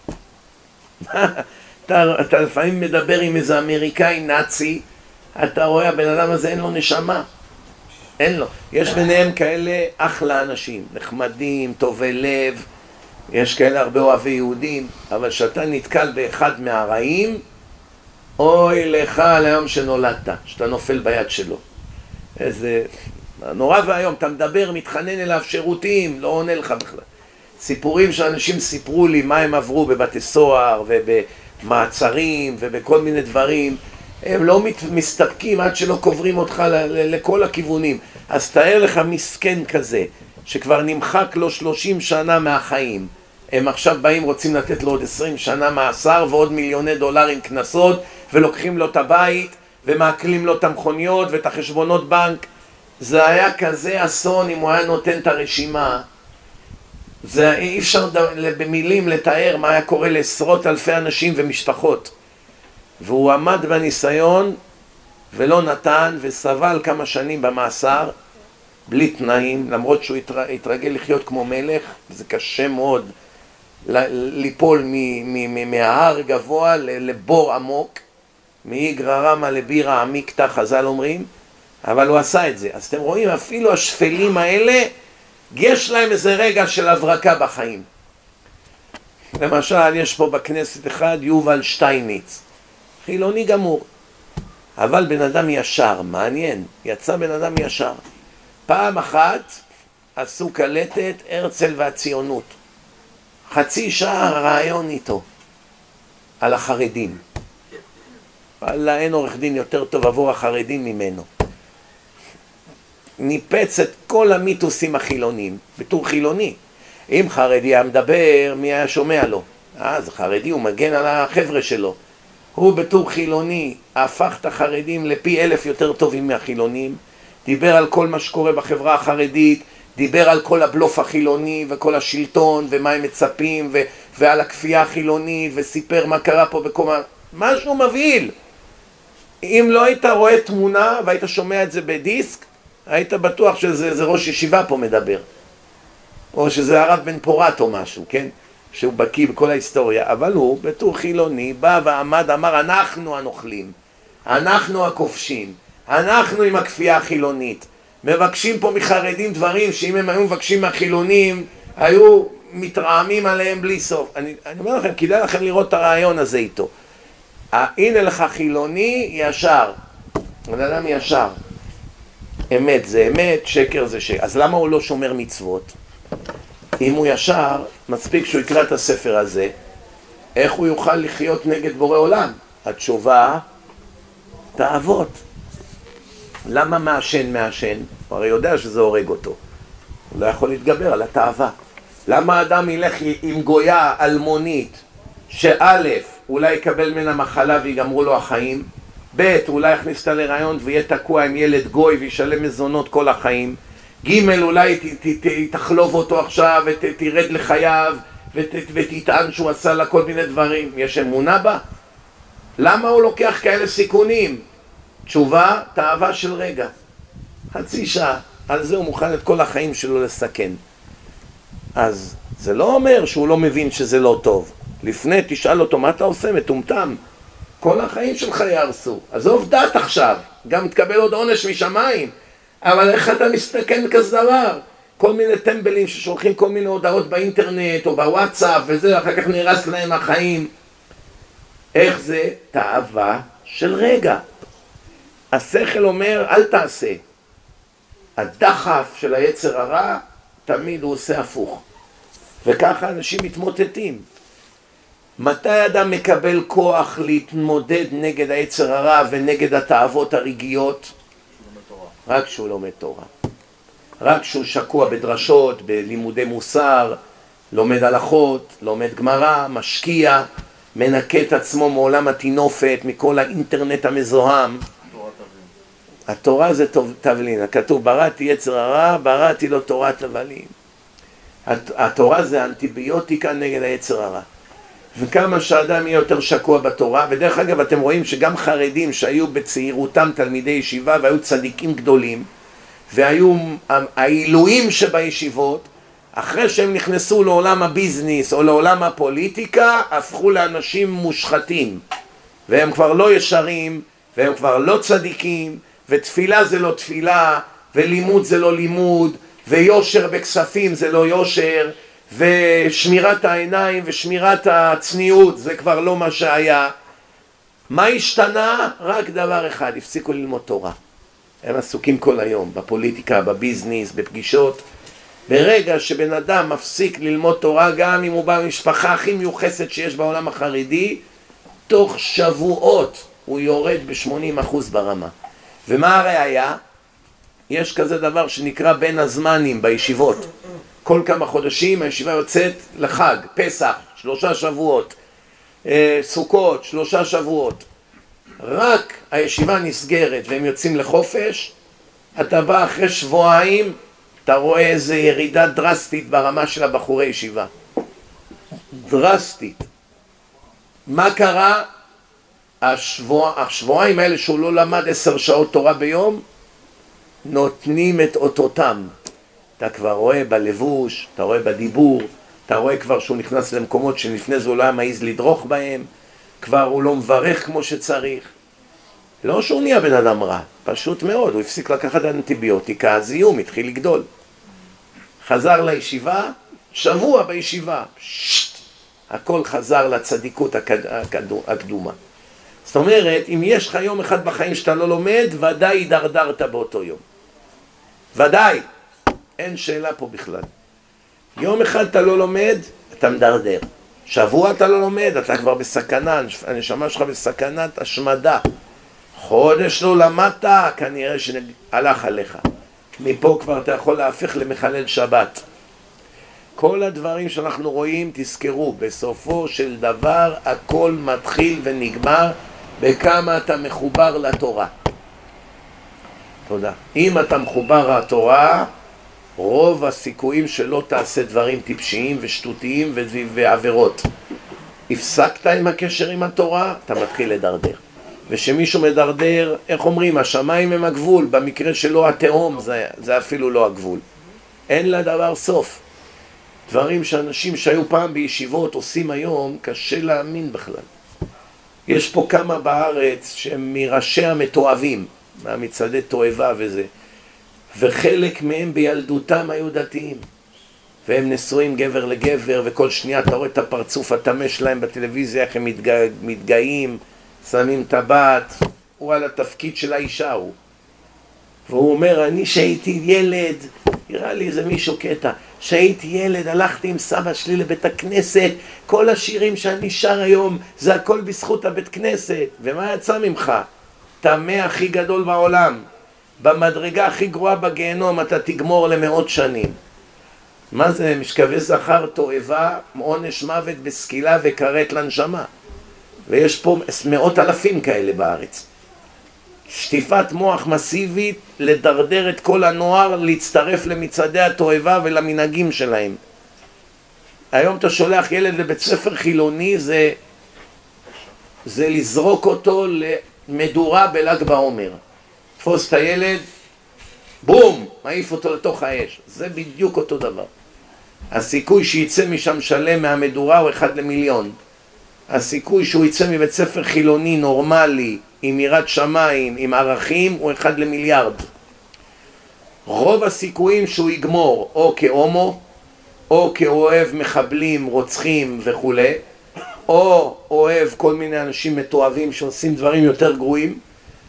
אתה, אתה לפעמים מדבר עם איזה אמריקאי נאצי, אתה רואה, הבן אדם הזה אין לו נשמה. אין לו. יש ביניהם כאלה אחלה אנשים, נחמדים, טובי לב, יש כאלה הרבה אוהבי יהודים, אבל שאתה נתקל באחד מהרעים, אוי לך על היום שנולדת, שאתה נופל ביד שלו. איזה... נורא והיום, אתה מדבר, מתחנן אליו שירותים, לא עונה לך בכלל. סיפורים שאנשים סיפרו לי מה הם עברו בבתי סוהר ובמעצרים ובכל מיני דברים, הם לא מסתפקים עד שלא קוברים אותך לכל הכיוונים. אז תאר לך מסכן כזה, שכבר נמחק לו שלושים שנה מהחיים. הם עכשיו באים, רוצים לתת לו עוד עשרים שנה מאסר ועוד מיליוני דולרים כנסות, ולוקחים לו את הבית ומעקלים לו את המכוניות ואת החשבונות בנק. זה היה כזה אסון אם הוא היה נותן את הרשימה. זה אי אפשר במילים לתאר מה היה קורה לעשרות אלפי אנשים ומשפחות. והוא עמד בניסיון ולא נתן וסבל כמה שנים במאסר בלי תנאים, למרות שהוא התרגל לחיות כמו מלך. זה קשה מאוד ליפול מההר גבוה לבור עמוק, מאיגרא רמא לבירא עמיקתא, חז"ל אומרים, אבל הוא עשה את זה. אז אתם רואים, אפילו השפלים האלה, יש להם איזה רגע של הברקה בחיים. למשל, יש פה בכנסת אחד יובל שטייניץ, חילוני גמור, אבל בן אדם ישר, מעניין, יצא בן אדם ישר. פעם אחת עשו קלטת הרצל והציונות, חצי שעה רעיון איתו על החרדים. וואלה, אין עורך דין יותר טוב עבור החרדים ממנו. ניפץ את כל המיתוסים החילוניים, בתור חילוני. אם חרדי היה מדבר, מי היה שומע לו? אה, זה חרדי, הוא מגן על החבר'ה שלו. הוא בתור חילוני הפך את החרדים לפי אלף יותר טובים מהחילונים, דיבר על כל מה שקורה בחברה החרדית, דיבר על כל הבלוף החילוני וכל השלטון ומה הם מצפים ו- ועל הכפייה החילונית, וסיפר מה קרה פה בקומה, משהו מבהיל. אם לא היית רואה תמונה והיית שומע את זה בדיסק, היית בטוח שזה ראש ישיבה פה מדבר, או שזה הרב בן פורת או משהו, כן? שהוא בקיא בכל ההיסטוריה. אבל הוא בתור חילוני בא ועמד, אמר אנחנו הנוכלים, אנחנו הכובשים, אנחנו עם הכפייה החילונית, מבקשים פה מחרדים דברים שאם הם היו מבקשים מהחילונים היו מתרעמים עליהם בלי סוף. אני, אני אומר לכם, כדאי לכם לראות את הרעיון הזה איתו. הנה לך חילוני ישר, בן אדם ישר, אמת זה אמת, שקר זה שקר. אז למה הוא לא שומר מצוות? אם הוא ישר, מספיק שהוא יקרא את הספר הזה, איך הוא יוכל לחיות נגד בורא עולם? התשובה, תאוות. למה מעשן מעשן? הוא הרי יודע שזה הורג אותו, הוא לא יכול להתגבר על התאווה. למה אדם ילך עם גויה אלמונית שא' אולי יקבל ממנה מחלה ויגמרו לו החיים, ב' אולי יכניס אותה להיריון ויהיה תקוע עם ילד גוי וישלם מזונות כל החיים, ג' אולי ת, ת, ת, תחלוב אותו עכשיו ותרד לחייו ות, ותטען שהוא עשה לה כל מיני דברים. יש אמונה בה? למה הוא לוקח כאלה סיכונים? תשובה, תאווה של רגע, חצי שעה, על זה הוא מוכן את כל החיים שלו לסכן. אז זה לא אומר שהוא לא מבין שזה לא טוב. לפני תשאל אותו מה אתה עושה, מטומטם, כל החיים שלך יהרסו. עזוב דת עכשיו, גם תקבל עוד עונש משמיים, אבל איך אתה מסתכן כזה דבר? כל מיני טמבלים ששולחים כל מיני הודעות באינטרנט או בוואטסאפ וזה, אחר כך נהרס להם החיים. איך זה? תאווה של רגע. השכל אומר אל תעשה. הדחף של היצר הרע תמיד הוא עושה הפוך, וככה אנשים מתמוטטים. מתי אדם מקבל כוח להתמודד נגד היצר הרע ונגד התאוות הרגעיות? רק כשהוא לומד תורה, רק כשהוא שקוע בדרשות, בלימודי מוסר, לומד הלכות, לומד גמרא, משקיע, מנקה את עצמו מעולם התינופת, מכל האינטרנט המזוהם. התורה זה תבלין, הכתוב בראתי יצר הרע, בראתי לו תורת תבלין. התורה זה אנטיביוטיקה נגד היצר הרע. וכמה שהאדם יהיה יותר שקוע בתורה, ודרך אגב אתם רואים שגם חרדים שהיו בצעירותם תלמידי ישיבה והיו צדיקים גדולים, והיו העילויים שבישיבות, אחרי שהם נכנסו לעולם הביזניס או לעולם הפוליטיקה, הפכו לאנשים מושחתים, והם כבר לא ישרים, והם כבר לא צדיקים, ותפילה זה לא תפילה, ולימוד זה לא לימוד, ויושר בכספים זה לא יושר, ושמירת העיניים ושמירת הצניעות זה כבר לא מה שהיה. מה השתנה? רק דבר אחד, הפסיקו ללמוד תורה. הם עסוקים כל היום, בפוליטיקה, בביזניס, בפגישות. ברגע שבן אדם מפסיק ללמוד תורה, גם אם הוא בא ממשפחה הכי מיוחסת שיש בעולם החרדי, תוך שבועות הוא יורד ב-שמונים אחוז ברמה. ומה הראיה? יש כזה דבר שנקרא בין הזמנים בישיבות. כל כמה חודשים הישיבה יוצאת לחג, פסח, שלושה שבועות, סוכות, שלושה שבועות. רק הישיבה נסגרת והם יוצאים לחופש, אתה בא אחרי שבועיים, אתה רואה איזו ירידה דרסטית ברמה של הבחורי ישיבה. דרסטית. מה קרה? השבוע, השבועיים האלה שהוא לא למד עשר שעות תורה ביום, נותנים את אותותם. אתה כבר רואה בלבוש, אתה רואה בדיבור, אתה רואה כבר שהוא נכנס למקומות שלפני זה הוא לא היה מעז לדרוך בהם, כבר הוא לא מברך כמו שצריך. לא שהוא נהיה בן אדם רע, פשוט מאוד, הוא הפסיק לקחת אנטיביוטיקה, הזיהום התחיל לגדול. חזר לישיבה, שבוע בישיבה, שט, הכל חזר לצדיקות הקדומה. זאת אומרת, אם יש לך יום אחד בחיים שאתה לא לומד, ודאי הידרדרת באותו יום. ודאי, אין שאלה פה בכלל. יום אחד אתה לא לומד, אתה מדרדר. שבוע אתה לא לומד, אתה כבר בסכנה, הנשמה שלך בסכנת השמדה. חודש לא למדת, כנראה שהלך עליך. מפה כבר אתה יכול להפך למחלל שבת. כל הדברים שאנחנו רואים, תזכרו, בסופו של דבר הכל מתחיל ונגמר בכמה אתה מחובר לתורה. תודה. אם אתה מחובר לתורה, רוב הסיכויים שלא תעשה דברים טיפשיים ושטותיים ועבירות. הפסקת עם הקשר עם התורה, אתה מתחיל לדרדר. ושמישהו מדרדר, איך אומרים, השמיים הם הגבול, במקרה שלו התהום זה, זה אפילו לא הגבול. אין לדבר סוף. דברים שאנשים שהיו פעם בישיבות עושים היום, קשה להאמין בכלל. יש פה כמה בארץ שהם מראשי המתועבים, מהמצעדי תועבה וזה, וחלק מהם בילדותם היו דתיים, והם נשואים גבר לגבר, וכל שנייה אתה רואה את הפרצוף התמה שלהם בטלוויזיה, איך הם מתגא, מתגאים, שמים טבעת, הוא על התפקיד של האישה הוא. והוא אומר, אני שהייתי ילד, נראה לי איזה מישהו קטע, שהייתי ילד, הלכתי עם סבא שלי לבית הכנסת, כל השירים שאני שר היום, זה הכל בזכות הבית כנסת. ומה יצא ממך? תמה הכי גדול בעולם, במדרגה הכי גרועה בגיהנום, אתה תגמור למאות שנים. מה זה? משכבי זכר תועבה, עונש מוות בסקילה וכרת לנשמה. ויש פה מאות אלפים כאלה בארץ. שטיפת מוח מסיבית, לדרדר את כל הנוער, להצטרף למצעדי התועבה ולמנהגים שלהם. היום אתה שולח ילד לבית ספר חילוני, זה, זה לזרוק אותו למדורה בל"ג בעומר. תפוס את הילד, בום, מעיף אותו לתוך האש. זה בדיוק אותו דבר. הסיכוי שיצא משם שלם מהמדורה הוא אחד למיליון. הסיכוי שהוא יצא מבית ספר חילוני נורמלי, עם יראת שמיים, עם ערכים, הוא אחד למיליארד. רוב הסיכויים שהוא יגמור או כהומו, או כאוהב מחבלים, רוצחים וכו', או אוהב כל מיני אנשים מתועבים שעושים דברים יותר גרועים,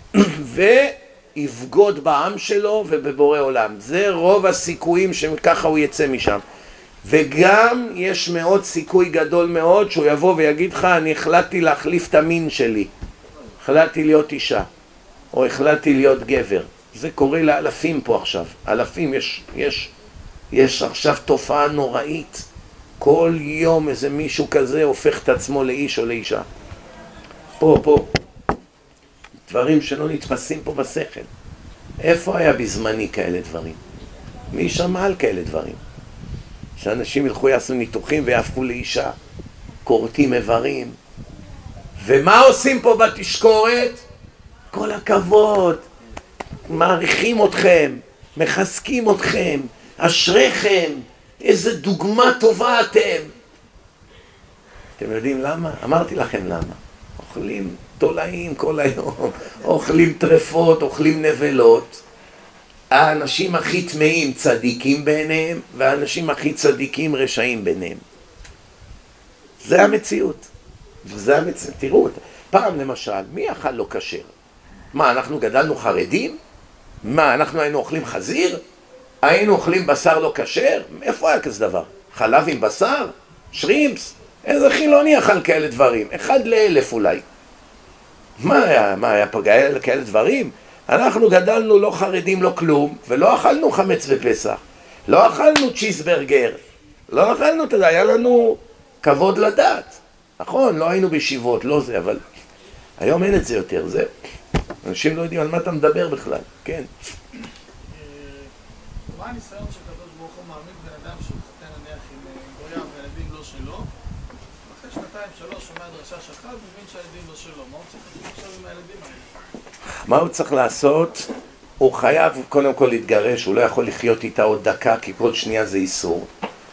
ויבגוד בעם שלו ובבורא עולם. זה רוב הסיכויים שככה הוא יצא משם. וגם יש מאוד סיכוי גדול מאוד שהוא יבוא ויגיד לך, אני החלטתי להחליף את המין שלי, החלטתי להיות אישה, או החלטתי להיות גבר. זה קורה לאלפים פה עכשיו, אלפים. יש, יש, יש עכשיו תופעה נוראית, כל יום איזה מישהו כזה הופך את עצמו לאיש או לאישה. פה, פה, דברים שלא נתפסים פה בשכל. איפה היה בזמני כאלה דברים? מי שמע על כאלה דברים? שאנשים ילכו יעשו ניתוחים ויהפכו לאישה, קורטים איברים. ומה עושים פה בתשקורת? כל הכבוד, מעריכים אתכם, מחזקים אתכם, אשריכם, איזה דוגמה טובה אתם. אתם יודעים למה? אמרתי לכם למה. אוכלים תולעים כל היום, אוכלים טרפות, אוכלים נבלות. האנשים הכי טמאים צדיקים ביניהם, והאנשים הכי צדיקים רשעים ביניהם. זה המציאות. וזה המציאות. תראו אותה. פעם למשל, מי אכל לא כשר? מה, אנחנו גדלנו חרדים? מה, אנחנו היינו אוכלים חזיר? היינו אוכלים בשר לא כשר? איפה היה כזה דבר? חלב עם בשר? שרימפס? איזה חילוני אכל כאלה דברים? אחד לאלף אולי. מה היה? מה היה פגע כאלה דברים? אנחנו גדלנו לא חרדים, לא כלום, ולא אכלנו חמץ בפסח, לא אכלנו צ'יזברגר, לא אכלנו, אתה יודע, היה לנו כבוד לדת. נכון, לא היינו בישיבות, לא זה, אבל היום אין את זה יותר, זה. אנשים לא יודעים על מה אתה מדבר בכלל, כן. מה הניסיון שקדוש ברוך הוא מעמיד בן אדם שהוא חתן נניח עם גויה וילדים לא שלו, אחרי שנתיים, שלוש, שומע דרשה שלך, מבין שהילדים לא שלו, מה הוא צריך לעשות עכשיו עם הילדים האלה? מה הוא צריך לעשות? הוא חייב קודם כל להתגרש, הוא לא יכול לחיות איתה עוד דקה, כי כל שנייה זה איסור.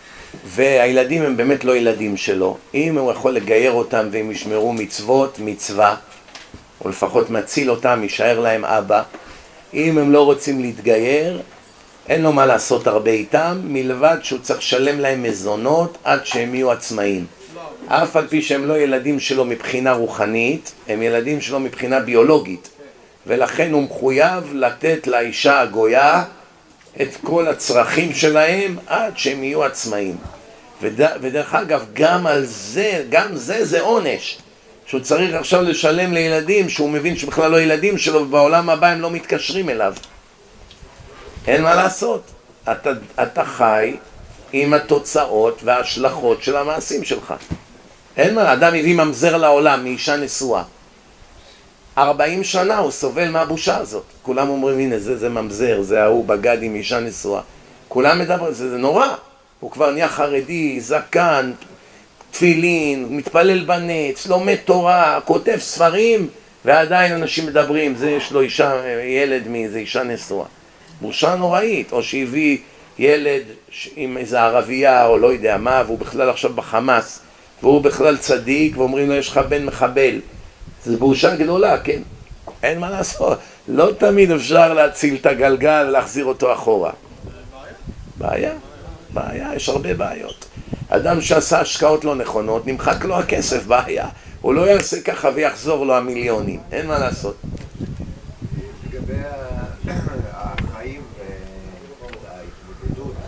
והילדים הם באמת לא ילדים שלו. אם הוא יכול לגייר אותם והם ישמרו מצוות, מצווה, או לפחות מציל אותם, יישאר להם אבא. אם הם לא רוצים להתגייר, אין לו מה לעשות הרבה איתם, מלבד שהוא צריך לשלם להם מזונות עד שהם יהיו עצמאים. אף על פי שהם לא ילדים שלו מבחינה רוחנית, הם ילדים שלו מבחינה ביולוגית. ולכן הוא מחויב לתת לאישה הגויה את כל הצרכים שלהם עד שהם יהיו עצמאים. וד... ודרך אגב, גם על זה, גם זה זה עונש. שהוא צריך עכשיו לשלם לילדים שהוא מבין שבכלל לא ילדים שלו, ובעולם הבא הם לא מתקשרים אליו. אין מה לעשות. אתה, אתה חי עם התוצאות וההשלכות של המעשים שלך. אין מה, אדם הביא ממזר לעולם מאישה נשואה. ארבעים שנה הוא סובל מהבושה הזאת. כולם אומרים, הנה, זה, זה ממזר, זה ההוא בגד עם אישה נשואה. כולם מדברים, זה, זה נורא. הוא כבר נהיה חרדי, זקן, תפילין, מתפלל בנץ, לומד תורה, כותב ספרים, ועדיין אנשים מדברים, זה יש לו אישה, ילד מאיזה אישה נשואה. בושה נוראית, או שהביא ילד עם איזה ערבייה, או לא יודע מה, והוא בכלל עכשיו בחמאס, והוא בכלל צדיק, ואומרים לו, יש לך בן מחבל. זה בושה גדולה, כן? אין מה לעשות. לא תמיד אפשר להציל את הגלגל ולהחזיר אותו אחורה. בעיה? בעיה, יש הרבה בעיות. אדם שעשה השקעות לא נכונות, נמחק לו הכסף, בעיה. הוא לא יעשה ככה ויחזור לו המיליונים. אין מה לעשות. לגבי החיים וההתמודדות,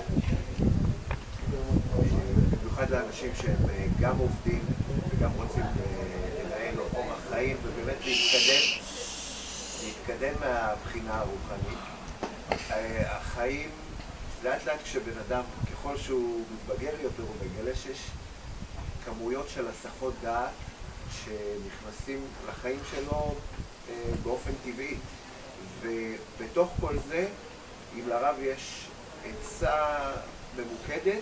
במיוחד לאנשים שהם גם עובדים וגם רוצים לנהל אורח חיים ובאמת להתקדם, להתקדם מהבחינה הרוחנית. החיים, לאט לאט כשבן אדם, ככל שהוא מתבגר יותר, הוא מגלה שיש כמויות של הסחות דעת שנכנסים לחיים שלו באופן טבעי. ובתוך כל זה, אם לרב יש עצה ממוקדת,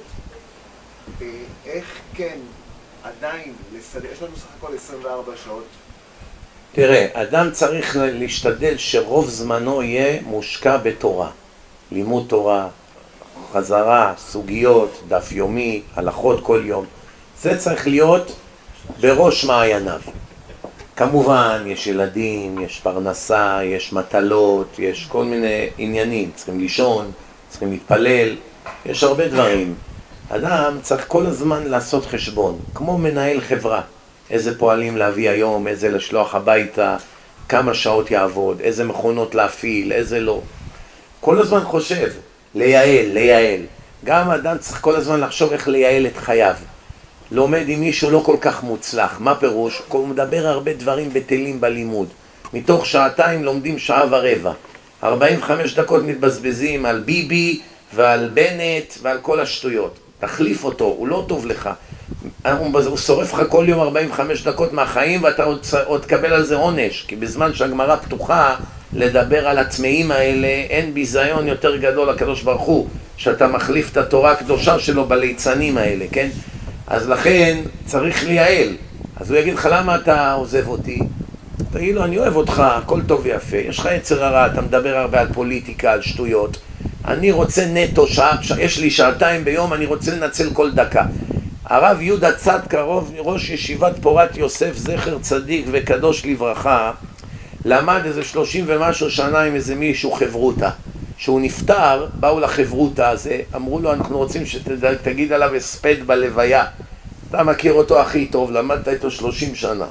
איך כן עדיין לסדר, יש לנו סך הכל עשרים וארבע שעות. תראה, אדם צריך להשתדל שרוב זמנו יהיה מושקע בתורה. לימוד תורה, חזרה, סוגיות, דף יומי, הלכות כל יום. זה צריך להיות בראש מעייניו. כמובן, יש ילדים, יש פרנסה, יש מטלות, יש כל מיני עניינים. צריכים לישון, צריכים להתפלל, יש הרבה דברים. אדם צריך כל הזמן לעשות חשבון, כמו מנהל חברה. איזה פועלים להביא היום, איזה לשלוח הביתה, כמה שעות יעבוד, איזה מכונות להפעיל, איזה לא. כל הזמן חושב, לייעל, לייעל. גם אדם צריך כל הזמן לחשוב איך לייעל את חייו. לומד עם מישהו לא כל כך מוצלח. מה פירוש? הוא מדבר הרבה דברים בטלים בלימוד. מתוך שעתיים לומדים שעה ורבע. ארבעים וחמש דקות מתבזבזים על ביבי ועל בנט ועל כל השטויות. תחליף אותו, הוא לא טוב לך. הוא שורף לך כל יום ארבעים וחמש דקות מהחיים ואתה עוד, עוד תקבל על זה עונש. כי בזמן שהגמרא פתוחה לדבר על הטמאים האלה, אין ביזיון יותר גדול לקדוש ברוך הוא, שאתה מחליף את התורה הקדושה שלו בליצנים האלה, כן? אז לכן צריך לייעל. אז הוא יגיד לך, למה אתה עוזב אותי? תגיד לו, אני אוהב אותך, הכל טוב ויפה, יש לך יצר הרע, אתה מדבר הרבה על פוליטיקה, על שטויות. אני רוצה נטו שעה, יש לי שעתיים ביום, אני רוצה לנצל כל דקה. הרב יהודה צד קרוב, ראש ישיבת פורת יוסף, זכר צדיק וקדוש לברכה, למד איזה שלושים ומשהו שנה עם איזה מישהו חברותה. שהוא נפטר, באו לחברותה הזה, אמרו לו, אנחנו רוצים שתגיד עליו הספד בלוויה. אתה מכיר אותו הכי טוב, למדת איתו שלושים שנה.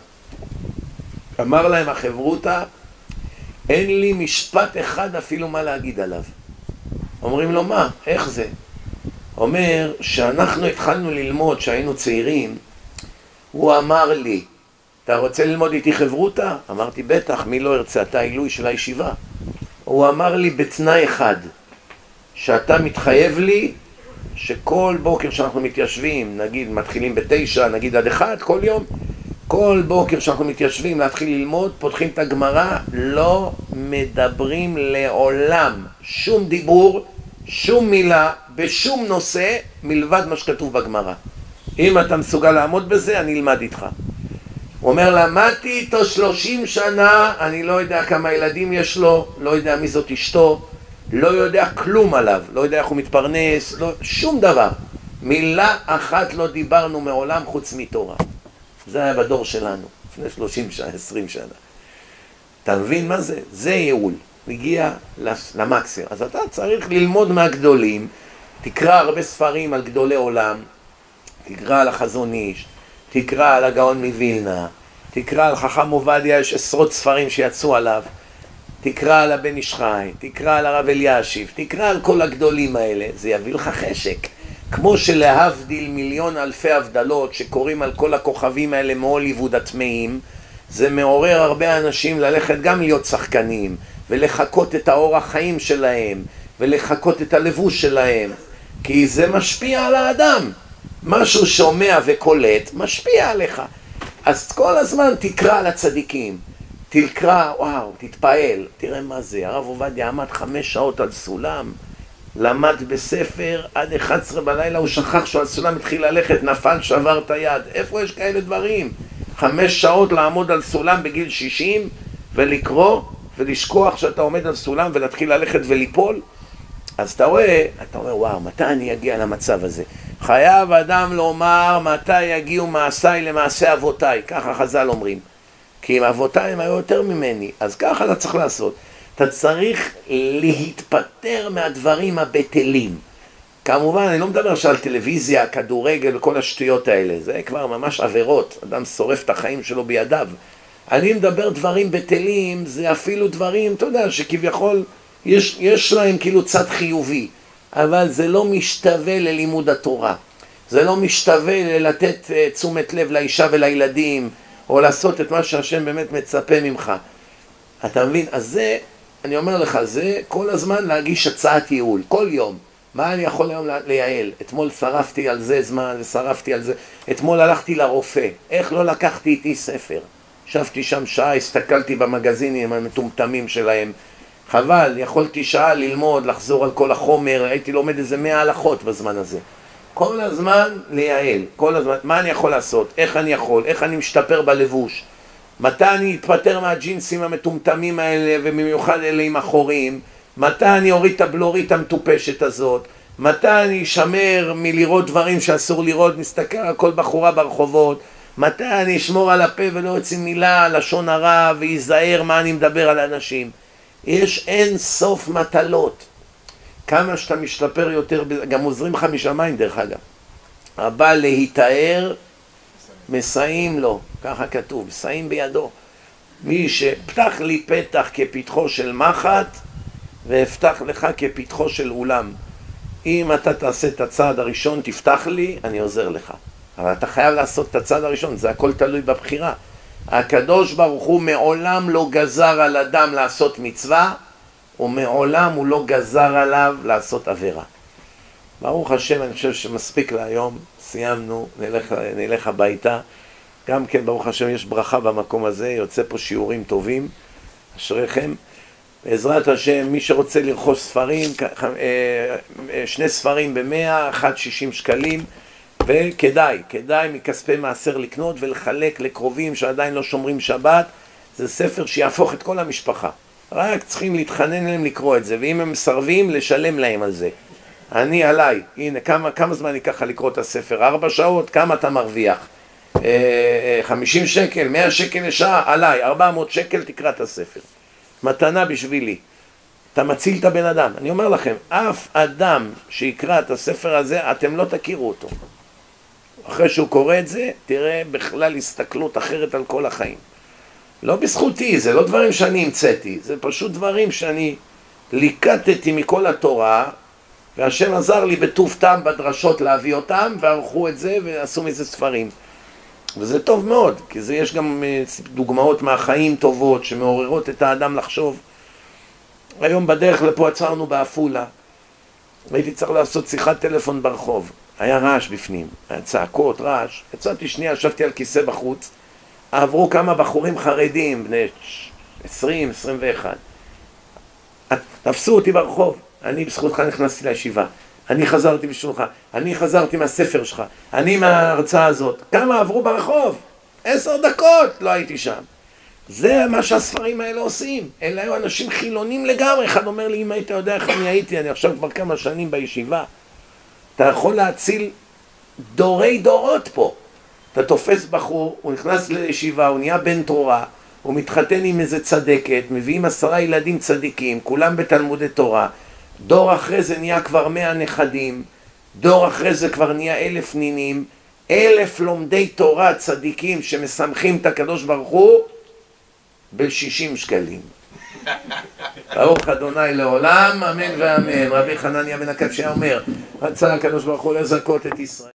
אמר להם החברותה, אין לי משפט אחד אפילו מה להגיד עליו. אומרים לו, מה? איך זה? אומר שאנחנו התחלנו ללמוד שהיינו צעירים, הוא אמר לי, אתה רוצה ללמוד איתי חברותה? אמרתי, בטח, מי לא ירצה, אתה עילוי של הישיבה. הוא אמר לי בתנאי אחד, שאתה מתחייב לי שכל בוקר שאנחנו מתיישבים, נגיד מתחילים בתשע, נגיד עד אחד, כל יום, כל בוקר שאנחנו מתיישבים להתחיל ללמוד, פותחים את הגמרא, לא מדברים לעולם, שום דיבור, שום מילה, בשום נושא, מלבד מה שכתוב בגמרא. אם אתה מסוגל לעמוד בזה, אני אלמד איתך. הוא אומר, למדתי איתו שלושים שנה, אני לא יודע כמה ילדים יש לו, לא יודע מי זאת אשתו, לא יודע כלום עליו, לא יודע איך הוא מתפרנס, לא, שום דבר. מילה אחת לא דיברנו מעולם חוץ מתורה. זה היה בדור שלנו, לפני שלושים שנה, עשרים שנה. אתה מבין מה זה? זה ייעול. הגיע למקסימום. אז אתה צריך ללמוד מהגדולים, תקרא הרבה ספרים על גדולי עולם, תקרא על החזון איש, תקרא על הגאון מווילנה, תקרא על חכם עובדיה, יש עשרות ספרים שיצאו עליו, תקרא על הבן איש חי, תקרא על הרב אלישיב, תקרא על כל הגדולים האלה, זה יביא לך חשק. כמו שלהבדיל מיליון אלפי הבדלות שקוראים על כל הכוכבים האלה מהוליווד הטמאים, זה מעורר הרבה אנשים ללכת גם להיות שחקנים, ולחכות את האורח חיים שלהם, ולחכות את הלבוש שלהם, כי זה משפיע על האדם. משהו שומע וקולט, משפיע עליך. אז כל הזמן תקרא על הצדיקים, תקרא, וואו, תתפעל, תראה מה זה, הרב עובדיה עמד חמש שעות על סולם, למד בספר עד אחת עשרה בלילה, הוא שכח שהוא על סולם התחיל ללכת, נפל, שבר את היד. איפה יש כאלה דברים? חמש שעות לעמוד על סולם בגיל שישים ולקרוא ולשכוח שאתה עומד על סולם ולהתחיל ללכת וליפול. אז אתה רואה, אתה אומר, וואו, מתי אני אגיע למצב הזה? חייב אדם לומר מתי יגיעו מעשיי למעשה אבותיי, ככה חז"ל אומרים. כי אם אבותיי הם היו יותר ממני, אז ככה אתה צריך לעשות. אתה צריך להתפטר מהדברים הבטלים. כמובן, אני לא מדבר שעל טלוויזיה, כדורגל וכל השטויות האלה. זה כבר ממש עבירות. אדם שורף את החיים שלו בידיו. אני מדבר דברים בטלים, זה אפילו דברים, אתה יודע, שכביכול יש, יש להם כאילו צד חיובי. אבל זה לא משתווה ללימוד התורה. זה לא משתווה לתת תשומת לב לאישה ולילדים, או לעשות את מה שהשם באמת מצפה ממך. אתה מבין? אז זה, אני אומר לך, זה כל הזמן להגיש הצעת ייעול, כל יום. מה אני יכול היום לייעל? אתמול שרפתי על זה זמן, ושרפתי על זה. אתמול הלכתי לרופא. איך לא לקחתי איתי ספר? ישבתי שם שעה, הסתכלתי במגזינים המטומטמים שלהם. חבל, יכולתי שעה ללמוד, לחזור על כל החומר, הייתי לומד איזה מאה הלכות בזמן הזה. כל הזמן לייעל, כל הזמן, מה אני יכול לעשות? איך אני יכול? איך אני משתפר בלבוש? מתי אני אתפטר מהג'ינסים המטומטמים האלה, ובמיוחד אלה עם החורים? מתי אני אוריד את הבלורית המטופשת הזאת? מתי אני אשמר מלראות דברים שאסור לראות, מסתכל על כל בחורה ברחובות? מתי אני אשמור על הפה ולא יוצא מילה, לשון הרע, ויזהר מה אני מדבר על אנשים? יש אין סוף מטלות. כמה שאתה משתפר יותר, גם עוזרים לך משמיים דרך אגב. הבא להתאר, מסעים לו, ככה כתוב, מסעים בידו. מי שפתח לי פתח כפתחו של מחט, והפתח לך כפתחו של אולם. אם אתה תעשה את הצעד הראשון, תפתח לי, אני עוזר לך. אבל אתה חייב לעשות את הצעד הראשון, זה הכל תלוי בבחירה. הקדוש ברוך הוא מעולם לא גזר על אדם לעשות מצווה, ומעולם הוא לא גזר עליו לעשות עבירה. ברוך השם, אני חושב שמספיק להיום, סיימנו, נלך, נלך הביתה. גם כן, ברוך השם, יש ברכה במקום הזה, יוצא פה שיעורים טובים, אשריכם. בעזרת השם, מי שרוצה לרכוש ספרים, שני ספרים במאה, אחד שישים שקלים, וכדאי, כדאי מכספי מעשר לקנות ולחלק לקרובים שעדיין לא שומרים שבת. זה ספר שיהפוך את כל המשפחה. רק צריכים להתחנן להם לקרוא את זה, ואם הם מסרבים, לשלם להם על זה. אני עליי, הנה, כמה, כמה זמן ייקח לקרוא את הספר? ארבע שעות? כמה אתה מרוויח? חמישים שקל, מאה שקל לשעה? עליי, ארבע מאות שקל תקרא את הספר. מתנה בשבילי. אתה מציל את הבן אדם. אני אומר לכם, אף אדם שיקרא את הספר הזה, אתם לא תכירו אותו. אחרי שהוא קורא את זה, תראה בכלל הסתכלות אחרת על כל החיים. לא בזכותי, זה לא דברים שאני המצאתי, זה פשוט דברים שאני ליקטתי מכל התורה, והשם עזר לי בטוב טעם בדרשות להביא אותם, וערכו את זה ועשו מזה ספרים. וזה טוב מאוד, כי זה יש גם דוגמאות מהחיים טובות, שמעוררות את האדם לחשוב. היום בדרך לפה עצרנו באפולה, והייתי צריך לעשות שיחת טלפון ברחוב. היה רעש בפנים, היה צעקות, רעש. יצאתי שנייה, ישבתי על כיסא בחוץ, עברו כמה בחורים חרדים, בני עשרים, עשרים ואחת. תפסו אותי ברחוב, אני בזכותך נכנסתי לישיבה, אני חזרתי בשבילך, אני חזרתי מהספר שלך, אני מההרצאה הזאת. כמה עברו ברחוב? עשר דקות לא הייתי שם. זה מה שהספרים האלה עושים. אלה היו אנשים חילונים לגמרי. אחד אומר לי, אם היית יודע איך אני הייתי, אני עכשיו כבר כמה שנים בישיבה. אתה יכול להציל דורי דורות פה. אתה תופס בחור, הוא נכנס לישיבה, הוא נהיה בן תורה, הוא מתחתן עם איזה צדקת, מביאים עשרה ילדים צדיקים, כולם בתלמודי תורה, דור אחרי זה נהיה כבר מאה נכדים, דור אחרי זה כבר נהיה אלף נינים, אלף לומדי תורה צדיקים שמשמחים את הקדוש ברוך הוא ב-שישים שקלים. ברוך אדוני לעולם, אמן ואמן. רבי חנניה בן עקשיא אומר, רצה הקדוש ברוך הוא לזכות את ישראל.